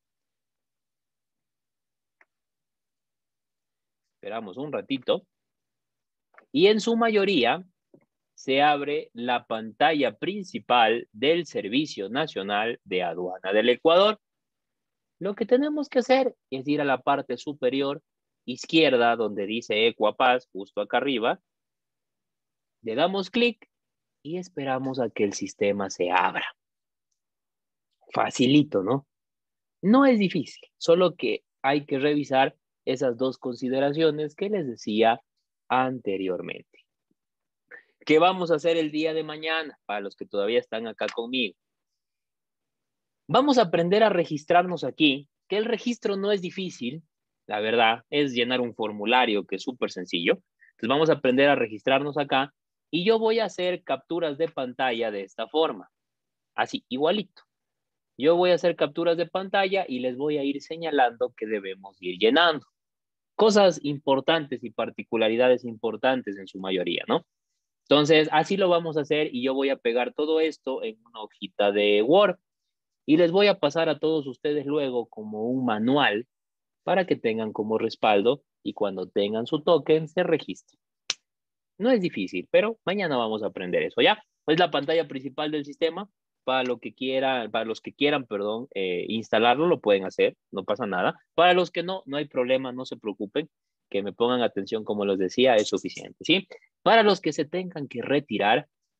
Esperamos un ratito. Y en su mayoría se abre la pantalla principal del Servicio Nacional de Aduana del Ecuador. Lo que tenemos que hacer es ir a la parte superior izquierda donde dice Equapass, justo acá arriba. Le damos clic y esperamos a que el sistema se abra. Facilito, ¿no? No es difícil, solo que hay que revisar esas dos consideraciones que les decía anteriormente. ¿Qué vamos a hacer el día de mañana para los que todavía están acá conmigo? Vamos a aprender a registrarnos aquí, que el registro no es difícil, la verdad, es llenar un formulario que es súper sencillo. Entonces vamos a aprender a registrarnos acá y yo voy a hacer capturas de pantalla de esta forma, así, igualito. Yo voy a hacer capturas de pantalla y les voy a ir señalando que debemos ir llenando. Cosas importantes y particularidades importantes en su mayoría, ¿no? Entonces, así lo vamos a hacer y yo voy a pegar todo esto en una hojita de Word y les voy a pasar a todos ustedes luego como un manual para que tengan como respaldo y cuando tengan su token se registren. No es difícil, pero mañana vamos a aprender eso, ¿ya? Es la pantalla principal del sistema. Para los que quieran, instalarlo, lo pueden hacer, no pasa nada. Para los que no, no hay problema, no se preocupen, que me pongan atención, como les decía, es suficiente, ¿sí? Para los que se tengan que retirar,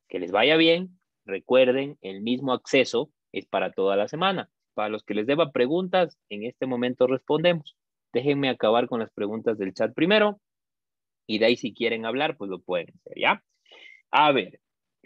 Que les vaya bien. Recuerden, el mismo acceso es para toda la semana. Para los que les deba preguntas, en este momento respondemos. Déjenme acabar con las preguntas del chat primero y de ahí si quieren hablar, pues lo pueden hacer, ¿ya? A ver.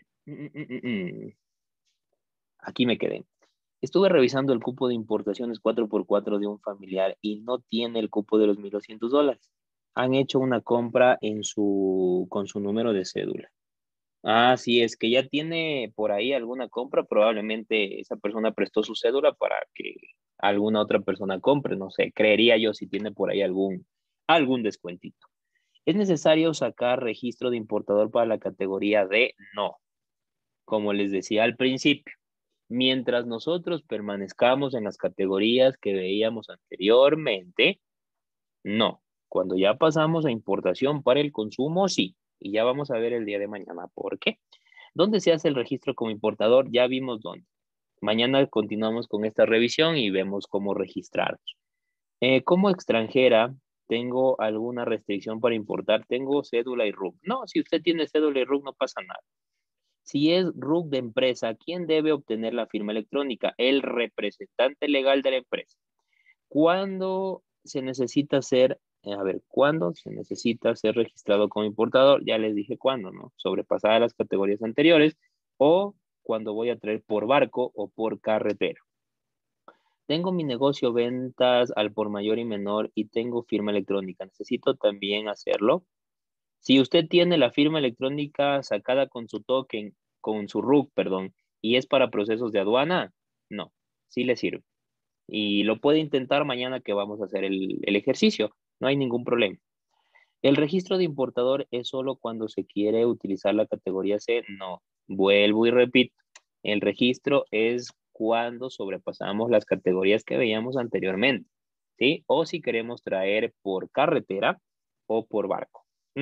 Aquí me quedé. Estuve revisando el cupo de importaciones 4x4 de un familiar y no tiene el cupo de los $1,200. Han hecho una compra con su número de cédula. Ah, sí, es que ya tiene por ahí alguna compra, probablemente esa persona prestó su cédula para que alguna otra persona compre, no sé, creería yo si tiene por ahí algún descuentito. ¿Es necesario sacar registro de importador para la categoría D? No, como les decía al principio. Mientras nosotros permanezcamos en las categorías que veíamos anteriormente, no. Cuando ya pasamos a importación para el consumo, sí. Y ya vamos a ver el día de mañana por qué. ¿Dónde se hace el registro como importador? Ya vimos dónde. Mañana continuamos con esta revisión y vemos cómo registrarnos. Como extranjera, ¿tengo alguna restricción para importar? Tengo cédula y RUC. No, si usted tiene cédula y RUC no pasa nada. Si es RUC de empresa, ¿quién debe obtener la firma electrónica? El representante legal de la empresa. ¿Cuándo se necesita cuándo se necesita ser registrado como importador? Ya les dije cuándo, ¿no? Sobrepasadas las categorías anteriores o cuando voy a traer por barco o por carretera. Tengo mi negocio ventas al por mayor y menor y tengo firma electrónica. ¿Necesito también hacerlo? Si usted tiene la firma electrónica sacada con su token, con su RUC, perdón, y es para procesos de aduana, no, sí le sirve. Y lo puede intentar mañana que vamos a hacer el ejercicio, no hay ningún problema. ¿El registro de importador es solo cuando se quiere utilizar la categoría C? No, vuelvo y repito, el registro es cuando sobrepasamos las categorías que veíamos anteriormente, ¿sí? O si queremos traer por carretera o por barco.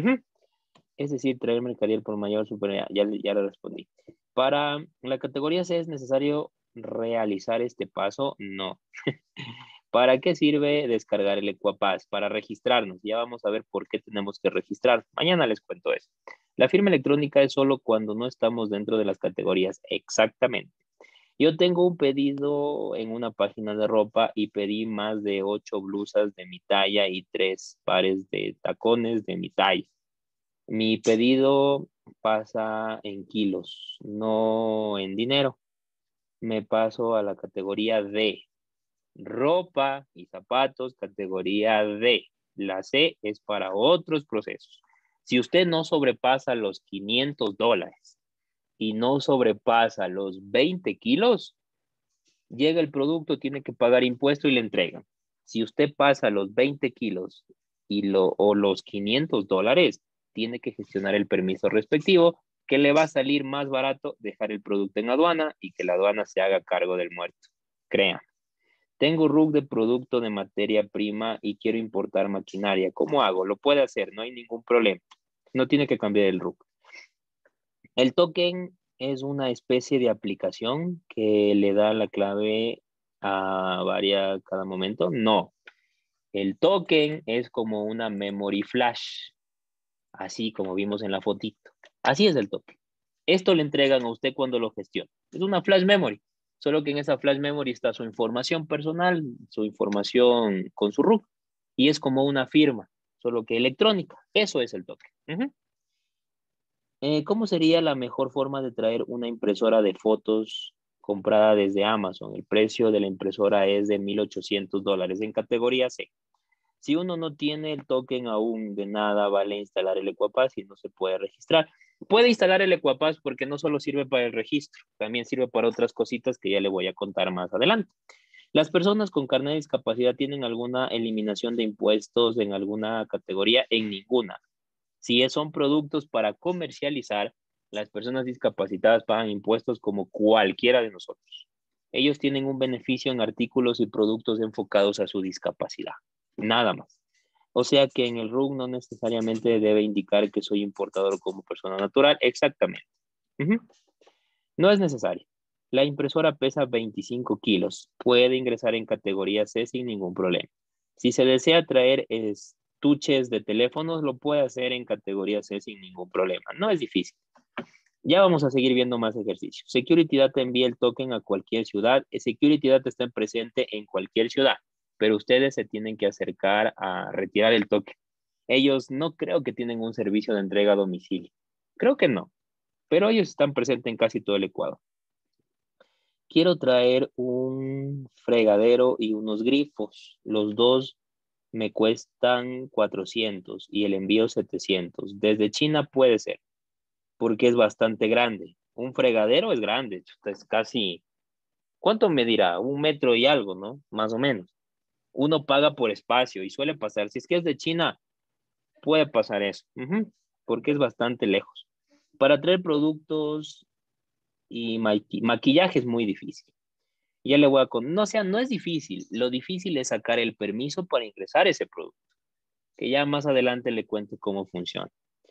Es decir, traer mercadería por mayor superior, ya le respondí. Para la categoría C, ¿es necesario realizar este paso? No. ¿Para qué sirve descargar el Equapass? Para registrarnos. Ya vamos a ver por qué tenemos que registrar. Mañana les cuento eso. La firma electrónica es solo cuando no estamos dentro de las categorías. Exactamente. Yo tengo un pedido en una página de ropa y pedí más de 8 blusas de mi talla y 3 pares de tacones de mi talla. Mi pedido pasa en kilos, no en dinero. Me paso a la categoría D. Ropa y zapatos, categoría D. La C es para otros procesos. Si usted no sobrepasa los $500 y no sobrepasa los 20 kilos, llega el producto, tiene que pagar impuesto y le entregan. Si usted pasa los 20 kilos o los $500, tiene que gestionar el permiso respectivo, que le va a salir más barato dejar el producto en aduana y que la aduana se haga cargo del muerto. Crean. Tengo RUC de producto de materia prima y quiero importar maquinaria. ¿Cómo hago? Lo puede hacer, no hay ningún problema. No tiene que cambiar el RUC. El token es una especie de aplicación que le da la clave a cada momento. No. El token es como una memory flash, así como vimos en la fotito. Así es el token. Esto le entregan a usted cuando lo gestiona. Es una flash memory, solo que en esa flash memory está su información personal, su información con su RUC, y es como una firma, solo que electrónica. Eso es el token. ¿Cómo sería la mejor forma de traer una impresora de fotos comprada desde Amazon? El precio de la impresora es de $1,800 en categoría C. Si uno no tiene el token aún, de nada vale instalar el Equapass y no se puede registrar. Puede instalar el Equapass porque no solo sirve para el registro, también sirve para otras cositas que ya le voy a contar más adelante. ¿Las personas con carnet de discapacidad tienen alguna eliminación de impuestos en alguna categoría? En ninguna. Si son productos para comercializar, las personas discapacitadas pagan impuestos como cualquiera de nosotros. Ellos tienen un beneficio en artículos y productos enfocados a su discapacidad. Nada más. O sea que en el RUC no necesariamente debe indicar que soy importador como persona natural. Exactamente. No es necesario. La impresora pesa 25 kilos. Puede ingresar en categoría C sin ningún problema. Si se desea traer estuches de teléfonos, lo puede hacer en categoría C sin ningún problema. No es difícil. Ya vamos a seguir viendo más ejercicios. Security Data envía el token a cualquier ciudad. Security Data está presente en cualquier ciudad, pero ustedes se tienen que acercar a retirar el token. Ellos no creo que tienen un servicio de entrega a domicilio. Creo que no, pero ellos están presentes en casi todo el Ecuador. Quiero traer un fregadero y unos grifos. Los dos me cuestan 400 y el envío 700. Desde China puede ser, porque es bastante grande. Un fregadero es grande, es casi, ¿cuánto medirá? 1 metro y algo, ¿no? Más o menos. Uno paga por espacio y suele pasar. Si es que es de China, puede pasar eso, porque es bastante lejos. Para traer productos y maquillaje es muy difícil. Ya le voy a no, o sea, no es difícil. Lo difícil es sacar el permiso para ingresar ese producto, que ya más adelante le cuento cómo funciona.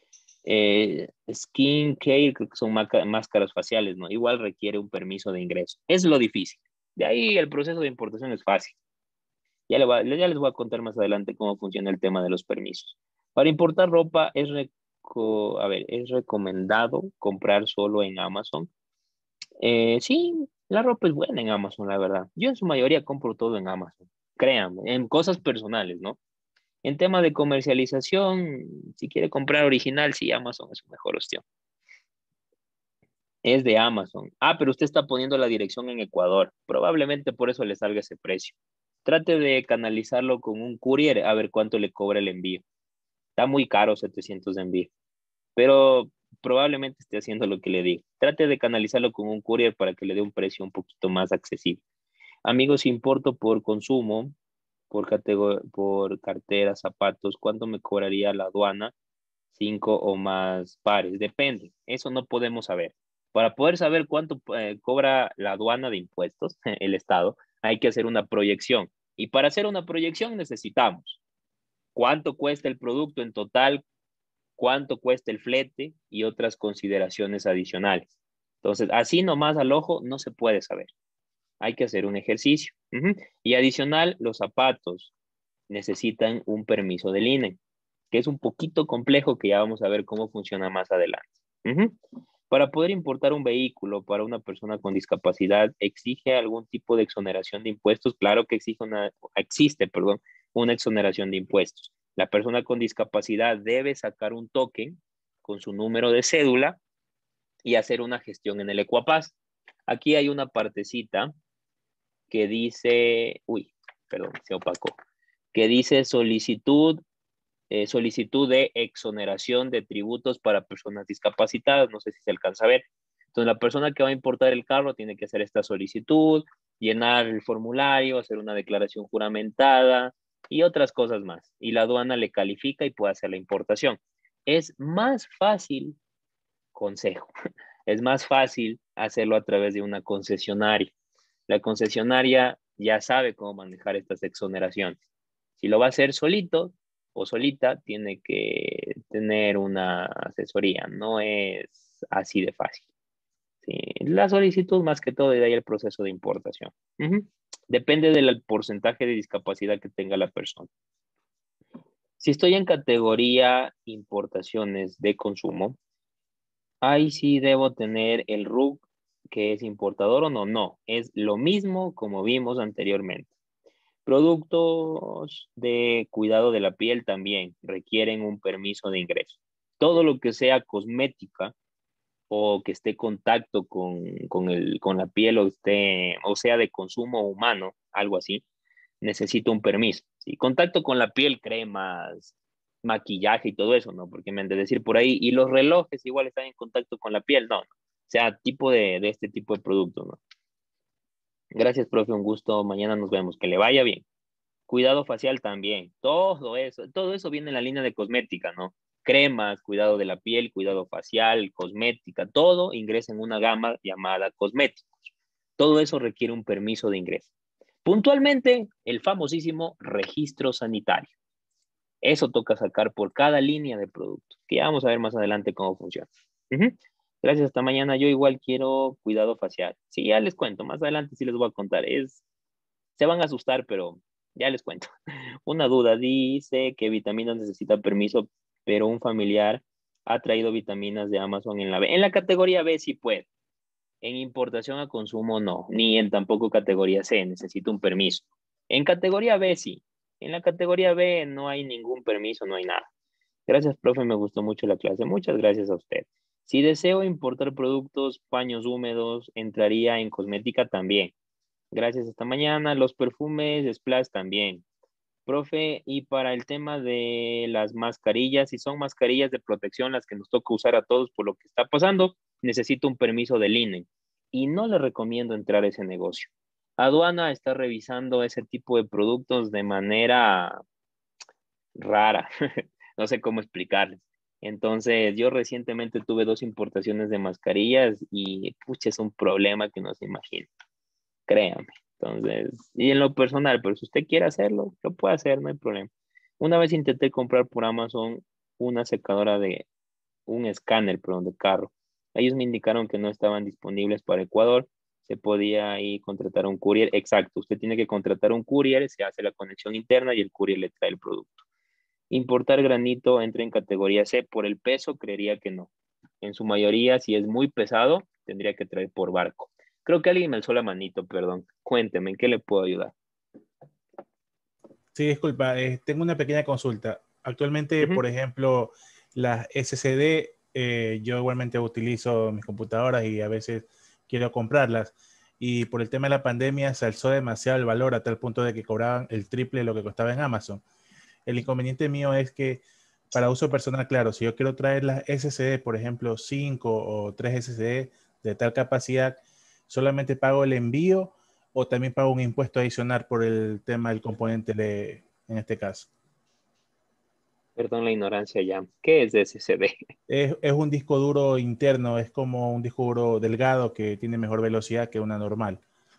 Skin care, creo que son máscaras faciales, ¿no? Igual requiere un permiso de ingreso. Es lo difícil. De ahí el proceso de importación es fácil. Ya les voy a contar más adelante cómo funciona el tema de los permisos. Para importar ropa es recomendado comprar solo en Amazon. Sí, la ropa es buena en Amazon, la verdad. Yo en su mayoría compro todo en Amazon. Créanme, en cosas personales, ¿no? En tema de comercialización, si quiere comprar original, sí, Amazon es su mejor opción. Es de Amazon. Ah, pero usted está poniendo la dirección en Ecuador. Probablemente por eso le salga ese precio. Trate de canalizarlo con un courier a ver cuánto le cobra el envío. Está muy caro 700 de envío, pero probablemente esté haciendo lo que le digo. Trate de canalizarlo con un courier para que le dé un precio un poquito más accesible. Amigos, importo por consumo, por cartera, zapatos, ¿cuánto me cobraría la aduana? 5 o más pares, depende. Eso no podemos saber. Para poder saber cuánto cobra la aduana de impuestos, el Estado, hay que hacer una proyección. Y para hacer una proyección necesitamos cuánto cuesta el producto en total, cuánto cuesta el flete y otras consideraciones adicionales. Entonces, así nomás al ojo no se puede saber. Hay que hacer un ejercicio. Y adicional, los zapatos necesitan un permiso del INE, que es un poquito complejo, que ya vamos a ver cómo funciona más adelante. Para poder importar un vehículo para una persona con discapacidad, ¿exige algún tipo de exoneración de impuestos? Claro que existe, una exoneración de impuestos. La persona con discapacidad debe sacar un token con su número de cédula y hacer una gestión en el Ecuapaz. Aquí hay una partecita que dice, perdón, se opacó, que dice solicitud de exoneración de tributos para personas discapacitadas. No sé si se alcanza a ver. Entonces, la persona que va a importar el carro tiene que hacer esta solicitud, llenar el formulario, hacer una declaración juramentada y otras cosas más. Y la aduana le califica y puede hacer la importación. Es más fácil, consejo, es más fácil hacerlo a través de una concesionaria. La concesionaria ya sabe cómo manejar estas exoneraciones. Si lo va a hacer solito o solita, tiene que tener una asesoría. No es así de fácil. Sí, la solicitud más que todo, y de ahí el proceso de importación. Depende del porcentaje de discapacidad que tenga la persona. Si estoy en categoría importaciones de consumo, ahí sí debo tener el RUC, que es importador o no. No, es lo mismo como vimos anteriormente. Productos de cuidado de la piel también requieren un permiso de ingreso. Todo lo que sea cosmética o que esté en contacto con la piel o sea de consumo humano, algo así, necesita un permiso. ¿Sí? Contacto con la piel, cremas, maquillaje y todo eso, ¿no? Porque me han de decir por ahí, y los relojes igual están en contacto con la piel, no. O sea, tipo de este tipo de producto, ¿no? Gracias, profe, un gusto. Mañana nos vemos. Que le vaya bien. Cuidado facial también. Todo eso viene en la línea de cosmética, ¿no? Cremas, cuidado de la piel, cuidado facial, cosmética, todo ingresa en una gama llamada cosméticos. Todo eso requiere un permiso de ingreso. Puntualmente, el famosísimo registro sanitario. Eso toca sacar por cada línea de producto, que ya vamos a ver más adelante cómo funciona. Gracias, hasta mañana. Yo igual quiero cuidado facial. Sí, ya les cuento, más adelante sí les voy a contar. Se van a asustar, pero ya les cuento. Una duda, dice que vitaminas necesita permiso, pero un familiar ha traído vitaminas de Amazon en la B. En la categoría B sí puede. En importación a consumo no, ni en tampoco categoría C, necesito un permiso. En categoría B sí. En la categoría B no hay ningún permiso, no hay nada. Gracias, profe, me gustó mucho la clase. Muchas gracias a usted. Si deseo importar productos, paños húmedos, entraría en cosmética también. Gracias, hasta mañana. Los perfumes, splash también. Profe, y para el tema de las mascarillas, si son mascarillas de protección las que nos toca usar a todos por lo que está pasando, necesito un permiso del INE y no le recomiendo entrar a ese negocio. Aduana está revisando ese tipo de productos de manera rara, no sé cómo explicarles. Entonces, yo recientemente tuve 2 importaciones de mascarillas y pucha, es un problema que no se imagina, créame. Entonces, y en lo personal, pero si usted quiere hacerlo, lo puede hacer, no hay problema. Una vez intenté comprar por Amazon una secadora de, un escáner, perdón, de carro. Ellos me indicaron que no estaban disponibles para Ecuador. Se podía ahí contratar un courier. Exacto, usted tiene que contratar un courier, se hace la conexión interna y el courier le trae el producto. Importar granito entra en categoría C. Por el peso, creería que no. En su mayoría, si es muy pesado, tendría que traer por barco. Creo que alguien me alzó la manito, perdón. Cuénteme, ¿en qué le puedo ayudar?
Sí, disculpa, tengo una pequeña consulta. Actualmente,
Ujú.
por ejemplo, las SSD, yo igualmente utilizo mis computadoras y a veces quiero comprarlas. Y por el tema de la pandemia se alzó demasiado el valor a tal punto de que cobraban el triple de lo que costaba en Amazon. El inconveniente mío es que para uso personal, claro, si yo quiero traer las SSD, por ejemplo, 5 o 3 SSD de tal capacidad, solamente pago el envío o también pago un impuesto adicional por el tema del componente en este caso.
Perdón la ignorancia ya. ¿Qué es SSD?
Es un disco duro interno, es como un disco duro delgado que tiene mejor velocidad que una normal.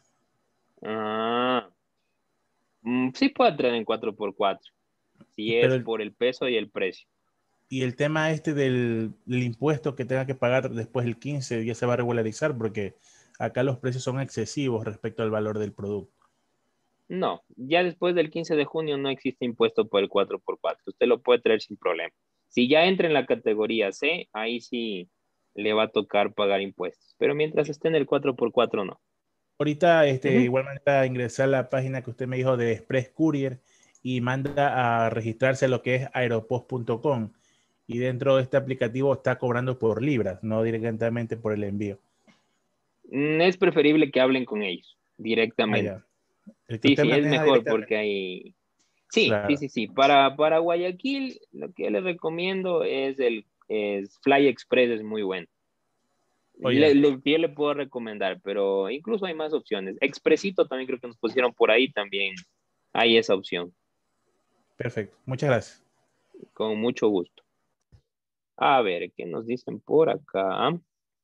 Ah, sí puede traer en 4x4 si
Pero
es por el peso y el precio.
y el tema este del impuesto que tenga que pagar después del 15 ya se va a regularizar porque acá los precios son excesivos respecto al valor del producto.
No, ya después del 15 de junio no existe impuesto por el 4x4. Usted lo puede traer sin problema. Si ya entra en la categoría C, ahí sí le va a tocar pagar impuestos. Pero mientras esté en el 4x4, no.
Ahorita,
Ujú.
igual manda ingresar a la página que usted me dijo de Express Courier y manda a registrarse a lo que es aeropost.com. Y dentro de este aplicativo está cobrando por libras, no directamente por el envío.
Es preferible que hablen con ellos
Ah,
directamente.
ya. El que
Sí,
usted
sí, es
maneja
mejor porque
directamente.
hay. Sí, sí,
Claro.
sí, sí. Para Guayaquil, lo que les recomiendo es Fly Express, es muy bueno.
Oh, ya.
Lo que yo le puedo recomendar, pero incluso hay más opciones. Expresito también creo que nos pusieron por ahí también. Hay esa opción,
Perfecto. Muchas gracias.
con mucho gusto. A ver, ¿qué nos dicen por acá?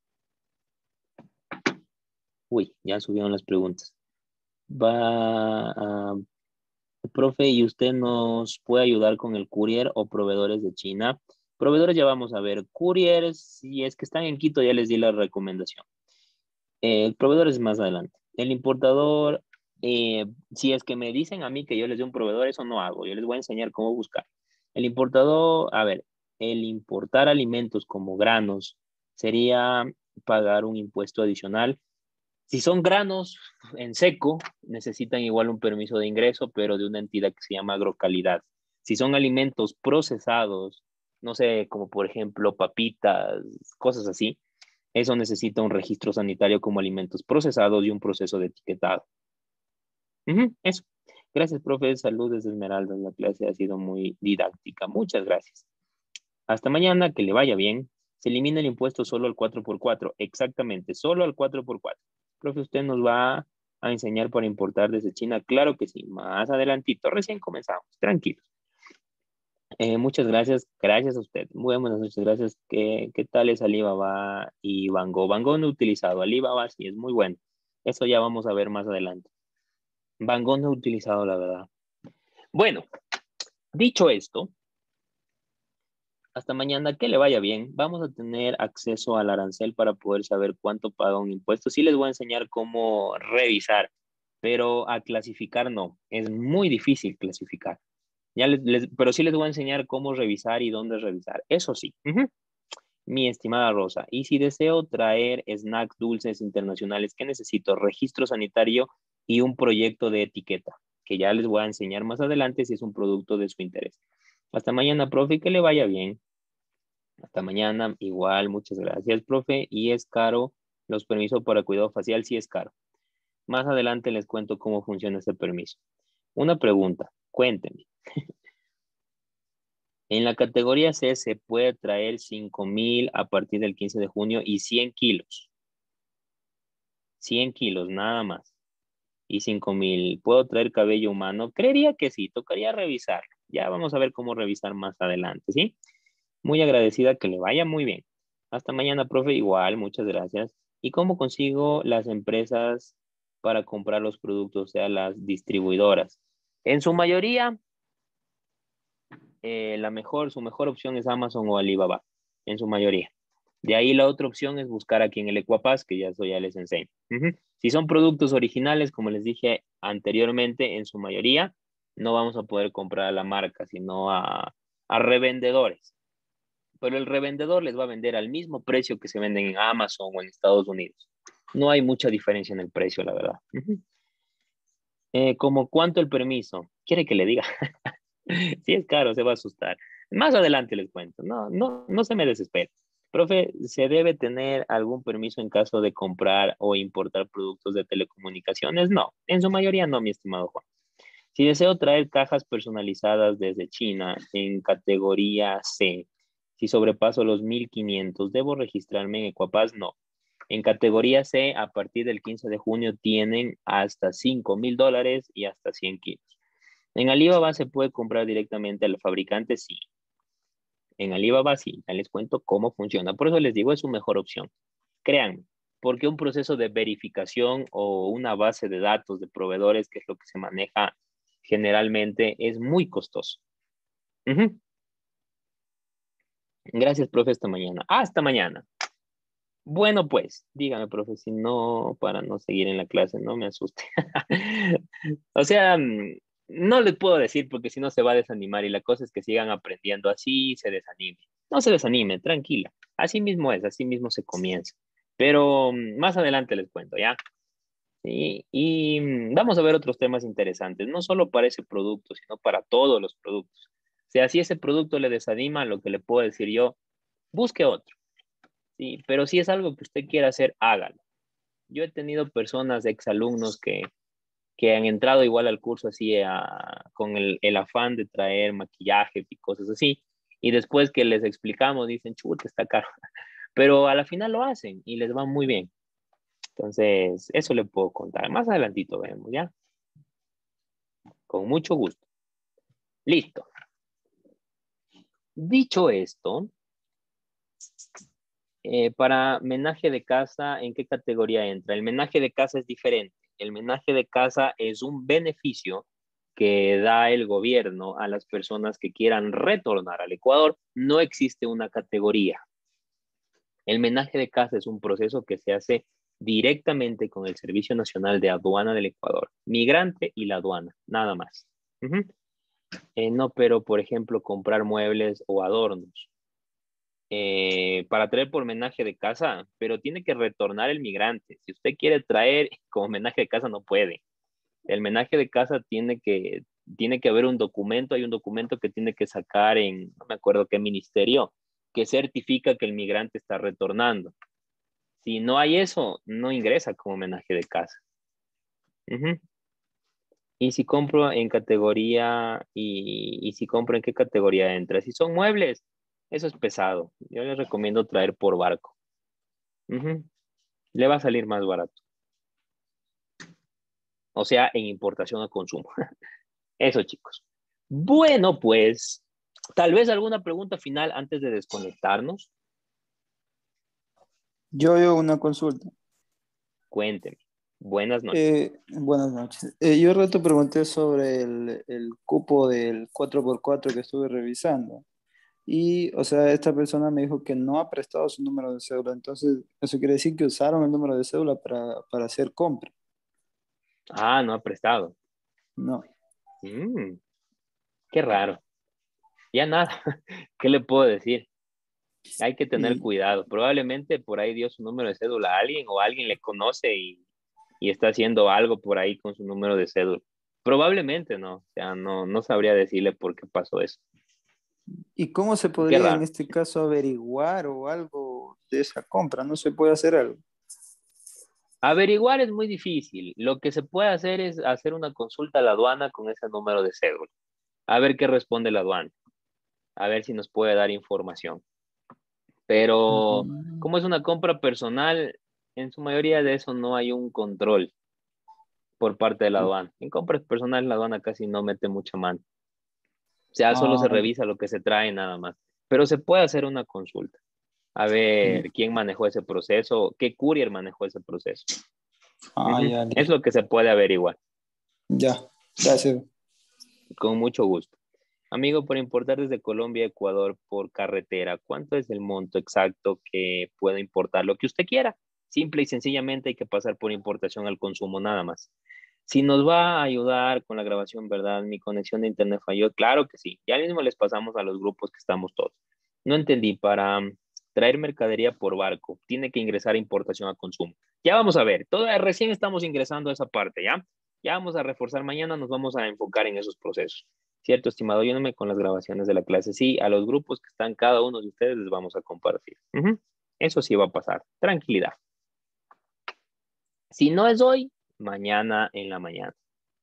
Uy, ya subieron las preguntas. Va, profe, ¿y usted nos puede ayudar con el courier o proveedores de China? Proveedores ya vamos a ver. Couriers, si es que están en Quito, ya les di la recomendación. El proveedor es más adelante. El importador, si es que me dicen a mí que yo les dé un proveedor, eso no hago. Yo les voy a enseñar cómo buscar. El importador, a ver, el importar alimentos como granos sería pagar un impuesto adicional. Si son granos en seco, necesitan igual un permiso de ingreso, pero de una entidad que se llama agrocalidad. Si son alimentos procesados, no sé, como por ejemplo papitas, cosas así, eso necesita un registro sanitario como alimentos procesados y un proceso de etiquetado. Eso. Gracias, profe. Salud desde Esmeralda. La clase ha sido muy didáctica. Muchas gracias. Hasta mañana, que le vaya bien. Se elimina el impuesto solo al 4x4. Exactamente, solo al 4x4. Profe, ¿usted nos va a enseñar para importar desde China? Claro que sí. Más adelantito. Recién comenzamos. Tranquilos. Muchas gracias, gracias a usted. Muy buenas noches, gracias. ¿Qué tal es Alibaba y Van Gogh? Van Gogh no he utilizado, Alibaba sí es muy bueno. Eso ya vamos a ver más adelante. Van Gogh no he utilizado, la verdad. Bueno, dicho esto, hasta mañana, que le vaya bien. Vamos a tener acceso al arancel para poder saber cuánto paga un impuesto. Sí les voy a enseñar cómo revisar, pero a clasificar no. Es muy difícil clasificar. Pero sí les voy a enseñar cómo revisar y dónde revisar. Eso sí. Mi estimada Rosa, y si deseo traer snacks dulces internacionales, ¿qué necesito? Registro sanitario y un proyecto de etiqueta, que ya les voy a enseñar más adelante si es un producto de su interés. Hasta mañana, profe, y que le vaya bien. Hasta mañana, igual, muchas gracias, profe. Y es caro, los permisos para cuidado facial sí es caro. Más adelante les cuento cómo funciona ese permiso. Una pregunta, cuéntenme. En la categoría C se puede traer 5,000 a partir del 15 de junio y 100 kilos. 100 kilos, nada más. Y 5,000. ¿Puedo traer cabello humano? Creería que sí, tocaría revisar. Ya vamos a ver cómo revisar más adelante, ¿sí? Muy agradecida, que le vaya muy bien. Hasta mañana, profe. Igual, muchas gracias. ¿Y cómo consigo las empresas para comprar los productos, o sea, las distribuidoras? En su mayoría, su mejor opción es Amazon o Alibaba, en su mayoría. De ahí la otra opción es buscar aquí en el Ecuapaz, que ya eso ya les enseño. Ujú. Si son productos originales, como les dije anteriormente, en su mayoría, no vamos a poder comprar a la marca, sino a revendedores. Pero el revendedor les va a vender al mismo precio que se venden en Amazon o en Estados Unidos. No hay mucha diferencia en el precio, la verdad. Ujú. ¿Como cuánto el permiso? ¿Quiere que le diga? Si es caro, se va a asustar. Más adelante les cuento. No, no, no se me desespere. Profe, ¿se debe tener algún permiso en caso de comprar o importar productos de telecomunicaciones? No, en su mayoría no, mi estimado Juan. Si deseo traer cajas personalizadas desde China en categoría C, si sobrepaso los 1,500, ¿debo registrarme en Ecuapaz? No. En categoría C, a partir del 15 de junio, tienen hasta $5,000 y hasta 100 kilos. En Alibaba se puede comprar directamente al fabricante, sí. En Alibaba sí, ya les cuento cómo funciona. Por eso les digo, es su mejor opción. Créanme, porque un proceso de verificación o una base de datos de proveedores, que es lo que se maneja generalmente, es muy costoso. Ujú. Gracias, profe, hasta mañana. Hasta mañana. Bueno, pues, dígame, profe, si no, para no seguir en la clase, no me asuste. O sea, no le puedo decir porque si no se va a desanimar y la cosa es que sigan aprendiendo así, se desanime. No se desanime, tranquila. Así mismo es, así mismo se comienza. Pero más adelante les cuento, ¿ya? Y vamos a ver otros temas interesantes, no solo para ese producto, sino para todos los productos. O sea, si ese producto le desanima, lo que le puedo decir yo, busque otro. Sí, pero si es algo que usted quiera hacer, hágalo. Yo he tenido personas, exalumnos, que han entrado igual al curso así con el afán de traer maquillaje y cosas así, y después que les explicamos, dicen, chuta, está caro. Pero a la final lo hacen y les va muy bien. Entonces, eso le puedo contar. Más adelantito vemos, ¿ya? Con mucho gusto. Listo. Dicho esto, para menaje de casa, ¿en qué categoría entra? El menaje de casa es diferente. El menaje de casa es un beneficio que da el gobierno a las personas que quieran retornar al Ecuador. No existe una categoría. El menaje de casa es un proceso que se hace directamente con el Servicio Nacional de Aduana del Ecuador, migrante y la aduana, nada más. Ujú. No, pero por ejemplo, comprar muebles o adornos para traer por menaje de casa, pero tiene que retornar el migrante. Si usted quiere traer como menaje de casa, no puede. El menaje de casa tiene que haber un documento, hay un documento que tiene que sacar no me acuerdo qué ministerio, que certifica que el migrante está retornando. Si no hay eso, no ingresa como menaje de casa. Ujú. Y si compro en categoría, y si compro en qué categoría entra. Si son muebles, eso es pesado. Yo les recomiendo traer por barco. Ujú. Le va a salir más barato. O sea, en importación a consumo. Eso, chicos. Bueno, pues, tal vez alguna pregunta final antes de desconectarnos.
Yo una consulta.
Cuénteme. Buenas noches.
Buenas noches. Yo rato pregunté sobre el cupo del 4x4 que estuve revisando. Y, o sea, esta persona me dijo que no ha prestado su número de cédula. Entonces, eso quiere decir que usaron el número de cédula para hacer compra.
Ah, no ha prestado.
No.
Mm, qué raro. Ya nada. ¿Qué le puedo decir? Hay que tener
Y,
cuidado. Probablemente por ahí dio su número de cédula a alguien o alguien le conoce y está haciendo algo por ahí con su número de cédula. Probablemente no, o sea, no sabría decirle por qué pasó eso.
¿Y cómo se
Qué
podría en
raro.
este caso averiguar o algo de esa compra? ¿No se puede hacer algo?
Averiguar es muy difícil. Lo que se puede hacer es hacer una consulta a la aduana con ese número de cédula. A ver qué responde la aduana. A ver si nos puede dar información. Pero
Mm,
como es una compra personal, en su mayoría de eso no hay un control por parte de la aduana. En compras personales la aduana casi no mete mucha mano. O sea, solo se
ah,
revisa lo que se trae nada más. Pero se puede hacer una consulta. A ver quién manejó ese proceso, qué courier manejó ese proceso. Ujú.
ya,
Es
listo.
lo que se puede averiguar,
Ya, gracias.
con mucho gusto. Amigo, por importar desde Colombia a Ecuador por carretera, ¿cuánto es el monto exacto que puede importar? Lo que usted quiera. Simple y sencillamente hay que pasar por importación al consumo nada más. Si nos va a ayudar con la grabación, ¿verdad? Mi conexión de internet falló. Claro que sí. Ya mismo les pasamos a los grupos que estamos todos. No entendí, para traer mercadería por barco, tiene que ingresar a importación a consumo. Ya vamos a ver. Recién estamos ingresando a esa parte, ¿ya? Ya vamos a reforzar mañana, nos vamos a enfocar en esos procesos. Cierto, estimado, ayúdame con las grabaciones de la clase. Sí, a los grupos que están cada uno de ustedes les vamos a compartir. Ujú. Eso sí va a pasar. Tranquilidad. Si no es hoy, mañana en la mañana.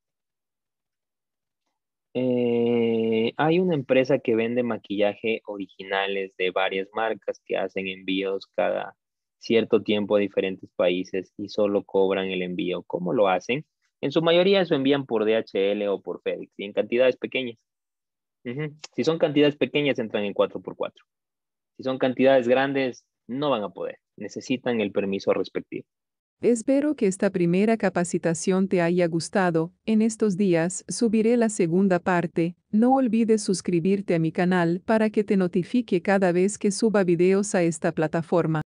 Hay una empresa que vende maquillaje originales de varias marcas que hacen envíos cada cierto tiempo a diferentes países y solo cobran el envío. ¿Cómo lo hacen? En su mayoría eso envían por DHL o por FedEx y en cantidades pequeñas. Ujú. Si son cantidades pequeñas, entran en 4x4. Si son cantidades grandes, no van a poder. Necesitan el permiso respectivo.
Espero que esta primera capacitación te haya gustado. En estos días subiré la segunda parte. No olvides suscribirte a mi canal para que te notifique cada vez que suba videos a esta plataforma.